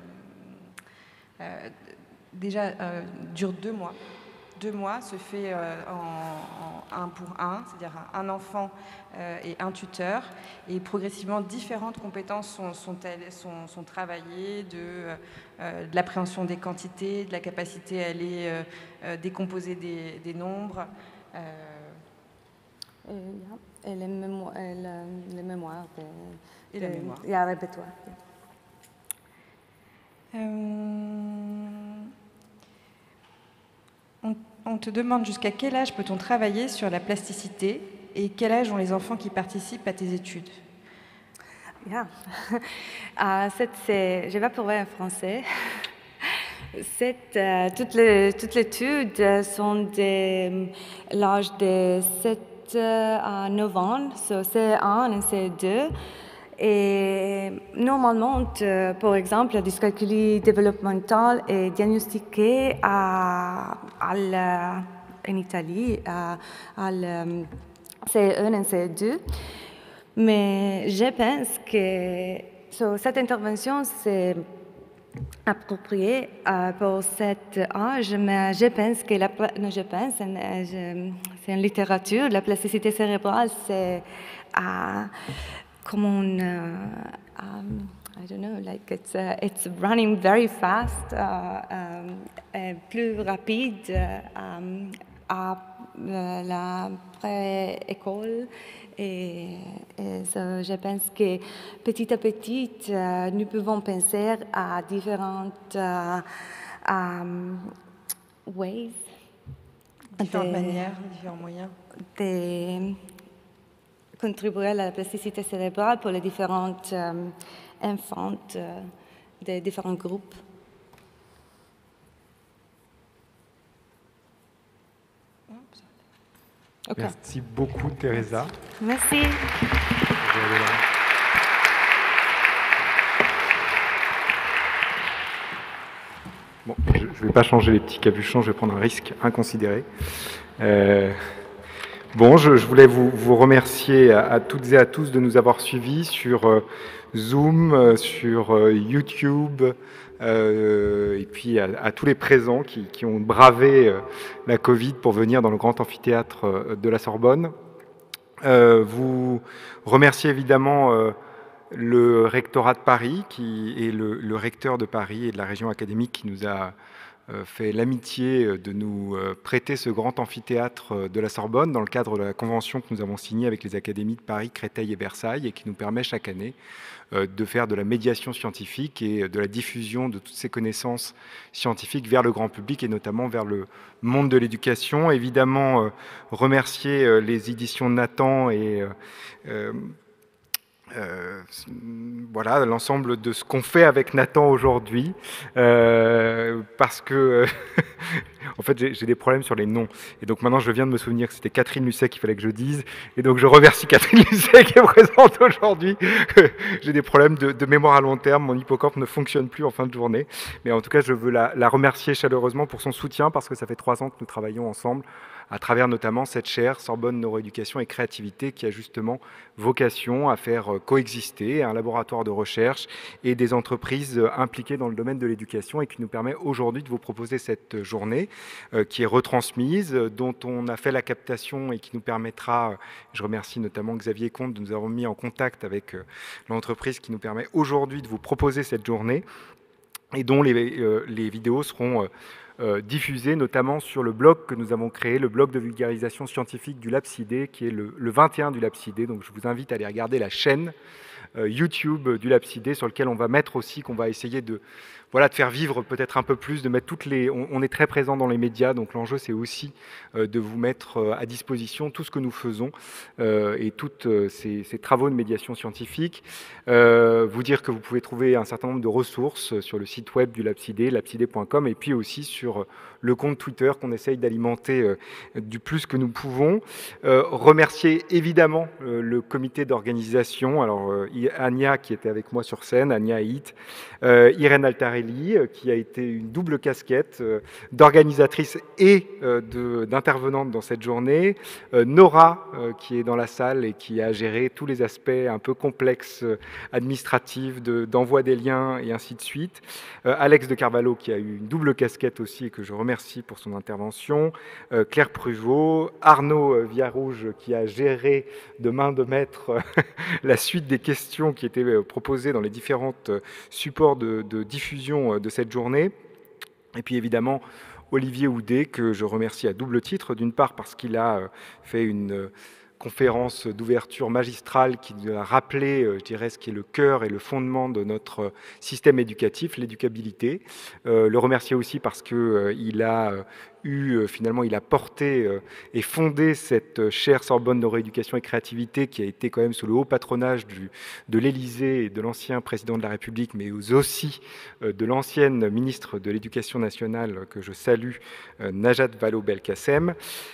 euh, déjà, euh, dure deux mois. Deux mois se fait euh, en, en un pour un, c'est-à-dire un enfant euh, et un tuteur. Et progressivement, différentes compétences sont, sont, sont, sont travaillées, de, euh, de l'appréhension des quantités, de la capacité à aller euh, euh, décomposer des, des nombres. Euh, et, yeah. et les mémoires. Et le, les mémoires de, et la mémoire. Et le répertoire. Euh, On, on te demande jusqu'à quel âge peut-on travailler sur la plasticité et quel âge ont les enfants qui participent à tes études? Yeah. uh, c'est, je vais parler en français. Cette, uh, toutes les toutes les études sont de l'âge de sept à neuf ans, so C un et C deux. Et normalement, euh, par exemple, la dyscalculie développementale est diagnostiquée à, à la, en Italie, à, à le C un et C deux. Mais je pense que so, cette intervention, c'est approprié euh, pour cet âge, mais je pense que la, non, je pense, c'est en littérature, la plasticité cérébrale, c'est euh, comme on, uh, um, I don't know, like it's uh, it's running very fast, uh, um, uh, plus rapide uh, um, à uh, la pré-école. Et, et so, je pense que petit à petit, uh, nous pouvons penser à différentes uh, um, ways, différentes de, manières, différents moyens. De, contribuer à la plasticité cérébrale pour les différentes euh, enfants euh, des différents groupes. Okay. Merci beaucoup, Teresa. Merci. Bon, je ne vais pas changer les petits capuchons, je vais prendre un risque inconsidéré. Euh, bon, je, je voulais vous, vous remercier à, à toutes et à tous de nous avoir suivis sur euh, Zoom, euh, sur euh, YouTube, euh, et puis à, à tous les présents qui, qui ont bravé euh, la Covid pour venir dans le grand amphithéâtre euh, de la Sorbonne. Euh, vous remerciez évidemment euh, le rectorat de Paris qui est le, le recteur de Paris et de la région académique qui nous a euh, fait l'amitié de nous euh, prêter ce grand amphithéâtre de la Sorbonne dans le cadre de la convention que nous avons signée avec les académies de Paris, Créteil et Versailles et qui nous permet chaque année euh, de faire de la médiation scientifique et de la diffusion de toutes ces connaissances scientifiques vers le grand public et notamment vers le monde de l'éducation. Évidemment, euh, remercier euh, les éditions Nathan et euh, euh, Euh, voilà l'ensemble de ce qu'on fait avec Nathan aujourd'hui, euh, parce que euh, en fait j'ai des problèmes sur les noms et donc maintenant je viens de me souvenir que c'était Catherine Lucet qu'il fallait que je dise et donc je remercie Catherine Lucet qui est présente aujourd'hui. J'ai des problèmes de, de mémoire à long terme, mon hippocampe ne fonctionne plus en fin de journée, mais en tout cas je veux la, la remercier chaleureusement pour son soutien parce que ça fait trois ans que nous travaillons ensemble à travers notamment cette chaire Sorbonne Neuroéducation et Créativité qui a justement vocation à faire coexister un laboratoire de recherche et des entreprises impliquées dans le domaine de l'éducation et qui nous permet aujourd'hui de vous proposer cette journée euh, qui est retransmise, dont on a fait la captation et qui nous permettra, je remercie notamment Xavier Comte de nous avoir mis en contact avec euh, l'entreprise qui nous permet aujourd'hui de vous proposer cette journée et dont les, euh, les vidéos seront euh, Euh, diffusé notamment sur le blog que nous avons créé, le blog de vulgarisation scientifique du LabCID, qui est le, le vingt et un du LabCID. Donc je vous invite à aller regarder la chaîne euh, YouTube du LabCID sur lequel on va mettre aussi, qu'on va essayer de, voilà, de faire vivre peut-être un peu plus, de mettre toutes les... On, on est très présent dans les médias, donc l'enjeu c'est aussi euh, de vous mettre euh, à disposition tout ce que nous faisons euh, et tous euh, ces, ces travaux de médiation scientifique. Euh, vous dire que vous pouvez trouver un certain nombre de ressources sur le site web du LabCID, labcid point com, et puis aussi sur le compte Twitter qu'on essaye d'alimenter euh, du plus que nous pouvons. Euh, remercier évidemment euh, le comité d'organisation, alors euh, Ania qui était avec moi sur scène, Ania Hit, euh, Irène Altarelli euh, qui a été une double casquette euh, d'organisatrice et euh, d'intervenante dans cette journée, euh, Nora euh, qui est dans la salle et qui a géré tous les aspects un peu complexes euh, administratifs, d'envoi de, des liens et ainsi de suite, euh, Alex de Carvalho qui a eu une double casquette aussi et que je remercie pour son intervention, euh, Claire Pruvot, Arnaud euh, Villarouge qui a géré de main de maître euh, la suite des questions qui étaient euh, proposées dans les différents euh, supports de, de diffusion euh, de cette journée. Et puis évidemment, Olivier Houdet, que je remercie à double titre, d'une part parce qu'il a euh, fait une... Euh, conférence d'ouverture magistrale qui nous a rappelé, je dirais, ce qui est le cœur et le fondement de notre système éducatif, l'éducabilité. Euh, le remercier aussi parce qu'il euh, a eu, finalement, il a porté euh, et fondé cette chaire Sorbonne Neuroéducation et Créativité qui a été quand même sous le haut patronage du, de l'Élysée et de l'ancien président de la République, mais aussi euh, de l'ancienne ministre de l'Éducation nationale que je salue, euh, Najat Vallaud-Belkacem.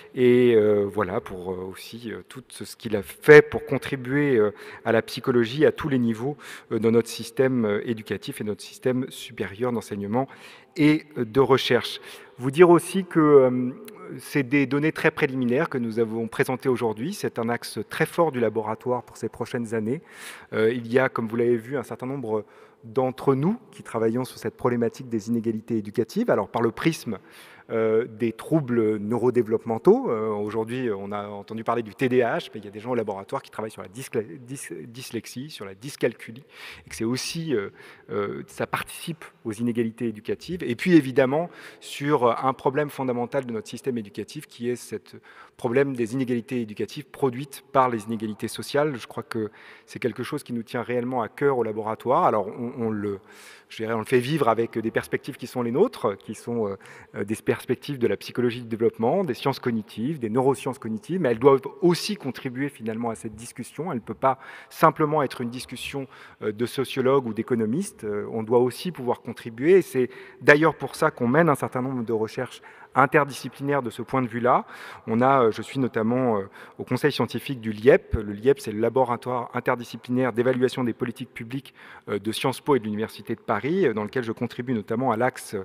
Et euh, voilà, pour euh, aussi euh, tout ce qu'il a fait pour contribuer euh, à la psychologie à tous les niveaux euh, dans notre système euh, éducatif et notre système supérieur d'enseignement et euh, de recherche. Vous dire aussi que euh, c'est des données très préliminaires que nous avons présentées aujourd'hui. C'est un axe très fort du laboratoire pour ces prochaines années. Euh, il y a, comme vous l'avez vu, un certain nombre d'entre nous qui travaillons sur cette problématique des inégalités éducatives. Alors par le prisme Euh, des troubles neurodéveloppementaux. Euh, Aujourd'hui, on a entendu parler du T D A H, mais il y a des gens au laboratoire qui travaillent sur la dys dys dyslexie, sur la dyscalculie, et que c'est aussi, euh, euh, ça participe aux inégalités éducatives. Et puis évidemment, sur un problème fondamental de notre système éducatif, qui est ce problème des inégalités éducatives produites par les inégalités sociales. Je crois que c'est quelque chose qui nous tient réellement à cœur au laboratoire. Alors, on, on le... Je dirais, on le fait vivre avec des perspectives qui sont les nôtres, qui sont euh, des perspectives de la psychologie du développement, des sciences cognitives, des neurosciences cognitives, mais elles doivent aussi contribuer finalement à cette discussion. Elle ne peut pas simplement être une discussion euh, de sociologues ou d'économistes. Euh, on doit aussi pouvoir contribuer, et c'est d'ailleurs pour ça qu'on mène un certain nombre de recherches interdisciplinaire de ce point de vue-là. On a, je suis notamment au conseil scientifique du L I E P. Le L I E P, c'est le laboratoire interdisciplinaire d'évaluation des politiques publiques de Sciences Po et de l'Université de Paris, dans lequel je contribue notamment à l'axe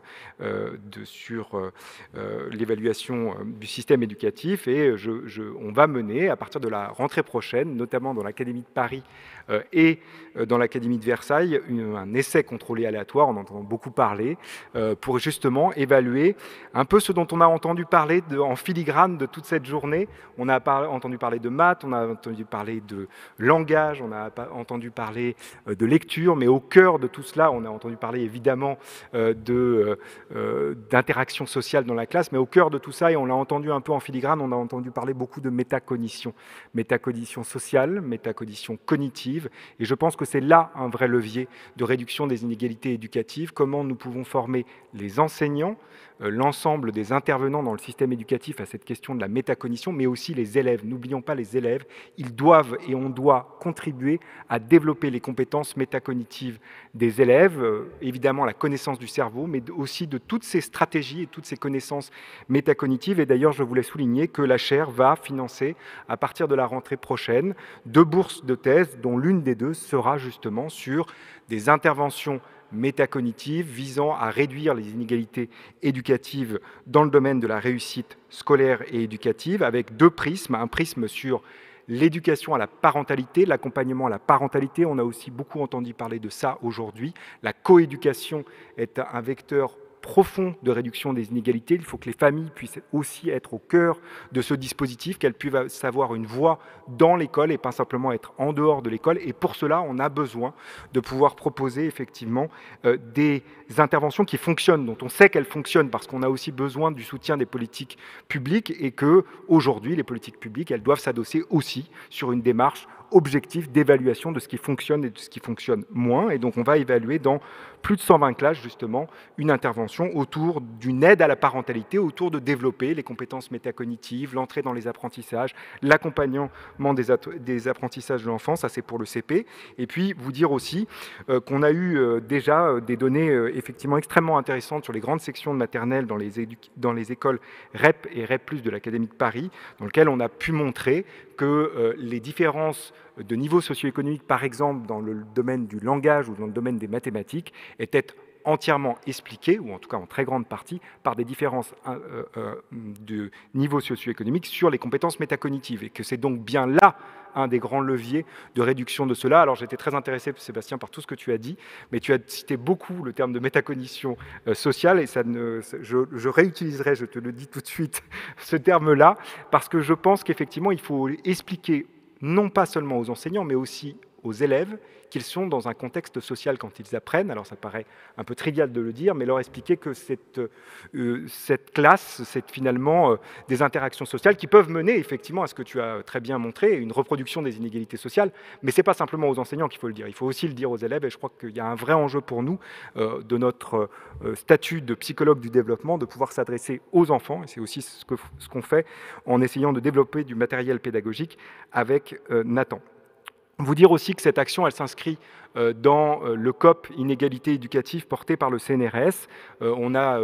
de, sur euh, l'évaluation du système éducatif. Et je, je, on va mener, à partir de la rentrée prochaine, notamment dans l'Académie de Paris euh, et dans l'Académie de Versailles, une, un essai contrôlé aléatoire, on en entend beaucoup parler, euh, pour justement évaluer un peu ce dont on a entendu parler de, en filigrane de toute cette journée. On a par, entendu parler de maths, on a entendu parler de langage, on a entendu parler de lecture, mais au cœur de tout cela, on a entendu parler évidemment euh, de, euh, d'interaction sociale dans la classe, mais au cœur de tout ça, et on l'a entendu un peu en filigrane, on a entendu parler beaucoup de métacognition, métacognition sociale, métacognition cognitive, et je pense que c'est là un vrai levier de réduction des inégalités éducatives, comment nous pouvons former les enseignants, euh, l'ensemble des intervenants dans le système éducatif à cette question de la métacognition, mais aussi les élèves. N'oublions pas les élèves, ils doivent et on doit contribuer à développer les compétences métacognitives des élèves, euh, évidemment la connaissance du cerveau, mais aussi de toutes ces stratégies et toutes ces connaissances métacognitives. Et d'ailleurs, je voulais souligner que la chaire va financer, à partir de la rentrée prochaine, deux bourses de thèse, dont l'une des deux sera justement sur des interventions métacognitives visant à réduire les inégalités éducatives dans le domaine de la réussite scolaire et éducative, avec deux prismes, un prisme sur l'éducation à la parentalité, l'accompagnement à la parentalité, on a aussi beaucoup entendu parler de ça aujourd'hui. La coéducation est un vecteur profond de réduction des inégalités. Il faut que les familles puissent aussi être au cœur de ce dispositif, qu'elles puissent avoir une voix dans l'école et pas simplement être en dehors de l'école. Et pour cela, on a besoin de pouvoir proposer effectivement euh, des interventions qui fonctionnent, dont on sait qu'elles fonctionnent parce qu'on a aussi besoin du soutien des politiques publiques et que aujourd'hui, les politiques publiques, elles doivent s'adosser aussi sur une démarche objectif d'évaluation de ce qui fonctionne et de ce qui fonctionne moins. Et donc, on va évaluer dans plus de cent vingt classes, justement, une intervention autour d'une aide à la parentalité, autour de développer les compétences métacognitives, l'entrée dans les apprentissages, l'accompagnement des, des apprentissages de l'enfant, ça c'est pour le C P. Et puis, vous dire aussi euh, qu'on a eu euh, déjà euh, des données euh, effectivement extrêmement intéressantes sur les grandes sections de maternelle dans les, dans les écoles R E P et R E P plus, de l'Académie de Paris, dans lesquelles on a pu montrer que euh, les différences de niveau socio-économique, par exemple dans le domaine du langage ou dans le domaine des mathématiques, étaient entièrement expliquées, ou en tout cas en très grande partie, par des différences euh, euh, de niveau socio-économique sur les compétences métacognitives, et que c'est donc bien là un des grands leviers de réduction de cela. Alors j'étais très intéressé, Sébastien, par tout ce que tu as dit, mais tu as cité beaucoup le terme de métacognition euh, sociale, et ça ne, je, je réutiliserai, je te le dis tout de suite, ce terme-là, parce que je pense qu'effectivement, il faut expliquer non pas seulement aux enseignants, mais aussi aux élèves, qu'ils sont dans un contexte social quand ils apprennent. Alors ça paraît un peu trivial de le dire, mais leur expliquer que cette, euh, cette classe, c'est finalement euh, des interactions sociales qui peuvent mener effectivement à ce que tu as très bien montré, une reproduction des inégalités sociales, mais ce n'est pas simplement aux enseignants qu'il faut le dire, il faut aussi le dire aux élèves, et je crois qu'il y a un vrai enjeu pour nous, euh, de notre euh, statut de psychologue du développement, de pouvoir s'adresser aux enfants, et c'est aussi ce que, ce qu'on fait en essayant de développer du matériel pédagogique avec euh, Nathan. Vous dire aussi que cette action, elle s'inscrit dans le C O P Inégalité éducative porté par le C N R S. On a,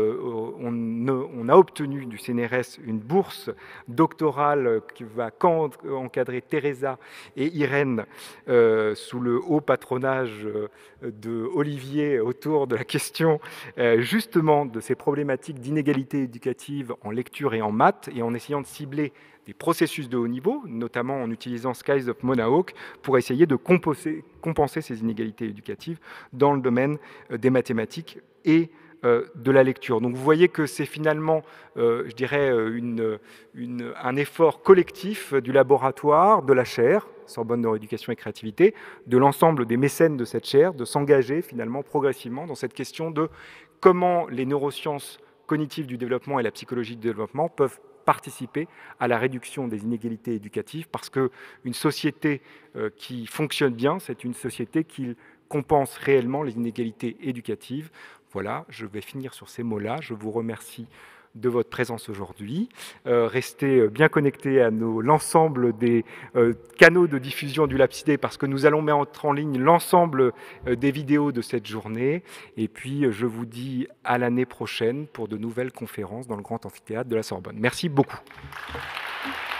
on, on a obtenu du C N R S une bourse doctorale qui va encadrer Teresa et Irène euh, sous le haut patronage de Olivier autour de la question euh, justement de ces problématiques d'inégalité éducative en lecture et en maths, et en essayant de cibler des processus de haut niveau, notamment en utilisant Skies of Monahawk, pour essayer de compenser, compenser ces inégalités éducatives dans le domaine des mathématiques et euh, de la lecture. Donc vous voyez que c'est finalement, euh, je dirais, une, une, un effort collectif du laboratoire, de la chaire, Sorbonne Neuroéducation et Créativité, de l'ensemble des mécènes de cette chaire, de s'engager finalement progressivement dans cette question de comment les neurosciences cognitives du développement et la psychologie du développement peuvent participer à la réduction des inégalités éducatives, parce qu'une société euh, qui fonctionne bien, c'est une société qui compense réellement les inégalités éducatives. Voilà, je vais finir sur ces mots-là. Je vous remercie de votre présence aujourd'hui. Euh, restez bien connectés à nos, l'ensemble des euh, canaux de diffusion du LabCID parce que nous allons mettre en ligne l'ensemble euh, des vidéos de cette journée. Et puis, je vous dis à l'année prochaine pour de nouvelles conférences dans le Grand Amphithéâtre de la Sorbonne. Merci beaucoup.